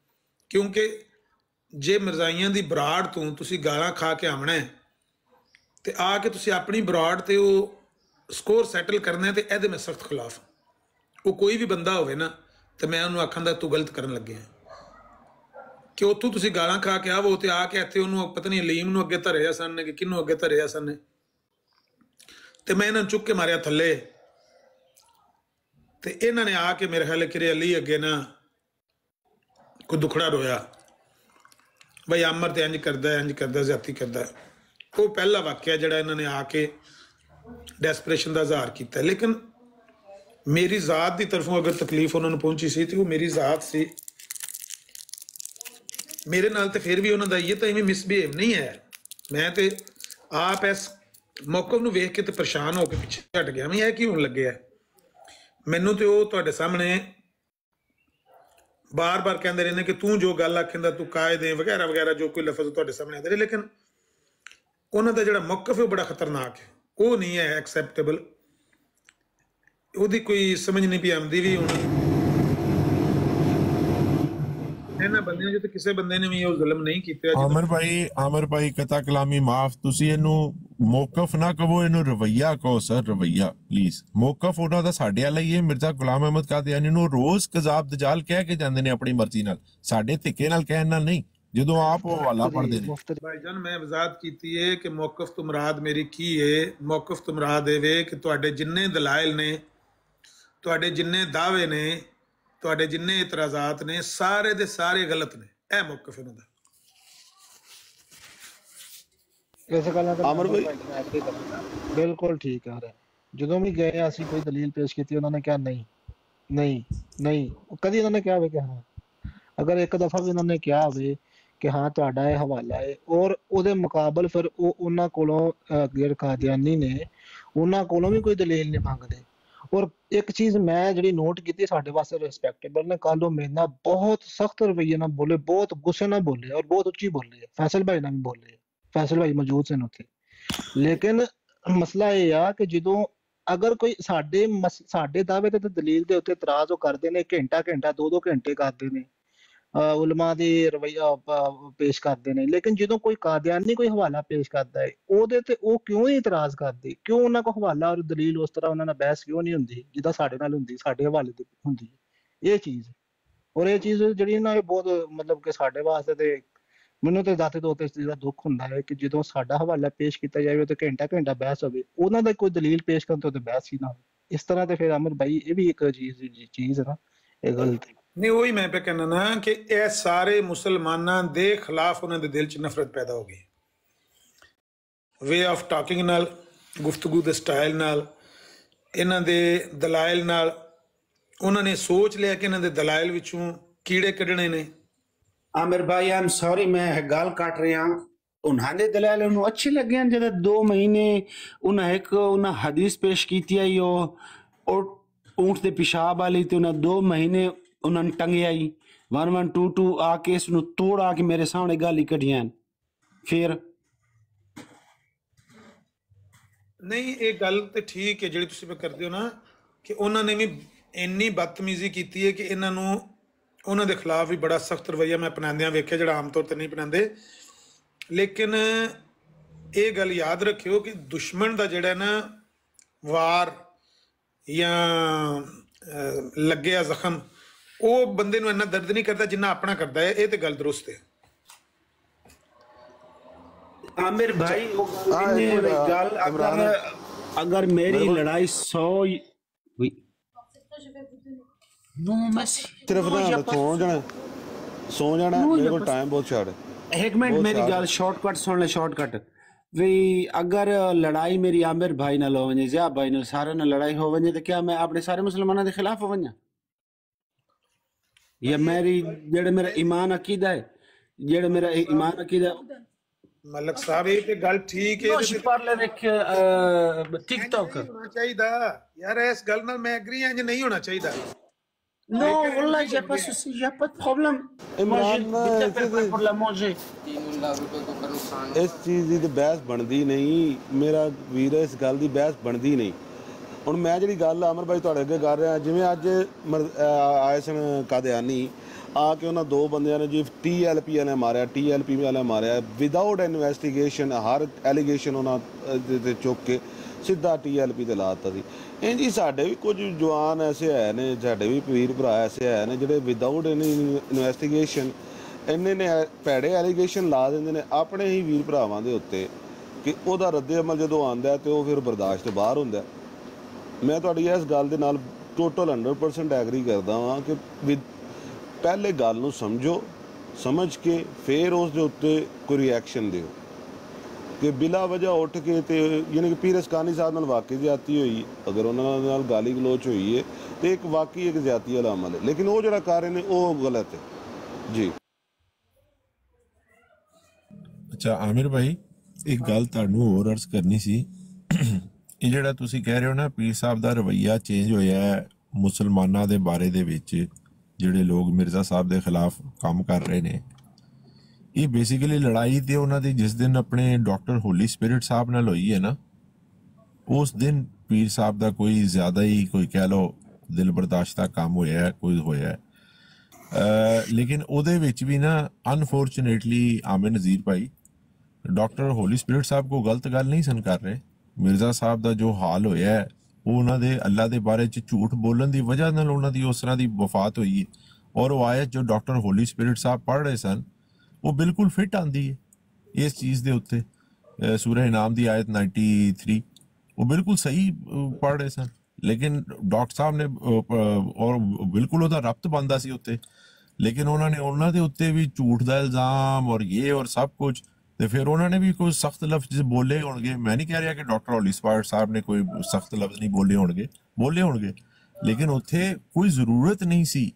[SPEAKER 9] क्योंकि जे मिर्जाइयां दी बराड़ तो तुसी गालां खा के आना है तो आके तुसी अपनी बराड़ ते वो स्कोर सैटल करना है, तो ये मैं सख्त खिलाफ हूँ। वो कोई भी बंदा होवे ना तो मैं उन्होंने आखन दा तू गलत करन लगे हैं कि उत्थों तुसी गालां खा के आवो तो आके इत्थे उन्होंने पता नहीं अलीम नूं अगे धरिया सन ने कि किन्नू अगे धरिया सन ने, तो मैं इन्होंने चुक के मारिया थले, तो इन्होंने आके मेरे ख्याल कि अली अगे ना कोई दुखड़ा रोया भाई अमर तो इंज करदा इंज करदा ज्यादती करदा। वो पहला वाक्य जिहड़ा इन्होंने आके डेस्परेशन का इजहार किया। लेकिन मेरी जात की तरफों अगर तकलीफ उन्होंने पहुंची सी तो वो मेरी जात सी, मेरे नाल तो फिर भी उन्होंने ये तो इवें मिसबिहेव नहीं है। मैं तो आप इस मौके नूं वेख के तो परेशान होकर पिछे हट गया भी यह की होने लगे है। मैनू तो वो तुहाडे सामने बार बार कहते रहने कि तू जो गल आखेंदा तू कायदे वगैरह वगैरह जो कोई लफज तुहाडे सामने आते रहे, लेकिन उन्हों का जिहड़ा मौकफ है वो बड़ा खतरनाक है, वो नहीं है एक्सैप्टेबल। ਉਹਦੀ कोई समझ नहीं पी आती भी ਹੁਣ ਇਹਨਾਂ ਬੰਦਿਆਂ ਜੋ ਤੇ ਕਿਸੇ ਬੰਦੇ ਨੇ ਵੀ ਉਹ ਜ਼ੁਲਮ ਨਹੀਂ ਕੀਤਾ।
[SPEAKER 1] ਆਮਰ ਭਾਈ ਆਮਰ ਭਾਈ ਕਤਾ ਕਲਾਮੀ ਮਾਫ, ਤੁਸੀਂ ਇਹਨੂੰ ਮੌਕਫ ਨਾ ਕਹੋ, ਇਹਨੂੰ ਰਵਈਆ ਕਹੋ ਸਰ, ਰਵਈਆ ਪਲੀਜ਼। ਮੌਕਫ ਉਹਨਾਂ ਦਾ ਸਾਡੇ ਵਾਲਾ ਹੀ ਹੈ। ਮਿਰਜ਼ਾ ਗੁਲਾਮ ਅਹਿਮਦ ਕਾਦੀਆਨੀ ਨੂੰ ਰੋਜ਼ ਕਜ਼ਾਬ ਦਜਾਲ ਕਹਿ ਕੇ ਜਾਂਦੇ ਨੇ ਆਪਣੀ ਮਰਜ਼ੀ ਨਾਲ, ਸਾਡੇ ਧਿੱਕੇ ਨਾਲ ਕਹਿਣ ਨਾਲ ਨਹੀਂ, ਜਦੋਂ ਆਪ ਉਹ ਹਵਾਲਾ ਪੜਦੇ ਨੇ।
[SPEAKER 9] ਭਾਈਜਾਨ ਮੈਂ ਵਜ਼ਾਹਤ ਕੀਤੀ ਹੈ ਕਿ ਮੌਕਫ ਤੋਂ ਮੁਰਾਦ ਮੇਰੀ ਕੀ ਹੈ। ਮੌਕਫ ਤੋਂ ਮੁਰਾਦ ਇਹ ਵੇ ਕਿ ਤੁਹਾਡੇ ਜਿੰਨੇ ਦਲਾਇਲ ਨੇ, ਤੁਹਾਡੇ ਜਿੰਨੇ ਦਾਅਵੇ ਨੇ, ਤੁਹਾਡੇ ਜਿੰਨੇ ਇਤਰਾਜ਼ਾਤ ਨੇ, ਸਾਰੇ ਦੇ ਸਾਰੇ ਗਲਤ ਨੇ। ਇਹ ਮੌਕਫ ਇਹਨਾਂ ਦਾ।
[SPEAKER 5] ਇਸ ਗੱਲ ਨਾਲ ਅਮਰ ਭਾਈ ਬਿਲਕੁਲ ਠੀਕ ਆ ਰਿਹਾ। ਜਦੋਂ ਵੀ ਗਏ ਅਸੀਂ ਕੋਈ ਦਲੀਲ ਪੇਸ਼ ਕੀਤੀ ਉਹਨਾਂ ਨੇ ਕਿਹਾ ਨਹੀਂ ਨਹੀਂ ਨਹੀਂ, ਕਦੀ ਉਹਨਾਂ ਨੇ ਕਿਹਾ ਹੋਵੇ ਕਿ ਹਾਂ, ਅਗਰ ਇੱਕ ਦਫਾ ਵੀ ਉਹਨਾਂ ਨੇ ਕਿਹਾ ਹੋਵੇ ਕਿ ਹਾਂ ਤੁਹਾਡਾ ਇਹ ਹਵਾਲਾ ਹੈ ਔਰ ਉਹਦੇ ਮੁਕਾਬਲ ਫਿਰ ਉਹ ਉਹਨਾਂ ਕੋਲੋਂ ਗੈਰ ਕਾਦੀਆਨੀ ਨੇ ਉਹਨਾਂ ਕੋਲੋਂ ਵੀ ਕੋਈ ਦਲੀਲ ਨਹੀਂ ਮੰਗਦੇ। ਔਰ ਇੱਕ ਚੀਜ਼ ਮੈਂ ਜਿਹੜੀ ਨੋਟ ਕੀਤੀ ਸਾਡੇ ਵਾਸਤੇ ਰਿਸਪੈਕਟੇਬਲ ਨੇ, ਕੱਲ ਉਹ ਮੇਰੇ ਨਾਲ ਬਹੁਤ ਸਖਤ ਰਵੱਈਏ ਨਾਲ ਬੋਲੇ, ਬਹੁਤ ਗੁੱਸੇ ਨਾਲ ਬੋਲੇ ਔਰ ਬਹੁਤ ਉੱਚੀ ਬੋਲੇ। ਫੈਸਲ ਭਾਈ ਨਾਲ ਵੀ ਬੋਲੇ, ਫੈਸਲ ਭਾਈ ਮੌਜੂਦ ਸਨ ਉੱਥੇ। ਲੇਕਿਨ ਮਸਲਾ ਇਹ ਆ ਕਿ ਜਦੋਂ ਅਗਰ ਕੋਈ ਸਾਡੇ ਸਾਡੇ ਦਾਅਵੇ ਤੇ ਦਲੀਲ ਦੇ ਉੱਤੇ ਇਤਰਾਜ਼ ਉਹ ਕਰਦੇ ਨੇ, ਘੰਟਾ ਘੰਟਾ ਦੋ ਦੋ ਘੰਟੇ ਕਰਦੇ ਨੇ, ਉਲਮਾ ਦੇ ਰਵੱਈਆ ਪੇਸ਼ ਕਰਦੇ ਨੇ, ਲੇਕਿਨ ਜਦੋਂ ਕੋਈ ਕਾਦੀਆਨੀ ਕੋਈ ਹਵਾਲਾ ਪੇਸ਼ ਕਰਦਾ ਹੈ ਉਹਦੇ ਤੇ ਉਹ ਕਿਉਂ ਨਹੀਂ ਇਤਰਾਜ਼ ਕਰਦੇ? ਕਿਉਂ ਉਹਨਾਂ ਕੋਲ ਹਵਾਲਾ ਔਰ ਦਲੀਲ ਉਸ ਤਰ੍ਹਾਂ ਉਹਨਾਂ ਨਾਲ ਬਹਿਸ ਕਿਉਂ ਨਹੀਂ ਹੁੰਦੀ ਜਿੱਦਾਂ ਸਾਡੇ ਨਾਲ ਹੁੰਦੀ, ਸਾਡੇ ਹਵਾਲੇ ਦੀ ਹੁੰਦੀ ਇਹ ਚੀਜ਼। ਔਰ ਇਹ ਚੀਜ਼ ਜਿਹੜੀ ਨਾ ਇਹ ਬਹੁਤ ਮਤਲਬ ਕਿ ਸਾਡੇ ਵਾਸਤੇ ਤੇ ਮੈਨੂੰ ਤੇ ਦਾਤੇ ਤੌਰ ਤੇ ਇਸ ਚੀਜ਼ ਦਾ ਦੁੱਖ ਹੁੰਦਾ ਹੈ ਕਿ ਜਦੋਂ ਸਾਡਾ ਹਵਾਲਾ ਪੇਸ਼ ਕੀਤਾ ਜਾਵੇ ਤੇ ਘੰਟਾ ਘੰਟਾ ਬਹਿਸ ਹੋਵੇ, ਉਹਨਾਂ ਦਾ ਕੋਈ ਦਲੀਲ ਪੇਸ਼ ਕਰਨ ਤੋਂ ਤੇ ਬਹਿਸ ਹੀ ਨਾ ਹੋਵੇ। ਇਸ ਤਰ੍ਹਾਂ ਤੇ ਫਿਰ ਅਮਰ ਭਾਈ ਇਹ ਵੀ ਇੱਕ ਚੀਜ਼ ਚੀਜ਼ ਹੈ ਨਾ, ਇਹ ਗਲਤ ਹੈ।
[SPEAKER 9] नहीं वही मैं पे कहना ना कि ये सारे मुसलमाना दे खिलाफ उन्होंने दिल च नफरत पैदा हो गई। वे ऑफ टॉकिंग नाल, गुफ्तगू दे स्टाइल नाल, इन्हां दे दलाइल नाल उन्होंने सोच लिया कि इन्हां दे दलाइल विचों कीड़े कढ़ने ने।
[SPEAKER 10] आमिर भाई आई एम सॉरी मैं गल काट रहा, उन्होंने दलाइल उन्होंने अच्छे लगे हैं जब दो महीने उन्हें एक उन्हें हदीस पेश की थी और ऊँट के पिशाब वाली तो उन्हें दो महीने उन्होंने टंगे आई वन वन टू टू आके इसनू तोड़ आके मेरे सामने गाली कढ़ियां। फिर
[SPEAKER 9] नहीं ये गल तो ठीक है जी तुम करते हो ना कि उन्होंने भी इन्नी बदतमीजी की है कि इन्हों उन्होंने खिलाफ भी बड़ा सख्त रवैया मैं अपनाद्या वेख्या जो आम तौर पर नहीं अपनाते। लेकिन ये गल याद रखियो कि दुश्मन का जोड़ा ना वार या लगे जख्म वो बंदे नूं इन्ना दर्द नहीं करता जिन्ना अपना करता है। ये तो गल दुरुस्त है
[SPEAKER 10] आमिर भाई। गल अगर अगर मेरी लड़ाई सौ
[SPEAKER 8] सिर्फ ना सो जाना सो जाना मेरे को टाइम बहुत शॉर्ट है।
[SPEAKER 10] एक मिनट मेरी गल शॉर्टकट सुन ले, शॉर्टकट भी अगर लड़ाई मेरी आमिर भाई नाल हो वने, ज़िया भाई नाल, सारे नाल लड़ाई हो वने तो क्या मैं अपने सारे मुसलमानों के खिलाफ हो वना? या मेरी जेड़ा मेरा ईमान अकीदा है, जेड़ा मेरा ईमान अकीदा
[SPEAKER 9] मलक साहब ये ते गल ठीक है।
[SPEAKER 10] कुछ पर ले देख टिकटॉक
[SPEAKER 9] होना चाहिए यार, इस गल नाल मैं एग्री हां, नहीं होना चाहिए।
[SPEAKER 10] नो والله j'ai pas souci, j'ai pas de problème। pour la manger
[SPEAKER 8] इस चीज दी ते बहस बनदी नहीं मेरा वीर, इस गल दी बहस बनदी नहीं। ਹੁਣ ਮੈਂ ਜਿਹੜੀ ਗੱਲ ਅਮਰ ਭਾਈ ਤੁਹਾਡੇ ਅੱਗੇ ਕਰ ਰਿਹਾ, ਜਿਵੇਂ ਅੱਜ ਮਰ ਆਏ ਸਨ ਕਾਦੀਆਨੀ ਆ ਕੇ ਉਹਨਾਂ ਦੋ ਬੰਦਿਆਂ ਨੇ ਜੀ ਟੀ ਐਲ ਪੀ ਵਾਲੇ ਮਾਰਿਆ, ਟੀ ਐਲ ਪੀ ਵਾਲੇ ਮਾਰਿਆ ਵਿਦਆਊਟ ਇਨਵੈਸਟੀਗੇਸ਼ਨ, ਹਰ ਐਲੀਗੇਸ਼ਨ ਉਹਨਾਂ ਦੇ 'ਤੇ ਚੁੱਕ ਕੇ ਸਿੱਧਾ ਟੀ ਐਲ ਪੀ 'ਤੇ ਲਾ ਦਿੱਤਾ ਸੀ। ਇੰਝ ਹੀ ਸਾਡੇ ਵੀ ਕੁਝ ਜਵਾਨ ਐਸੇ ਹੈ ਨੇ, ਸਾਡੇ ਵੀ ਵੀਰ ਭਰਾ ਐਸੇ ਹੈ ਨੇ ਜਿਹੜੇ ਵਿਦਆਊਟ ਇਨਵੈਸਟੀਗੇਸ਼ਨ ਇੰਨੇ ਨੇ ਭੈੜੇ ਐਲੀਗੇਸ਼ਨ ਲਾ ਦਿੰਦੇ ਨੇ ਆਪਣੇ ਹੀ ਵੀਰ ਭਰਾਵਾਂ ਦੇ ਉੱਤੇ ਕਿ ਉਹਦਾ ਰੱਦੇ ਅਮਲ ਜਦੋਂ ਆਉਂਦਾ ਤੇ ਉਹ ਫਿਰ ਬਰਦਾਸ਼ਤ ਤੋਂ ਬਾਹਰ ਹੁੰਦਾ। ਮੈਂ ਤੁਹਾਡੀ ਇਸ ਗੱਲ ਦੇ ਨਾਲ ਟੋਟਲ ਹੰਡਰਡ ਪਰਸੈਂਟ ਐਗਰੀ ਕਰਦਾ ਹਾਂ ਕਿ ਵਿ ਪਹਿਲੇ ਗੱਲ ਨੂੰ ਸਮਝੋ, ਸਮਝ ਕੇ ਫਿਰ ਉਸ ਦੇ ਉੱਤੇ ਕੋਈ ਰਿਐਕਸ਼ਨ ਦਿਓ ਕਿ ਬਿਲਾ ਵਜ੍ਹਾ ਉੱਠ ਕੇ ਤੇ ਯਾਨੀ ਕਿ ਪੀਰ ਅਸਕਾਨੀ ਸਾਹਿਬ ਨਾਲ ਵਾਕਈ ਜ਼ਿਆਦਤੀ ਹੋਈ, ਅਗਰ ਉਹਨਾਂ ਨਾਲ ਗਾਲੀ ਗਲੋਚ ਹੋਈ ਹੈ ਤੇ ਇੱਕ ਵਾਕਈ ਇੱਕ ਜ਼ਿਆਦਤੀ ਵਾਲਾ ਅਮਲ ਹੈ, ਲੇਕਿਨ ਉਹ ਜਿਹੜਾ ਕਰ ਰਹੇ ਨੇ ਉਹ ਗਲਤ ਹੈ ਜੀ।
[SPEAKER 1] ਅੱਛਾ ਆਮਿਰ ਭਾਈ, ਇੱਕ ਗੱਲ ਤੁਹਾਨੂੰ ਹੋਰ ਅਰਜ਼ ਕਰਨੀ ਸੀ। ਇਹ ਜਿਹੜਾ ਤੁਸੀਂ ਕਹਿ ਰਹੇ ਹੋ ਨਾ ਪੀਰ ਸਾਹਿਬ ਦਾ ਰਵੱਈਆ ਚੇਂਜ ਹੋਇਆ ਹੈ ਮੁਸਲਮਾਨਾਂ ਦੇ ਬਾਰੇ ਦੇ ਵਿੱਚ, ਜਿਹੜੇ ਲੋਕ ਮਿਰਜ਼ਾ ਸਾਹਿਬ ਦੇ ਖਿਲਾਫ ਕੰਮ ਕਰ ਰਹੇ ਨੇ, ਇਹ ਬੇਸਿਕਲੀ ਲੜਾਈ ਤੇ ਉਹਨਾਂ ਦੀ ਜਿਸ ਦਿਨ ਆਪਣੇ ਡਾਕਟਰ ਹੋਲੀ ਸਪਿਰਿਟ ਸਾਹਿਬ ਨਾਲ ਹੋਈ ਹੈ ਨਾ, ਉਸ ਦਿਨ ਪੀਰ ਸਾਹਿਬ ਦਾ ਕੋਈ ਜ਼ਿਆਦਾ ਹੀ ਕੋਈ ਕਹਿ ਲਓ ਦਿਲ ਬਰਦਾਸ਼ਤ ਦਾ ਕੰਮ ਹੋਇਆ ਕੋਈ ਹੋਇਆ। ਲੇਕਿਨ ਉਹਦੇ ਵਿੱਚ ਵੀ ਨਾ ਅਨਫੋਰਚੂਨੇਟਲੀ ਆਮਿਰ ਨਜ਼ੀਰ ਭਾਈ ਡਾਕਟਰ ਹੋਲੀ ਸਪਿਰਿਟ ਸਾਹਿਬ ਕੋ ਗਲਤ ਗੱਲ ਨਹੀਂ ਸਨ ਕਰ ਰਹੇ। ਮਿਰਜ਼ਾ ਸਾਹਿਬ ਦਾ ਜੋ ਹਾਲ ਹੋਇਆ ਹੈ ਉਹ ਉਹਨਾਂ ਦੇ ਅੱਲਾ ਦੇ ਬਾਰੇ 'ਚ ਝੂਠ ਬੋਲਣ ਦੀ ਵਜ੍ਹਾ ਨਾਲ ਉਹਨਾਂ ਦੀ ਉਸ ਤਰ੍ਹਾਂ ਦੀ ਵਫਾਤ ਹੋਈ ਹੈ। ਔਰ ਉਹ ਆਇਤ ਜੋ ਡਾਕਟਰ ਹੋਲੀ ਸਪਿਰਿਟ ਸਾਹਿਬ ਪੜ੍ਹ ਰਹੇ ਸਨ ਉਹ ਬਿਲਕੁਲ ਫਿੱਟ ਆਉਂਦੀ ਹੈ ਇਸ ਚੀਜ਼ ਦੇ ਉੱਤੇ। ਸੂਰਹ ਇਨਾਮ ਦੀ ਆਇਤ ਨਾਈਨਟੀ ਥ੍ਰੀ ਉਹ ਬਿਲਕੁਲ ਸਹੀ ਪੜ੍ਹ ਰਹੇ ਸਨ, ਲੇਕਿਨ ਡਾਕਟਰ ਸਾਹਿਬ ਨੇ ਔਰ ਬਿਲਕੁਲ ਉਹਦਾ ਰਬਤ ਬਣਦਾ ਸੀ ਉੱਤੇ, ਲੇਕਿਨ ਉਹਨਾਂ ਨੇ ਉਹਨਾਂ ਦੇ ਉੱਤੇ ਵੀ ਝੂਠ ਦਾ ਇਲਜ਼ਾਮ ਔਰ ਇਹ ਔਰ ਸਭ ਕੁਝ, ਤੇ ਫਿਰ ਉਹਨਾਂ ਨੇ ਵੀ ਕੋਈ ਸਖਤ ਲਫ਼ਜ਼ ਬੋਲੇ ਹੋਣਗੇ। ਮੈਂ ਨਹੀਂ ਕਹਿ ਰਿਹਾ ਕਿ ਡਾਕਟਰ ਹੋਲੀ ਸਪਿਰਿਟ ਸਾਹਿਬ ਨੇ ਕੋਈ ਸਖਤ ਲਫ਼ਜ਼ ਨਹੀਂ ਬੋਲੇ ਹੋਣਗੇ, ਬੋਲੇ ਹੋਣਗੇ, ਲੇਕਿਨ ਉੱਥੇ ਕੋਈ ਜ਼ਰੂਰਤ ਨਹੀਂ ਸੀ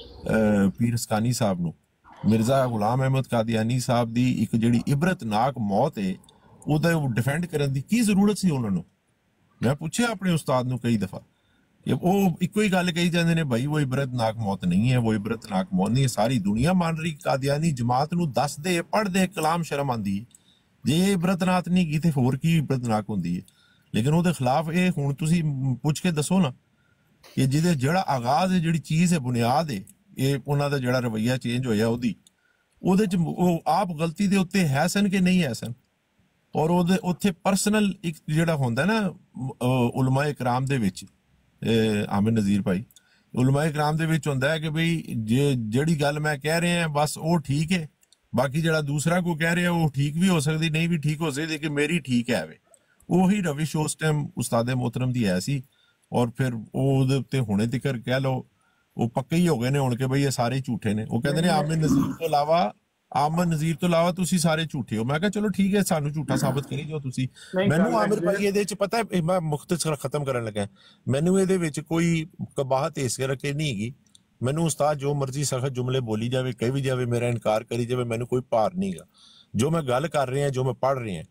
[SPEAKER 1] ਪੀਰ ਅਸਕਾਨੀ ਸਾਹਿਬ ਨੂੰ, ਮਿਰਜ਼ਾ ਗੁਲਾਮ ਅਹਿਮਦ ਕਾਦੀਆਨੀ ਸਾਹਿਬ ਦੀ ਇੱਕ ਜਿਹੜੀ ਇਬਰਤਨਾਕ ਮੌਤ ਹੈ ਉਹਦਾ ਡਿਫੈਂਡ ਕਰਨ ਦੀ ਕੀ ਜ਼ਰੂਰਤ ਸੀ ਉਹਨਾਂ ਨੂੰ। ਮੈਂ ਪੁੱਛਿਆ ਆਪਣੇ ਉਸਤਾਦ ਨੂੰ ਕਈ ਦਫਾ, ਉਹ ਇੱਕੋ ਹੀ ਗੱਲ ਕਹੀ ਜਾਂਦੇ ਨੇ ਭਾਈ ਉਹ ਇਬਰਤਨਾਕ ਮੌਤ ਨਹੀਂ ਹੈ, ਉਹ ਇਬਰਤਨਾਕ ਮੌਤ ਨਹੀਂ ਹੈ, ਸਾਰੀ ਦੁਨੀਆ ਮੰਨ ਰਹੀ। ਕਾਦੀਆਨੀ ਜਮਾਤ ਨੂੰ ਦੱਸਦੇ ਪੜ੍ਹਦੇ ਕਲਾਮ ਸ਼ਰਮ ਆਉਂਦੀ ਹੈ, ਜੇ ਇਹ ਇਬਰਤਨਾਕ ਨਹੀਂ ਕੀ ਤੇ ਹੋਰ ਕੀ ਇਬਰਤਨਾਕ ਹੁੰਦੀ ਹੈ। ਲੇਕਿਨ ਉਹਦੇ ਖਿਲਾਫ ਇਹ ਹੁਣ ਤੁਸੀਂ ਪੁੱਛ ਕੇ ਦੱਸੋ ਨਾ ਕਿ ਜਿਹਦੇ ਜਿਹੜਾ ਆਗਾਜ਼ ਹੈ, ਜਿਹੜੀ ਚੀਜ਼ ਹੈ, ਬੁਨਿਆਦ ਹੈ, ਇਹ ਉਹਨਾਂ ਦਾ ਜਿਹੜਾ ਰਵੱਈਆ ਚੇਂਜ ਹੋਇਆ ਉਹਦੀ ਉਹਦੇ ਚ ਉਹ ਆਪ ਗਲਤੀ ਦੇ ਉੱਤੇ ਹੈ ਸਨ ਕਿ ਨਹੀਂ ਹੈ ਸਨ। ਔਰ ਉਹਦੇ ਉੱਥੇ ਪਰਸਨਲ ਇੱਕ ਜਿਹੜਾ ਹੁੰਦਾ ਨਾ ਉਲਮਾ ਇਕਰਾਮ ਦੇ ਵਿੱਚ, ਆਮਿਰ ਨਜ਼ੀਰ ਭਾਈ, ਉਲਮਾ ਇਕਰਾਮ ਦੇ ਵਿੱਚ ਹੁੰਦਾ ਹੈ ਕਿ ਬਈ ਜੇ ਜਿਹੜੀ ਗੱਲ ਮੈਂ ਕਹਿ ਰਿਹਾ ਬਸ ਉਹ ਠੀਕ ਹੈ, ਬਾਕੀ ਜਿਹੜਾ ਦੂਸਰਾ ਕੋਈ ਕਹਿ ਰਿਹਾ ਉਹ ਠੀਕ ਵੀ ਹੋ ਸਕਦੀ ਨਹੀਂ ਵੀ ਠੀਕ ਹੋ ਸਕਦੀ, ਲੇਕਿਨ ਮੇਰੀ ਠੀਕ ਹੈ ਵੇ। ਉਹੀ ਰਵਿਸ਼ ਉਸ ਟਾਈਮ ਉਸਤਾਦੇ ਮੋਹਤਰਮ ਦੀ ਹੈ ਸੀ। ਔਰ ਫਿਰ ਉਹ ਉਹਦੇ ਉੱਤੇ ਹੁਣੇ ਤੱਕ ਕਹਿ ਲਓ ਉਹ ਪੱਕੇ ਹੀ ਹੋ ਗਏ ਨੇ ਹੁਣ ਕਿ ਬਈ ਇਹ ਸਾਰੇ ਝੂਠੇ ਨੇ। ਉਹ ਕਹਿੰਦੇ ਨੇ ਆਮਿਰ ਨਜ਼ੀਰ ਤੋਂ ਇਲਾਵਾ ਆਮਿਰ ਨਜ਼ੀਰ ਤੋਂ ਇਲਾਵਾ ਤੁਸੀਂ ਸਾਰੇ ਝੂਠੇ ਹੋ। ਮੈਂ ਕਿਹਾ ਚਲੋ ਠੀਕ ਹੈ, ਸਾਨੂੰ ਝੂਠਾ ਸਾਬਤ ਕਰੀ ਜਾਓ ਤੁਸੀਂ। ਮੈਨੂੰ ਆਮਿਰ ਭਾਈ ਇਹਦੇ ਚ ਪਤਾ ਮੈਂ ਮੁਖਤਸਰ ਖਤਮ ਕਰਨ ਲੱਗਾ, ਮੈਨੂੰ ਇਹਦੇ ਵਿੱਚ ਕੋਈ ਕਬਾਹਤ ਇਸ ਕਰਕੇ ਨਹੀਂ ਹੈਗੀ। ਮੈਨੂੰ ਉਸਤਾਦ ਜੋ ਮਰਜ਼ੀ ਸਖਤ ਜੁਮਲੇ ਬੋਲੀ ਜਾਵੇ, ਕਹੀ ਵੀ ਜਾਵੇ, ਮੇਰਾ ਇਨਕਾਰ ਕਰੀ ਜਾਵੇ, ਮੈਨੂੰ ਕੋਈ ਭਾਰ ਨਹੀਂ ਗਾ। ਜੋ ਮੈਂ ਗੱਲ ਕਰ ਰਿਹਾ, ਜੋ ਮੈਂ ਪੜ੍ਹ ਰਿਹਾ,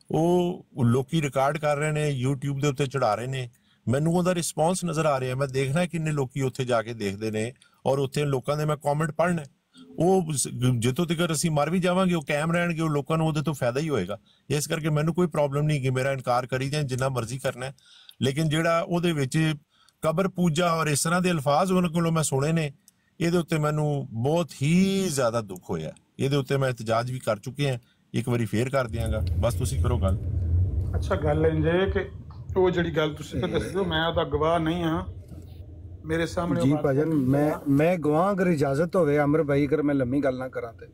[SPEAKER 1] ਉਹ ਲੋਕੀ ਰਿਕਾਰਡ ਕਰ ਰਹੇ ਨੇ, ਯੂਟਿਊਬ ਦੇ ਉੱਤੇ ਚੜਾ ਰਹੇ ਨੇ, ਮੈਨੂੰ ਉਹਦਾ ਰਿਸਪੌਂਸ ਨਜ਼ਰ ਆ ਰਿਹਾ। ਮੈਂ ਦੇਖਣਾ ਕਿੰਨੇ ਲੋਕੀ ਉੱਥੇ ਜਾ ਕੇ ਦੇਖਦੇ ਨੇ ਔਰ ਉੱਥੇ ਲੋਕਾਂ ਦੇ ਮੈਂ ਕਮੈਂਟ ਪੜ੍ਹਨਾ। ਉਹ ਜਿੱਥੋਂ ਤੱਕ ਅਸੀਂ ਮਰ ਵੀ ਜਾਵਾਂਗੇ ਉਹ ਕਾਇਮ ਰਹਿਣਗੇ, ਉਹ ਲੋਕਾਂ ਨੂੰ ਉਹਦੇ ਤੋਂ ਫਾਇਦਾ ਹੀ ਹੋਏਗਾ। ਇਸ ਕਰਕੇ ਮੈਨੂੰ ਕੋਈ ਪ੍ਰੋਬਲਮ ਨਹੀਂ ਕਿ ਮੇਰਾ ਇਨਕਾਰ ਕਰੀ ਜਾਏ ਜਿੰਨਾ ਮਰਜ਼ੀ ਕਰਨਾ, ਲੇਕਿਨ ਜਿਹੜਾ ਉਹਦੇ ਵਿੱਚ ਕਬਰ ਪੂਜਾ ਔਰ ਇਸ ਤਰ੍ਹਾਂ ਦੇ ਅਲਫਾਜ਼ ਉਹਨਾਂ ਕੋਲੋਂ ਮੈਂ ਸੁਣੇ ਨੇ, ਇਹਦੇ ਉੱਤੇ ਮੈਨੂੰ ਬਹੁਤ ਹੀ ਜ਼ਿਆਦਾ ਦੁੱਖ ਹੋਇਆ। ਇਹਦੇ ਉੱਤੇ ਮੈਂ ਇਤਜਾਜ ਵੀ ਕਰ ਚੁੱਕੇ ਹਾਂ, ਇੱਕ ਵਾਰੀ ਫੇਰ ਕਰ ਦਿਆਂਗਾ, ਬਸ ਤੁਸੀਂ ਕਰੋ ਗੱਲ।
[SPEAKER 9] ਅੱਛਾ ਗੱਲ ਇੰਜੇ ਕਿ ਉਹ ਜਿਹੜੀ ਗੱਲ ਤੁਸੀਂ ਦੱਸਦੇ ਹੋ ਮੈਂ ਉਹਦਾ ਗਵਾਹ ਨਹੀਂ ਹਾਂ, ਮੇਰੇ ਸਾਹਮਣੇ
[SPEAKER 4] ਜੀ ਭਾਜਨ ਮੈਂ ਮੈਂ ਗਵਾਹ ਅਗਰ ਇਜਾਜ਼ਤ ਹੋਵੇ ਅਮਰ ਭਾਈ, ਅਗਰ ਮੈਂ ਲੰਮੀ ਗੱਲ ਨਾ ਕਰਾਂ ਤੇ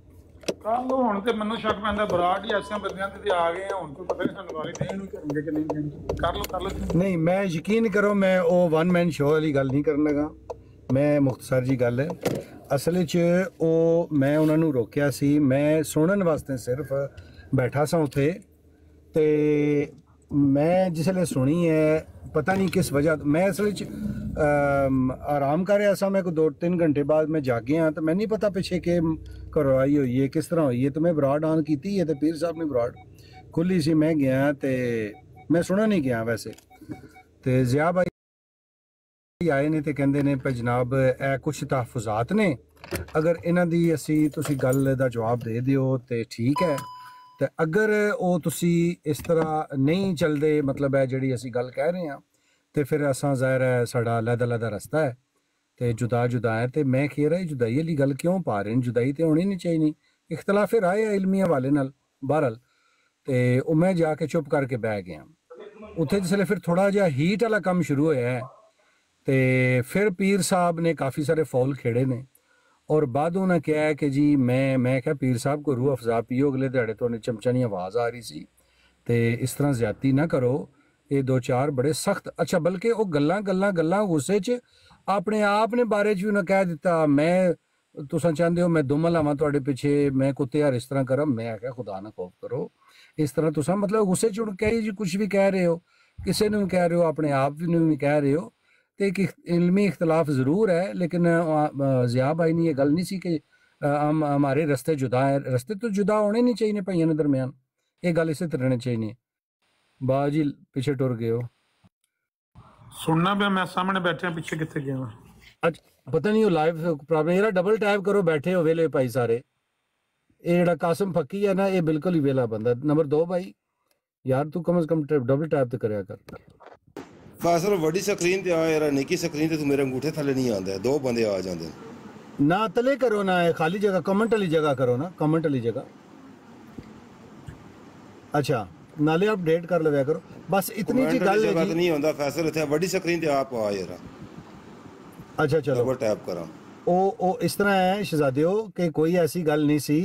[SPEAKER 9] ਕਰ ਲਓ। ਹੁਣ ਤੇ ਮੈਨੂੰ ਸ਼ੱਕ ਪੈਂਦਾ ਬਰਾੜ ਹੀ ਐਸੇ ਬੰਦਿਆਂ ਤੇ ਆ ਗਏ ਆ, ਹੁਣ ਕੋਈ ਪਤਾ ਨਹੀਂ ਸਾਨੂੰ ਵਾਲੇ ਨਹੀਂ ਨੂੰ ਕਰਨਗੇ ਕਿ ਨਹੀਂ। ਕਰ ਲਓ ਕਰ ਲਓ।
[SPEAKER 4] ਨਹੀਂ ਮੈਂ ਯਕੀਨ ਕਰੋ ਮੈਂ ਉਹ ਵਨ ਮੈਨ ਸ਼ੋਅ ਵਾਲੀ ਗੱਲ ਨਹੀਂ ਕਰਨ ਲੱਗਾ। ਮੈਂ ਮੁਖਤਸਰ ਜੀ ਗੱਲ ਹੈ ਅਸਲ 'ਚ ਉਹ ਮੈਂ ਉਹਨਾਂ ਨੂੰ ਰੋਕਿਆ ਸੀ, ਮੈਂ ਸੁਣਨ ਵਾਸਤੇ ਸਿਰਫ ਬੈਠਾ ਸਾਂ ਉੱਥੇ, ਤੇ ਮੈਂ ਜਿਸਲੇ ਸੁਣੀ ਹੈ ਪਤਾ ਨਹੀਂ ਕਿਸ ਵਜ੍ਹਾ ਮੈਂ ਅਸਲ 'ਚ ਆਰਾਮ ਕਰ ਰਿਹਾ ਸਾਂ। ਮੈਂ ਕੋਈ ਦੋ ਤਿੰਨ ਘੰਟੇ ਬਾਅਦ ਮੈਂ ਜਾਗਿਆ ਤਾਂ ਮੈਨੂੰ ਨਹੀਂ ਪਤਾ ਪਿੱਛੇ ਕਿ ਕਰਵਾਈ ਹੋਈ ਹੈ, ਕਿਸ ਤਰ੍ਹਾਂ ਹੋਈ ਹੈ। ਤਾਂ ਮੈਂ ਬਰਾਡ ਆਨ ਕੀਤੀ ਹੈ ਤੇ ਪੀਰ ਸਾਹਿਬ ਨੇ ਬਰਾਡ ਖੁੱਲੀ ਸੀ, ਮੈਂ ਗਿਆ ਤੇ ਮੈਂ ਸੁਣਨ ਨਹੀਂ ਗਿਆ ਵੈਸੇ। ਤੇ ਜ਼ਿਆ ਭਾਈ ਆਏ ਨੇ ਤੇ ਕਹਿੰਦੇ ਨੇ ਭਾਈ ਜਨਾਬ ਇਹ ਕੁਛ ਤਹਫੁਜ਼ਾਤ ਨੇ, ਅਗਰ ਇਹਨਾਂ ਦੀ ਅਸੀਂ ਤੁਸੀਂ ਗੱਲ ਦਾ ਜਵਾਬ ਦੇ ਦਿਓ ਤੇ ਠੀਕ ਹੈ, ਤੇ ਅਗਰ ਉਹ ਤੁਸੀਂ ਇਸ ਤਰ੍ਹਾਂ ਨਹੀਂ ਚੱਲਦੇ, ਮਤਲਬ ਹੈ ਜਿਹੜੀ ਅਸੀਂ ਗੱਲ ਕਹਿ ਰਹੇ ਹਾਂ ਤੇ ਫਿਰ ਅਸਾਂ ਜ਼ਾਹਿਰ ਹੈ ਸਾਡਾ ਅਲੱਗ ਅਲੱਗ ਰਸਤਾ ਹੈ ਤੇ ਜੁਦਾ ਜੁਦਾ ਹੈ ਤੇ ਮੈਂ ਖੇਰ ਹੈ ਜੁਦਾਈ ਵਾਲੀ ਗੱਲ ਕਿਉਂ ਪਾ ਰਹੇ ਨੇ ਜੁਦਾਈ ਤੇ ਹੋਣੀ ਨਹੀਂ ਚਾਹੀਦੀ ਇਖਤਲਾਫ ਰਾਏ ਹੈ ਇਲਮੀ ਹਵਾਲੇ ਨਾਲ ਬਹਰਹਾਲ ਤੇ ਉਹ ਮੈਂ ਜਾ ਕੇ ਚੁੱਪ ਕਰਕੇ ਬਹਿ ਗਿਆ ਉੱਥੇ ਜਿਸਲੇ ਫਿਰ ਥੋੜਾ ਜਿਹਾ ਹੀਟ ਵਾਲਾ ਕੰਮ ਸ਼ੁਰੂ ਹੋਇਆ ਹੈ ਤੇ ਫਿਰ ਪੀਰ ਸਾਹਿਬ ਨੇ ਕਾਫੀ ਸਾਰੇ ਫੌਲ ਖੇੜੇ ਨੇ ਔਰ ਬਾਅਦ ਉਹਨਾਂ ਕਿਹਾ ਹੈ ਕਿ ਜੀ ਮੈਂ ਮੈਂ ਕਿਹਾ ਪੀਰ ਸਾਹਿਬ ਕੋ ਰੂਹ ਅਫਜ਼ਾ ਪੀਓ ਅਗਲੇ ਦਿਹਾੜੇ ਤੁਹਾਡੇ ਚਮਚਾ ਦੀ ਆਵਾਜ਼ ਆ ਰਹੀ ਸੀ ਤੇ ਇਸ ਤਰ੍ਹਾਂ ਜ਼ਿਆਦਤੀ ਨਾ ਕਰੋ ਇਹ ਦੋ ਚਾਰ ਬੜੇ ਸਖਤ ਅੱਛਾ ਬਲਕਿ ਉਹ ਗੱਲਾਂ ਗੱਲਾਂ ਗੱਲਾਂ ਗੁੱਸੇ 'ਚ ਆਪਣੇ ਆਪ ਨੇ ਬਾਰੇ 'ਚ ਵੀ ਉਹਨਾਂ ਕਹਿ ਦਿੱਤਾ ਮੈਂ ਤੁਸੀਂ ਚਾਹੁੰਦੇ ਹੋ ਮੈਂ ਦੁਮ ਲਾਵਾਂ ਤੁਹਾਡੇ ਪਿੱਛੇ ਮੈਂ ਕੁੱਤੇ ਯਾਰ ਇਸ ਤਰ੍ਹਾਂ ਕਰਾਂ ਮੈਂ ਕਿਹਾ ਖੁਦਾ ਨਾ ਖੌਫ ਕਰੋ ਇਸ ਤਰ੍ਹਾਂ ਤੁਸੀਂ ਮਤਲਬ ਗੁੱਸੇ 'ਚ ਹੁਣ ਕਹੀ ਜੀ ਕੁਝ ਵੀ ਕਹਿ ਰਹੇ ਹੋ ਕਿਸੇ ਨੂੰ ਵੀ ਕਹਿ ਰਹੇ ਹੋ ਆਪਣੇ ਆਪ ਨੂੰ ਵੀ ਕਹਿ ਰਹੇ ਹੋ ਤੇ ਇੱਕ ਇਲਮੀ ਇਖਤਲਾਫ ਜ਼ਰੂਰ ਹੈ ਲੇਕਿਨ ਜ਼ਿਆ ਭਾਈ ਨੇ ਇਹ ਗੱਲ ਨਹੀਂ ਸੀ ਕਿ ਹਮ ਹਮਾਰੇ ਰਸਤੇ जुदा है रस्ते तो जुदा होने नहीं चाहिए भाइयों के दरमियान ये गल इसे तरह रहनी चाहिए बाजी पीछे टुर गए हो
[SPEAKER 9] सुनना भी मैं सामने बैठे पीछे कितने गया
[SPEAKER 4] अच्छा पता नहीं लाइव प्रॉब्लम यार डबल टैप करो बैठे हो वेले भाई सारे ये जेड़ा कासिम फक्की है ना ये बिल्कुल ही वेला बंदा नंबर दो भाई यार तू कम से कम डबल टैप तो करया कर
[SPEAKER 3] ਫੈਸਲ ਵੱਡੀ ਸਕਰੀਨ ਤੇ ਆ ਯਾਰ ਨਿੱਕੀ ਸਕਰੀਨ ਤੇ ਤੂੰ ਮੇਰੇ ਅੰਗੂਠੇ ਥੱਲੇ ਨਹੀਂ ਆਉਂਦਾ ਦੋ ਬੰਦੇ ਆ ਜਾਂਦੇ ਨੇ
[SPEAKER 4] ना तले करो ना खाली जगह कमेंट वाली जगह करो ना कमेंट वाली जगह अच्छा नाले अपडेट कर लिया करो बस इतनी जी गल है जी
[SPEAKER 3] नहीं होता फैसल इथे बड़ी स्क्रीन ते आप आ यार
[SPEAKER 4] अच्छा चलो
[SPEAKER 3] डबल टैप करा
[SPEAKER 4] ओ ओ इस तरह है शहजादियो कि कोई ऐसी गल नहीं सी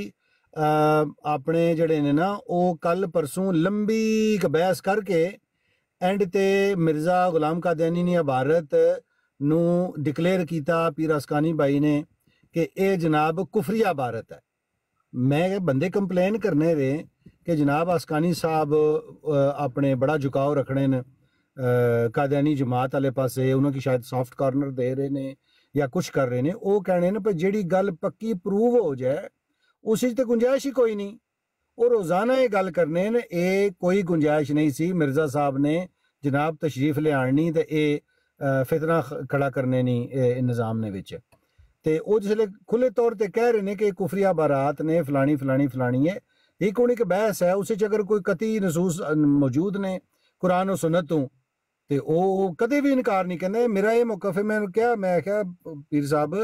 [SPEAKER 4] अपने जड़े ने ना ओ कल परसों लंबी बहस करके एंड ते मिर्जा गुलाम कादियानी ने भारत नू डिक्लेयर किया पीर असकानी भाई ने कि ये जनाब कुफरिया भारत है मैं बंदे कंप्लेन करने रहे कि जनाब असकानी साहब अपने बड़ा झुकाव रखने न कादियानी जमात वाले पासे उन्होंने शायद सॉफ्ट कॉर्नर दे रहे ने या कुछ कर रहे ने वो कहने ने पर जिहड़ी गल पक्की प्रूव हो जाए उस तो गुंजाइश ही कोई नहीं और रोज़ाना ये गल करने ने ये कोई गुंजाइश नहीं सी मिर्ज़ा साहब ने जनाब तशरीफ ले आनी तो ये फितना खड़ा करने नहीं निज़ाम ने विच ते वो जिसले खुले तौर पर कह रहे हैं कि कुफरिया बारात ने फलानी फलानी फलानी है एक हूँ एक बहस है उस अगर कोई कती नसूस मौजूद ने कुरान और सुन्नत तो ते वो कदे भी इनकार नहीं कहते मेरा ये मौकफ है मैंने क्या मैं क्या पीर साहब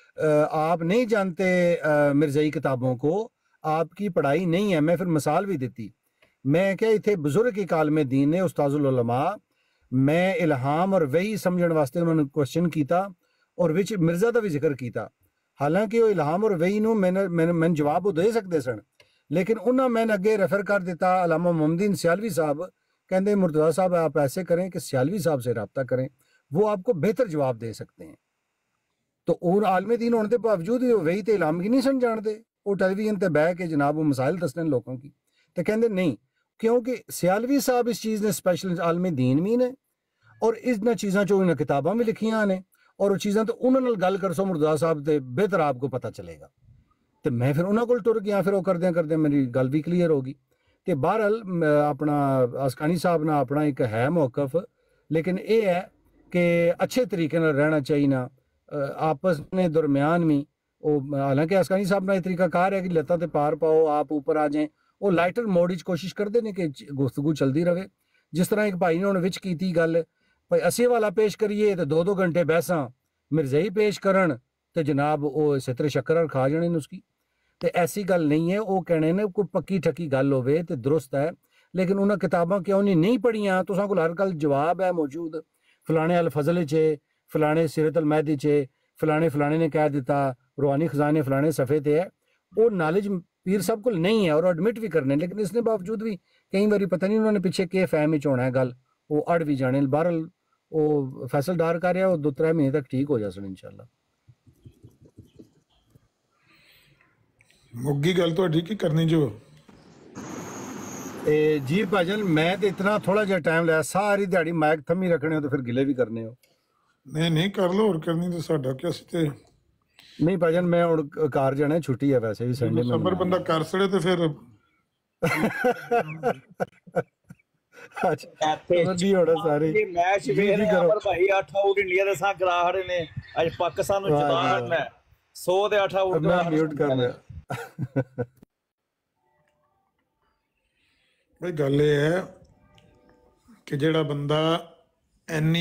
[SPEAKER 4] आप नहीं जानते मिर्ज़ाई किताबों को आपकी पढ़ाई नहीं है मैं फिर मिसाल भी देती मैं क्या इतने बुजुर्ग की कालम दीन ने उस्ताजुल उलमा मैं इल्हाम और वही समझण वास्ते उन्होंने क्वेश्चन किया और विच मिर्जा का भी जिक्र किया हालांकि वो इल्हाम और वही नूं मैंने मैंने मैंने जवाब वो दे सकते सन लेकिन उन्होंने मैंने अगे रेफर कर दिता अलामा मोहम्मदीन सियालवी साहब कहते मुर्तज़ा साहब आप ऐसे करें कि सियालवी साहब से रब्ता करें वो आपको बेहतर जवाब दे सकते हैं तो और आलम दीन होने के बावजूद वही तो इल्हाम की नहीं सन जानते वो टेलीविजन पर बह के जनाब वो मसाइल दसने लोगों की तो कहते नहीं क्योंकि सियालवी साहब इस चीज़ ने स्पैशल आलम दीन भी ने और इन्होंने चीज़ों चो इन्हें किताबां भी लिखियां ने और वो चीज़ां तो उन्होंने गल कर सो मुर्तज़ा साहब तो बेहतर आपको पता चलेगा तो मैं फिर उन्होंने को टुर गया फिर वो करदे करदे मेरी गल भी क्लीयर होगी तो बहरहाल अपना असकानी साहब ना अपना एक है मौकफ लेकिन ये है कि अच्छे तरीके नाल रहना चाहिए ना आपस में दरम्यान भी वो हालांकि असकानी साहब ना तरीका कार है कि लत्तां ते पार पाओ आप ऊपर आ जाएं वो लाइटर मोड कोशिश करते हैं कि गुफ्तगू चलती रहे जिस तरह एक भाई ने हुण विच कीती गल भाई असी वाला पेश करिए तो दो दो घंटे बहसा मिर्ज़ाई पेश करन तो जनाब वो सितरे शक्कर खा जाने उसकी तो ऐसी गल नहीं है वो कहने ने कोई पक्की ठक्की गल होवे तो दुरुस्त है लेकिन उन्हें किताबां क्यों नहीं नहीं पढ़ियां तुसां कोल हर गल जवाब है मौजूद फलाने अल फजल च फलाने सिरत अल महदी च फलाने फलाने ने कह दिता रूहानी खजाने फलाने सफ़े ते है वो नॉलेज पीर साहब को नहीं है और एडमिट भी करने लेकिन इसने बावजूद भी कई बार पता नहीं उन्होंने पिछे के फहम च होना है गल वो अड़ भी जाने बहरहाल वो फैसल डार कर रहा वो दो त्रै महीने तक ठीक हो जासन इंशाल्लाह
[SPEAKER 9] मुग्गी गल तो ठीक ही करनी जो
[SPEAKER 4] ए जी भाजन मैं तो इतना थोड़ा जिहा टाइम लिया सारी दिहाड़ी माइक थमी रखने हो तो फिर गिले भी करने हो
[SPEAKER 9] नहीं नहीं कर लो और करनी तो साडा क्या सी
[SPEAKER 4] नहीं भाजन मैं हुण कार जाना छुट्टी है वैसे भी संडे में
[SPEAKER 9] सबर बंदा कर सड़े तो फिर
[SPEAKER 4] अच्छा नहीं होना सारे
[SPEAKER 11] ये मैच ਵੇਖ ਰਹੇ ਆ ਪਰ ਭਾਈ ਅੱਠ ਆਊਟ ਇੰਡੀਆ ਦੇ ਸਾਹ ਕਰਾ ਰਹੇ ਨੇ ਅੱਜ ਪਾਕਿਸਤਾਨ ਨੂੰ ਜਿਤਾ ਹਟਣਾ ਸੌ ਦੇ ਅੱਠ ਆਊਟ
[SPEAKER 4] ਮੈਂ ਮਿਊਟ ਕਰ ਲਿਆ
[SPEAKER 9] ਬਈ ਗੱਲ ਇਹ ਹੈ ਕਿ ਜਿਹੜਾ ਬੰਦਾ ਐਨੀ